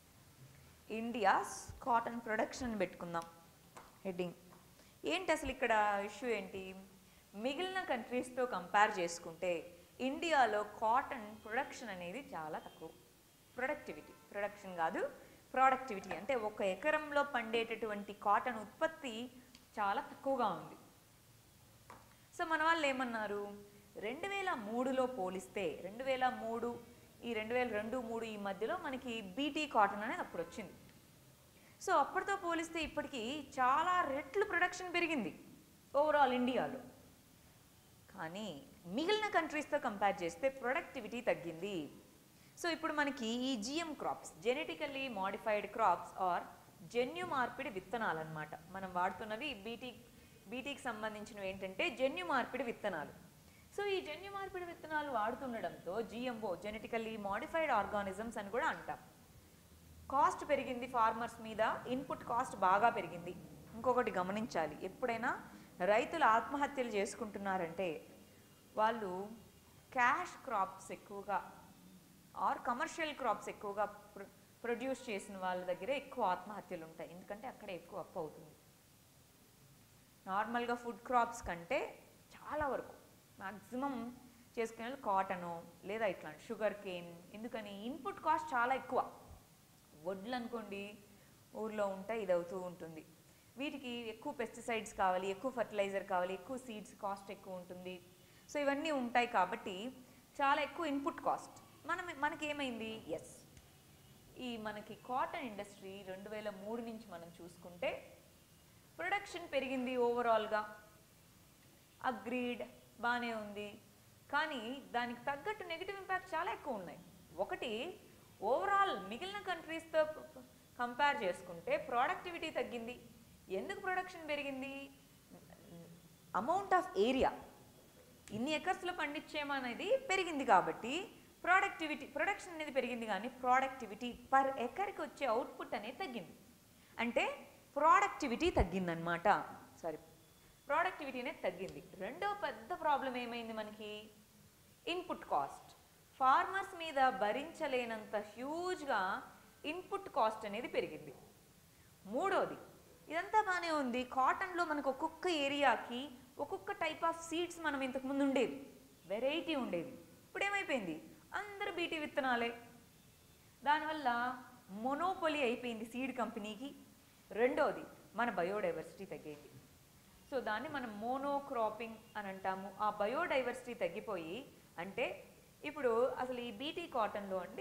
India's cotton production పెట్టుకుందాం హెడ్డింగ్. ఏంటి అసలు ఇక్కడ ఇష్యూ ఏంటి, మిగిలిన కంట్రీస్తో కంపేర్ చేసుకుంటే ఇండియాలో కాటన్ ప్రొడక్షన్ అనేది చాలా తక్కువ. ప్రొడక్టివిటీ, ప్రొడక్షన్ కాదు ప్రొడక్టివిటీ, అంటే ఒక ఎకరంలో పండేటటువంటి కాటన్ ఉత్పత్తి చాలా తక్కువగా ఉంది. సో మన వాళ్ళు ఏమన్నారు, రెండు వేల మూడులో పోలిస్తే రెండు వేల మూడు ఈ రెండు వేల రెండు మూడు ఈ మధ్యలో మనకి బీటీ కాటన్ అనేది అప్పుడు వచ్చింది. సో అప్పటితో పోలిస్తే ఇప్పటికీ చాలా రెట్లు ప్రొడక్షన్ పెరిగింది ఓవరాల్ ఇండియాలో. కానీ మిగిలిన కంట్రీస్తో కంపేర్ చేస్తే ప్రొడక్టివిటీ తగ్గింది. సో ఇప్పుడు మనకి ఈ GM crops, genetically modified crops or జన్యు మార్పిడి విత్తనాలు అన్నమాట. మనం వాడుతున్నవి బీటీ బీటీకి సంబంధించినవి ఏంటంటే జన్యు మార్పిడి విత్తనాలు. సో ఈ జన్యు మార్పిడి విత్తనాలు వాడుతుండడంతో జిఎంఓ, జెనెటికల్లీ మోడిఫైడ్ ఆర్గానిజమ్స్ అని కూడా అంటాం. కాస్ట్ పెరిగింది ఫార్మర్స్ మీద, ఇన్పుట్ కాస్ట్ బాగా పెరిగింది. ఇంకొకటి గమనించాలి, ఎప్పుడైనా రైతులు ఆత్మహత్యలు చేసుకుంటున్నారంటే వాళ్ళు క్యాష్ క్రాప్స్ ఎక్కువగా ఆర్ కమర్షియల్ క్రాప్స్ ఎక్కువగా ప్రొ ప్రొడ్యూస్ చేసిన వాళ్ళ దగ్గరే ఎక్కువ ఆత్మహత్యలు ఉంటాయి. ఎందుకంటే అక్కడే ఎక్కువ అప్పు అవుతుంది. నార్మల్గా ఫుడ్ క్రాప్స్ కంటే చాలా వరకు మ్యాక్సిమం చేసుకునే వాళ్ళు కాటను లేదా ఇట్లాంటి షుగర్ కేన్. ఎందుకని ఇన్పుట్ కాస్ట్ చాలా ఎక్కువ. వడ్లు అనుకోండి ఊర్లో ఉంటాయి, ఇది అవుతూ ఉంటుంది. వీటికి ఎక్కువ పెస్టిసైడ్స్ కావాలి, ఎక్కువ ఫర్టిలైజర్ కావాలి, ఎక్కువ సీడ్స్ కాస్ట్ ఎక్కువ ఉంటుంది. సో ఇవన్నీ ఉంటాయి కాబట్టి చాలా ఎక్కువ ఇన్పుట్ కాస్ట్. మనం మనకి ఏమైంది, ఎస్ ఈ మనకి కాటన్ ఇండస్ట్రీ రెండు వేల మూడు నుంచి మనం చూసుకుంటే ప్రొడక్షన్ పెరిగింది ఓవరాల్గా, అగ్రీడ్ బాగానే ఉంది. కానీ దానికి తగ్గట్టు నెగిటివ్ ఇంపాక్ట్ చాలా ఎక్కువ ఉన్నాయి. ఒకటి, ఓవరాల్ మిగిలిన కంట్రీస్తో కంపేర్ చేసుకుంటే ప్రొడక్టివిటీ తగ్గింది. ఎందుకు ప్రొడక్షన్ పెరిగింది, అమౌంట్ ఆఫ్ ఏరియా, ఇన్ని ఎకర్స్లో పండించేమనేది పెరిగింది కాబట్టి ప్రొడక్టివిటీ ప్రొడక్షన్ అనేది పెరిగింది, కానీ ప్రొడక్టివిటీ పర్ ఎకర్కి వచ్చే అవుట్పుట్ అనేది తగ్గింది. అంటే ప్రొడక్టివిటీ తగ్గిందనమాట. సారీ, ప్రొడక్టివిటీ అనేది తగ్గింది. రెండో పెద్ద ప్రాబ్లం ఏమైంది మనకి, ఇన్పుట్ కాస్ట్. ఫార్మర్స్ మీద భరించలేనంత హ్యూజ్గా ఇన్పుట్ కాస్ట్ అనేది పెరిగింది. మూడోది, ఇదంతా బాగానే ఉంది. కాటన్లో మనకు ఒక్కొక్క ఏరియాకి ఒక్కొక్క టైప్ ఆఫ్ సీడ్స్ మనం ఇంతకుముందు ఉండేది, వెరైటీ ఉండేది. ఇప్పుడు ఏమైపోయింది, అందరూ బీటీ విత్తనాలే. దానివల్ల మొనోపొలి అయిపోయింది సీడ్ కంపెనీకి. రెండోది మన బయోడైవర్సిటీ తగ్గింది. సో దాన్ని మనం మోనోక్రాపింగ్ అని అంటాము. ఆ బయోడైవర్సిటీ తగ్గిపోయి, అంటే ఇప్పుడు అసలు ఈ బీటీ కాటన్లో అండి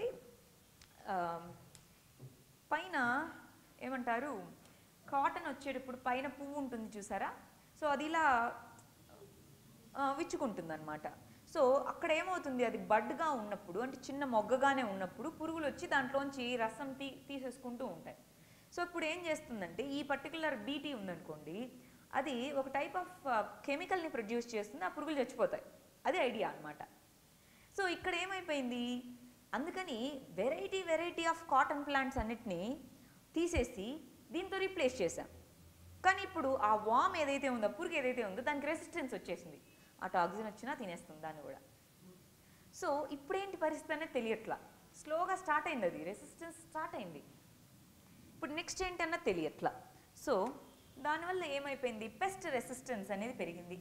పైన ఏమంటారు, కాటన్ వచ్చేటప్పుడు పైన పువ్వు ఉంటుంది చూసారా, సో అది ఇలా విచ్చుకుంటుంది అనమాట. సో అక్కడ ఏమవుతుంది, అది బడ్గా ఉన్నప్పుడు అంటే చిన్న మొగ్గగానే ఉన్నప్పుడు పురుగులు వచ్చి దాంట్లోంచి రసం తీ తీసేసుకుంటూ ఉంటాయి. సో ఇప్పుడు ఏం చేస్తుందంటే ఈ పర్టికులర్ బీటీ ఉందనుకోండి, అది ఒక టైప్ ఆఫ్ కెమికల్ని ప్రొడ్యూస్ చేస్తుంది, ఆ పురుగులు చచ్చిపోతాయి. అది ఐడియా అనమాట. సో ఇక్కడ ఏమైపోయింది, అందుకని variety variety of cotton plants అన్నిటినీ తీసేసి దీంతో రీప్లేస్ చేశాం. కానీ ఇప్పుడు ఆ వామ్ ఏదైతే ఉందో, పురుగు ఏదైతే ఉందో దానికి రెసిస్టెన్స్ వచ్చేసింది. ఆ టాక్సిన్ వచ్చినా తినేస్తుంది దాన్ని కూడా. సో ఇప్పుడేంటి పరిస్థితి అనేది తెలియట్లా, స్లోగా స్టార్ట్ అయింది, అది రెసిస్టెన్స్ స్టార్ట్ అయింది. ఇప్పుడు నెక్స్ట్ ఏంటన్నా తెలియట్లా. సో దానివల్ల ఏమైపోయింది, పెస్ట్ రెసిస్టెన్స్ అనేది పెరిగింది.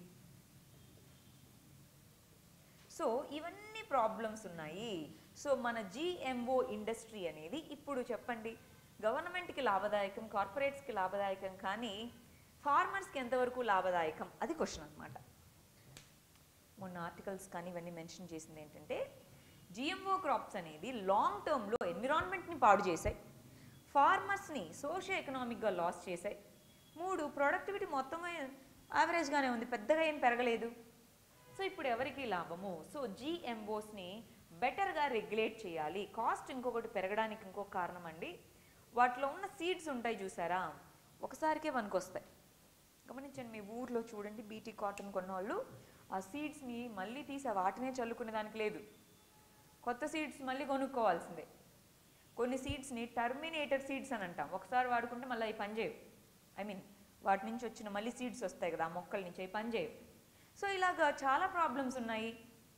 సో ఇవన్నీ ప్రాబ్లమ్స్ ఉన్నాయి. సో మన జిఎంఓ ఇండస్ట్రీ అనేది ఇప్పుడు చెప్పండి, గవర్నమెంట్కి లాభదాయకం, కార్పొరేట్స్కి లాభదాయకం, కానీ ఫార్మర్స్కి ఎంతవరకు లాభదాయకం అది క్వశ్చన్ అనమాట. మొన్న ఆర్టికల్స్ కానీ ఇవన్నీ మెన్షన్ చేసింది ఏంటంటే, జిఎంఓ క్రాప్స్ అనేది లాంగ్ టర్మ్లో ఎన్విరాన్మెంట్ని పాడు చేశాయి, ఫార్మర్స్ని సోషియో ఎకనామిక్గా లాస్ చేశాయి. మూడు, ప్రొడక్టివిటీ మొత్తం యావరేజ్గానే ఉంది, పెద్దగా ఏం పెరగలేదు. సో ఇప్పుడు ఎవరికి లాభము? సో జిఎంఓస్ని బెటర్గా రెగ్యులేట్ చేయాలి. కాస్ట్ ఇంకొకటి పెరగడానికి ఇంకొక కారణం అండి, వాటిలో ఉన్న సీడ్స్ ఉంటాయి చూసారా, ఒకసారికే పనికొస్తాయి. గమనించండి, మీ ఊర్లో చూడండి, బీటీ కాటన్ కొన్న వాళ్ళు ఆ సీడ్స్ని మళ్ళీ తీసి వాటినే చల్లుకునే దానికి లేదు, కొత్త సీడ్స్ మళ్ళీ కొనుక్కోవాల్సిందే. కొన్ని సీడ్స్ని టర్మినేటర్ సీడ్స్ అని అంటాం, ఒకసారి వాడుకుంటే మళ్ళీ అవి పనిచేయవు. ఐ మీన్ వాటి నుంచి వచ్చిన మళ్ళీ సీడ్స్ వస్తాయి కదా ఆ మొక్కల నుంచి, అవి పనిచేయవు. సో ఇలాగా చాలా ప్రాబ్లమ్స్ ఉన్నాయి,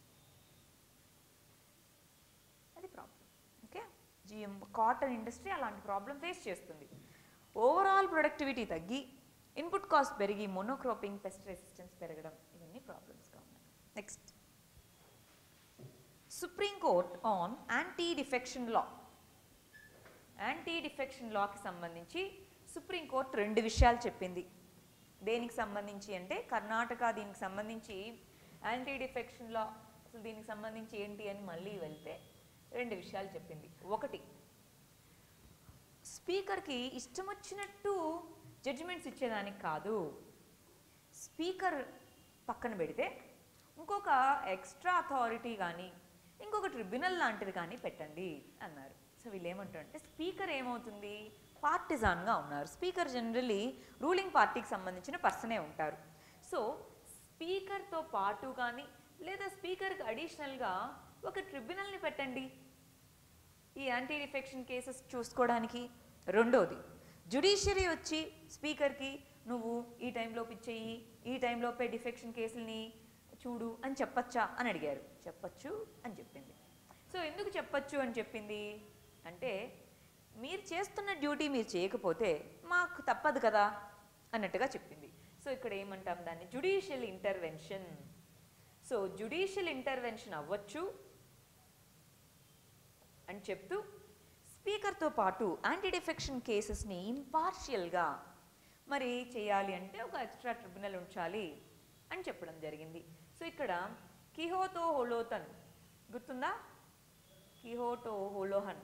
అది problem. Okay, GM cotton industry అలాంటి ప్రాబ్లం ఫేస్ చేస్తుంది. ఓవరాల్ ప్రొడక్టివిటీ తగ్గి, ఇన్పుట్ కాస్ట్ పెరిగి, మోనోక్రాపింగ్, పెస్ట్ రెసిస్టెన్స్ పెరగడం, ఇవన్నీ ప్రాబ్లమ్స్గా ఉన్నాయి. Next, supreme court on anti defection law. Anti defection లాకి సంబంధించి సుప్రీంకోర్టు రెండు విషయాలు చెప్పింది. దేనికి సంబంధించి అంటే, కర్ణాటక దీనికి సంబంధించి యాంటీ డిఫెక్షన్ లా అసలు దీనికి సంబంధించి ఏంటి అని మళ్ళీ వెళ్తే రెండు విషయాలు చెప్పింది. ఒకటి, స్పీకర్కి ఇష్టం వచ్చినట్టు జడ్జిమెంట్స్ ఇచ్చేదానికి కాదు, స్పీకర్ పక్కన పెడితే ఇంకొక ఎక్స్ట్రా అథారిటీ కానీ ఇంకొక ట్రిబ్యునల్ లాంటిది కానీ పెట్టండి అన్నారు. సో వీళ్ళు ఏమంటారంటే, స్పీకర్ ఏమవుతుంది, పార్టిజాన్గా ఉన్నారు. స్పీకర్ జనరల్లీ రూలింగ్ పార్టీకి సంబంధించిన పర్సనే ఉంటారు. సో స్పీకర్తో పాటు కానీ లేదా స్పీకర్కి అడిషనల్గా ఒక ట్రిబ్యునల్ని పెట్టండి ఈ యాంటీ డిఫెక్షన్ కేసెస్ చూసుకోవడానికి. రెండోది, జ్యుడిషియరీ వచ్చి స్పీకర్కి నువ్వు ఈ టైంలోపు ఇచ్చేయి, ఈ టైంలోపే డిఫెక్షన్ కేసుల్ని చూడు అని చెప్పచ్చా అని అడిగారు. చెప్పచ్చు అని చెప్పింది. సో ఎందుకు చెప్పచ్చు అని చెప్పింది అంటే, మీరు చేస్తున్న డ్యూటీ మీరు చేయకపోతే మాకు తప్పదు కదా అన్నట్టుగా చెప్పింది. సో ఇక్కడ ఏమంటాం దాన్ని, judicial intervention. So judicial intervention అవ్వచ్చు అని చెప్తూ, స్పీకర్తో పాటు యాంటీ డిఫెక్షన్ కేసెస్ని ఇంపార్షియల్గా మరి చేయాలి అంటే ఒక ఎక్స్ట్రా ట్రిబ్యునల్ ఉంచాలి అని చెప్పడం జరిగింది. సో ఇక్కడ కిహోతో హోలోతన్ గుర్తుందా, కిహోటో హోలోహన్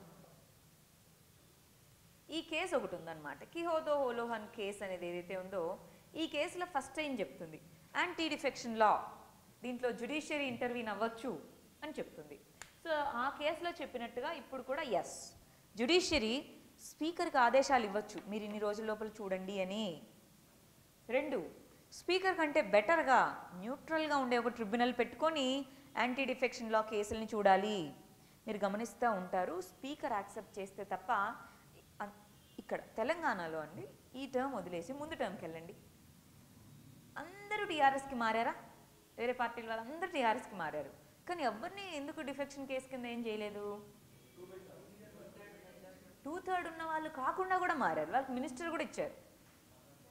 ఈ కేసు ఒకటి ఉందన్నమాట. కిహోతో హోలోహన్ కేసు అనేది ఏదైతే ఉందో, ఈ కేసులో ఫస్ట్ ఏం చెప్తుంది, యాంటీ డిఫెక్షన్ లా దీంట్లో జ్యుడిషియరీ ఇంటర్వ్యూన్ అవ్వచ్చు అని చెప్తుంది. సో ఆ కేసులో చెప్పినట్టుగా ఇప్పుడు కూడా ఎస్, జ్యుడిషియరీ స్పీకర్కి ఆదేశాలు ఇవ్వచ్చు, మీరు ఇన్ని రోజుల లోపల చూడండి అని. రెండు, స్పీకర్ కంటే బెటర్గా న్యూట్రల్గా ఉండే ఒక ట్రిబ్యునల్ పెట్టుకొని యాంటీ డిఫెక్షన్ లా కేసుల్ని చూడాలి. మీరు గమనిస్తూ ఉంటారు, స్పీకర్ యాక్సెప్ట్ చేస్తే తప్ప. ఇక్కడ తెలంగాణలో అండి ఈ టర్మ్ వదిలేసి ముందు టర్మ్కి వెళ్ళండి, అందరూ టీఆర్ఎస్కి మారారా, వేరే పార్టీల వాళ్ళు అందరూ టీఆర్ఎస్కి మారారు, కానీ ఎవరిని ఎందుకు డిఫెక్షన్ కేసు కింద ఏం చేయలేదు? టూ థర్డ్ ఉన్న వాళ్ళు కాకుండా కూడా మారారు, వాళ్ళకి మినిస్టర్ కూడా ఇచ్చారు.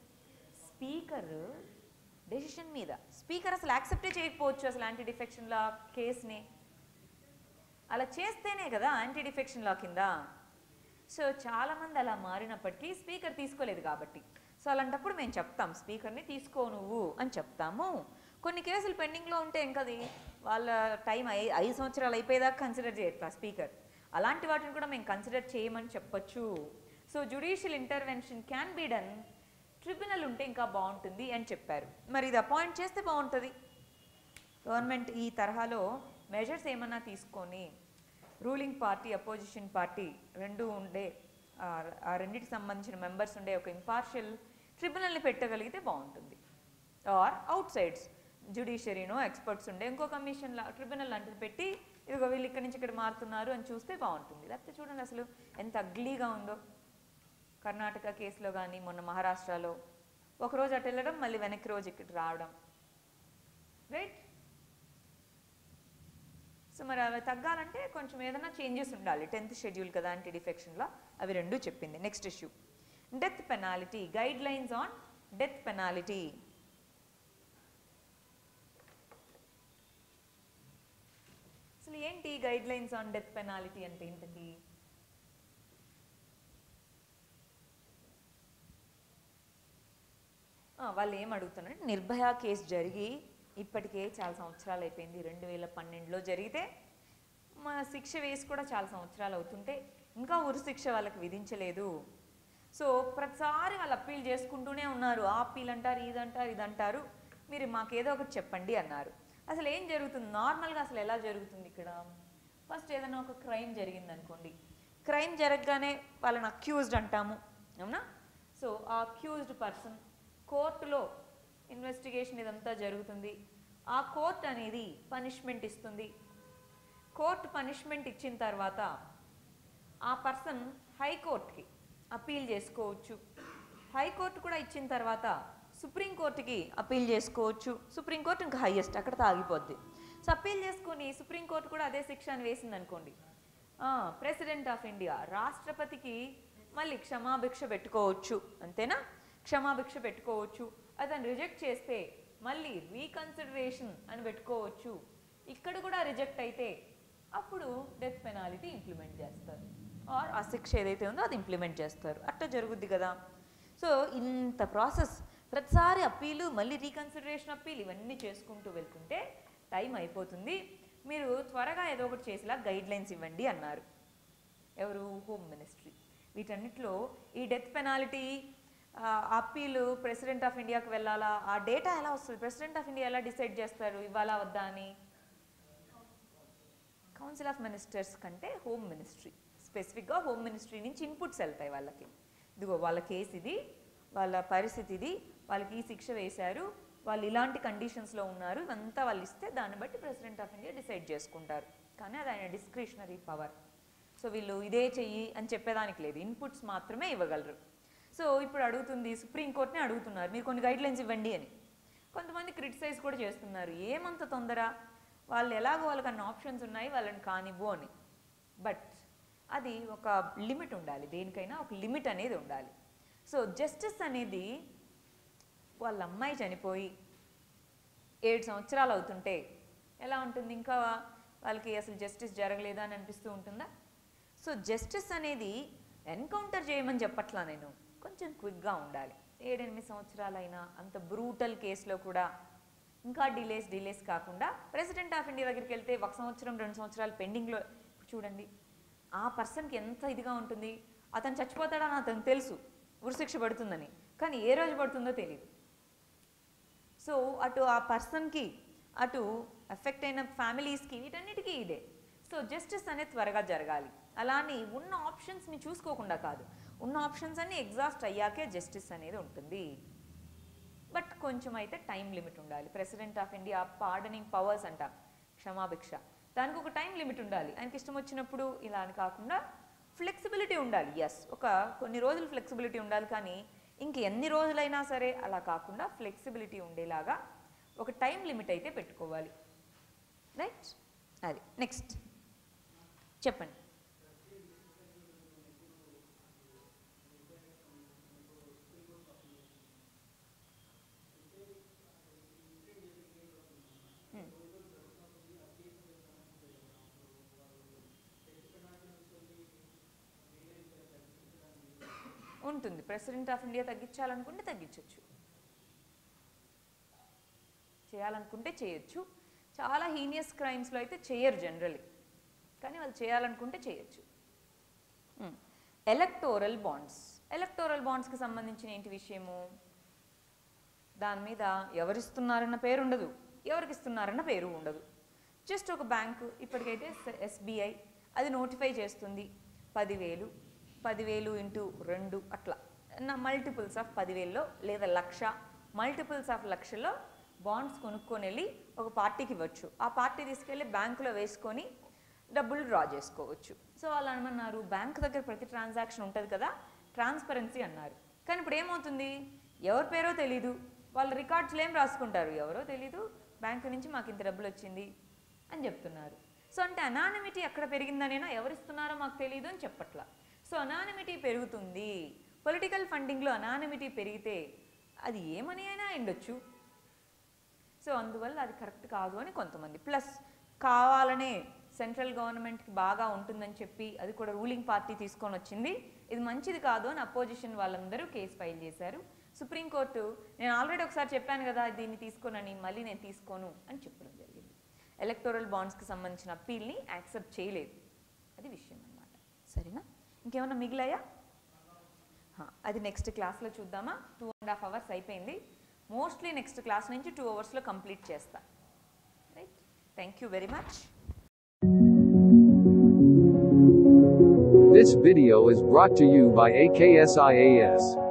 స్పీకర్ డెసిషన్ మీద స్పీకర్ అసలు యాక్సెప్టే చేయకపోవచ్చు అసలు యాంటీ డిఫెక్షన్ లా కేసుని. అలా చేస్తేనే కదా యాంటీ డిఫెక్షన్ లా కింద. సో చాలామంది అలా మారినప్పటికీ స్పీకర్ తీసుకోలేదు కాబట్టి, సో అలాంటప్పుడు మేము చెప్తాం స్పీకర్ని తీసుకో నువ్వు అని చెప్తాము. కొన్ని కేసులు పెండింగ్లో ఉంటే ఇంకది వాళ్ళ టైం ఐ ఐదు సంవత్సరాలు అయిపోయేదాకా కన్సిడర్ చేయట్లా స్పీకర్. అలాంటి వాటిని కూడా మేము కన్సిడర్ చేయమని చెప్పొచ్చు. So judicial intervention can be done, tribunal ఉంటే ఇంకా బాగుంటుంది అని చెప్పారు. మరి ఇది అపాయింట్ చేస్తే బాగుంటుంది. గవర్నమెంట్ ఈ తరహాలో మెజర్స్ ఏమన్నా తీసుకొని రూలింగ్ పార్టీ అపోజిషన్ పార్టీ రెండు ఉండే ఆ రెండింటికి సంబంధించిన మెంబర్స్ ఉండే ఒక ఇంపార్షియల్ ట్రిబ్యునల్ని పెట్టగలిగితే బాగుంటుంది. ఆర్ అవుట్ సైడ్స్ జ్యుడిషియరీనో ఎక్స్పర్ట్స్ ఉండే ఇంకో కమిషన్ ట్రిబ్యునల్ లాంటిది పెట్టి ఇదిగో వీళ్ళు ఇక్కడి నుంచి ఇక్కడ మారుతున్నారు అని చూస్తే బాగుంటుంది. లేకపోతే చూడండి అసలు ఎంత అగ్లీగా ఉందో. కర్ణాటక కేసులో కానీ మొన్న మహారాష్ట్రలో ఒకరోజు అటు వెళ్ళడం మళ్ళీ వెనక్కి రోజు ఇక్కడ రావడం, రైట్? సో మరి అవి తగ్గాలంటే కొంచెం ఏదైనా చేంజెస్ ఉండాలి. టెన్త్ షెడ్యూల్ కదా యాంటీ డిఫెక్షన్లో, అవి రెండు చెప్పింది. Next issue death penalty, guidelines on death penalty. అసలు ఏంటి guidelines on death penalty అంటే ఏంటండి? వాళ్ళు ఏం అడుగుతున్నారంటే నిర్భయ కేసు జరిగి ఇప్పటికే చాలా సంవత్సరాలు అయిపోయింది. రెండు వేల పన్నెండులో జరిగితే మా శిక్ష వేసి కూడా చాలా సంవత్సరాలు అవుతుంటే ఇంకా ఉరి శిక్ష వాళ్ళకి విధించలేదు. సో ప్రతిసారి వాళ్ళు అప్పీల్ చేసుకుంటూనే ఉన్నారు. ఆ అప్పీల్ అంటారు, ఇదంటారు, ఇదంటారు, మీరు మాకేదో ఒకటి చెప్పండి అన్నారు. అసలు ఏం జరుగుతుంది నార్మల్గా? అసలు ఎలా జరుగుతుంది ఇక్కడ? ఫస్ట్ ఏదైనా ఒక క్రైమ్ జరిగింది అనుకోండి, క్రైమ్ జరగగానే వాళ్ళని అక్యూజ్డ్ అంటాము, అవునా? సో ఆ అక్యూజ్డ్ పర్సన్ కోర్టులో ఇన్వెస్టిగేషన్ ఇదంతా జరుగుతుంది. ఆ కోర్ట్ అనేది పనిష్మెంట్ ఇస్తుంది. కోర్టు పనిష్మెంట్ ఇచ్చిన తర్వాత ఆ పర్సన్ హైకోర్టుకి అప్పీల్ చేసుకోవచ్చు. హైకోర్టు కూడా ఇచ్చిన తర్వాత సుప్రీంకోర్టుకి అప్పీల్ చేసుకోవచ్చు. సుప్రీంకోర్టు ఇంకా హైయెస్ట్, అక్కడ ఆగిపోద్ది. సో అప్పీల్ చేసుకొని సుప్రీంకోర్టు కూడా అదే శిక్ష అని వేసింది అనుకోండి, ప్రెసిడెంట్ ఆఫ్ ఇండియా రాష్ట్రపతికి మళ్ళీ క్షమాభిక్ష పెట్టుకోవచ్చు. అంతేనా? క్షమాభిక్ష పెట్టుకోవచ్చు. అతను రిజెక్ట్ చేస్తే మళ్ళీ రీకన్సిడరేషన్ అని పెట్టుకోవచ్చు. ఇక్కడ కూడా రిజెక్ట్ అయితే అప్పుడు డెత్ పెనాలిటీ ఇంప్లిమెంట్ చేస్తారు, ఆర్ ఆ శిక్ష ఏదైతే ఉందో అది ఇంప్లిమెంట్ చేస్తారు. అట్లా జరుగుద్ది కదా. సో ఇంత ప్రాసెస్, ప్రతిసారి అప్పీలు, మళ్ళీ రీకన్సిడరేషన్ అప్పీల్, ఇవన్నీ చేసుకుంటూ వెళ్తుంటే టైం అయిపోతుంది. మీరు త్వరగా ఏదో ఒకటి చేసేలా గైడ్ లైన్స్ ఇవ్వండి అన్నారు. ఎవరు? Home ministry. వీటన్నిటిలో ఈ death penalty appeal president of ఇండియాకి వెళ్ళాలా, ఆ డేటా ఎలా వస్తుంది? ప్రెసిడెంట్ ఆఫ్ ఇండియా ఎలా డిసైడ్ చేస్తారు ఇవ్వాలా వద్దా అని? కౌన్సిల్ ఆఫ్ మినిస్టర్స్ కంటే హోమ్ మినిస్ట్రీ, స్పెసిఫిక్గా హోమ్ మినిస్ట్రీ నుంచి ఇన్పుట్స్ వెళ్తాయి వాళ్ళకి. ఇదిగో వాళ్ళ కేసు ఇది, వాళ్ళ పరిస్థితి ఇది, వాళ్ళకి ఈ శిక్ష వేశారు, వాళ్ళు ఇలాంటి కండిషన్స్లో ఉన్నారు, ఇదంతా వాళ్ళు ఇస్తే దాన్ని బట్టి ప్రెసిడెంట్ ఆఫ్ ఇండియా డిసైడ్ చేసుకుంటారు. కానీ అది ఆయన డిస్క్రిషనరీ పవర్. సో వీళ్ళు ఇదే చెయ్యి అని చెప్పేదానికి లేదు, ఇన్పుట్స్ మాత్రమే ఇవ్వగలరు. సో ఇప్పుడు అడుగుతుంది, సుప్రీంకోర్టుని అడుగుతున్నారు మీరు కొన్ని గైడ్ లైన్స్ ఇవ్వండి అని. కొంతమంది క్రిటిసైజ్ కూడా చేస్తున్నారు, ఏమంత తొందర, వాళ్ళు ఎలాగో వాళ్ళకి అన్ని ఆప్షన్స్ ఉన్నాయి, వాళ్ళని కానివ్వు అని. బట్ అది ఒక లిమిట్ ఉండాలి, దేనికైనా ఒక లిమిట్ అనేది ఉండాలి. సో జస్టిస్ అనేది వాళ్ళ అమ్మాయి చనిపోయి ఏడు సంవత్సరాలు అవుతుంటే ఎలా ఉంటుంది? ఇంకా వాళ్ళకి అసలు జస్టిస్ జరగలేదా అని అనిపిస్తూ ఉంటుందా? సో జస్టిస్ అనేది ఎన్కౌంటర్ చేయమని చెప్పట్లా నేను, కొంచెం క్విక్గా ఉండాలి. ఏడెనిమిది సంవత్సరాలైనా అంత బ్రూటల్ కేసులో కూడా ఇంకా డిలేస్ డిలేస్ కాకుండా ప్రెసిడెంట్ ఆఫ్ ఇండియా దగ్గరికి వెళ్తే ఒక సంవత్సరం రెండు సంవత్సరాలు పెండింగ్లో. చూడండి ఆ పర్సన్కి ఎంత ఇదిగా ఉంటుంది, అతను చచ్చిపోతాడని అతనికి తెలుసు, ఉరిశిక్ష పడుతుందని, కానీ ఏ రోజు పడుతుందో తెలియదు. సో అటు ఆ పర్సన్కి, అటు ఎఫెక్ట్ అయిన ఫ్యామిలీస్కి, వీటన్నిటికీ ఇదే. సో జస్టిస్ అనేది త్వరగా జరగాలి. అలానే ఉన్న ఆప్షన్స్ని చూసుకోకుండా కాదు, ఉన్న ఆప్షన్స్ అన్నీ ఎగ్జాస్ట్ అయ్యాకే జస్టిస్ అనేది ఉంటుంది. బట్ కొంచెం అయితే టైం లిమిట్ ఉండాలి. President of India pardoning powers అంటాం, క్షమాభిక్ష, దానికి ఒక టైం లిమిట్ ఉండాలి. ఆయనకి ఇష్టం వచ్చినప్పుడు ఇలా అని కాకుండా ఫ్లెక్సిబిలిటీ ఉండాలి. ఎస్, ఒక కొన్ని రోజులు ఫ్లెక్సిబిలిటీ ఉండాలి, కానీ ఇంక ఎన్ని రోజులైనా సరే అలా కాకుండా ఫ్లెక్సిబిలిటీ ఉండేలాగా ఒక టైం లిమిట్ అయితే పెట్టుకోవాలి. రైట్? అది నెక్స్ట్ చెప్పండి. ఉంటుంది. ప్రెసిడెంట్ ఆఫ్ ఇండియా తగ్గించాలనుకుంటే తగ్గించవచ్చు, చేయాలనుకుంటే చేయొచ్చు. చాలా హీనియస్ క్రైమ్స్లో అయితే చేయరు జనరలీ, కానీ వాళ్ళు చేయాలనుకుంటే చేయొచ్చు. Electoral bonds. ఎలక్టోరల్ బాండ్స్కి సంబంధించిన ఏంటి విషయము? దాని మీద ఎవరిస్తున్నారన్న పేరు ఉండదు, ఎవరికి ఇస్తున్నారన్న పేరు ఉండదు. జస్ట్ ఒక బ్యాంకు ఇప్పటికైతే ఎస్బీఐ అది నోటిఫై చేస్తుంది పదివేలు పదివేలు ఇంటూ రెండు అట్లా నా మల్టిపుల్స్ ఆఫ్ పదివేల్లో లేదా లక్ష మల్టిపుల్స్ ఆఫ్ లక్షలో బాండ్స్ కొనుక్కొని వెళ్ళి ఒక పార్టీకి ఇవ్వచ్చు. ఆ పార్టీ తీసుకెళ్ళి బ్యాంకులో వేసుకొని డబ్బులు డ్రా చేసుకోవచ్చు. సో వాళ్ళు ఏమన్నారు, బ్యాంక్ దగ్గర ప్రతి ట్రాన్సాక్షన్ ఉంటుంది కదా, ట్రాన్స్పరెన్సీ అన్నారు. కానీ ఇప్పుడు ఏమవుతుంది, ఎవరి పేరో తెలీదు, వాళ్ళ రికార్డ్స్లో ఏం రాసుకుంటారు, ఎవరో తెలీదు, బ్యాంకు నుంచి మాకు ఇంత డబ్బులు వచ్చింది అని చెప్తున్నారు. సో అంటే అనానిమిటీ ఎక్కడ పెరిగిందనైనా ఎవరిస్తున్నారో మాకు తెలియదు అని చెప్పట్లా. సో అనానిమిటీ పెరుగుతుంది. పొలిటికల్ ఫండింగ్లో అనానిమిటీ పెరిగితే అది ఏమని అయినా ఉండొచ్చు. సో అందువల్ల అది కరెక్ట్ కాదు అని కొంతమంది, ప్లస్ కావాలనే సెంట్రల్ గవర్నమెంట్కి బాగా ఉంటుందని చెప్పి అది కూడా రూలింగ్ పార్టీ తీసుకొని వచ్చింది, ఇది మంచిది కాదు అని అపోజిషన్ వాళ్ళందరూ కేసు ఫైల్ చేశారు. సుప్రీంకోర్టు నేను ఆల్రెడీ ఒకసారి చెప్పాను కదా దీన్ని తీసుకోనని, మళ్ళీ నేను తీసుకోను అని చెప్పడం జరిగింది. ఎలక్టోరల్ బాండ్స్కి సంబంధించిన అప్పీల్ని యాక్సెప్ట్ చేయలేదు, అది విషయం అన్నమాట. సరేనా, ఇంకేమన్నా మిగిలాయా? అది నెక్స్ట్ క్లాస్లో చూద్దామా. టూ అండ్ హాఫ్ అవర్స్ అయిపోయింది. మోస్ట్లీ నెక్స్ట్ క్లాస్ నుంచి టూ అవర్స్లో కంప్లీట్ చేస్తా. Right, thank you very much. This video is brought to you by A K S I A S.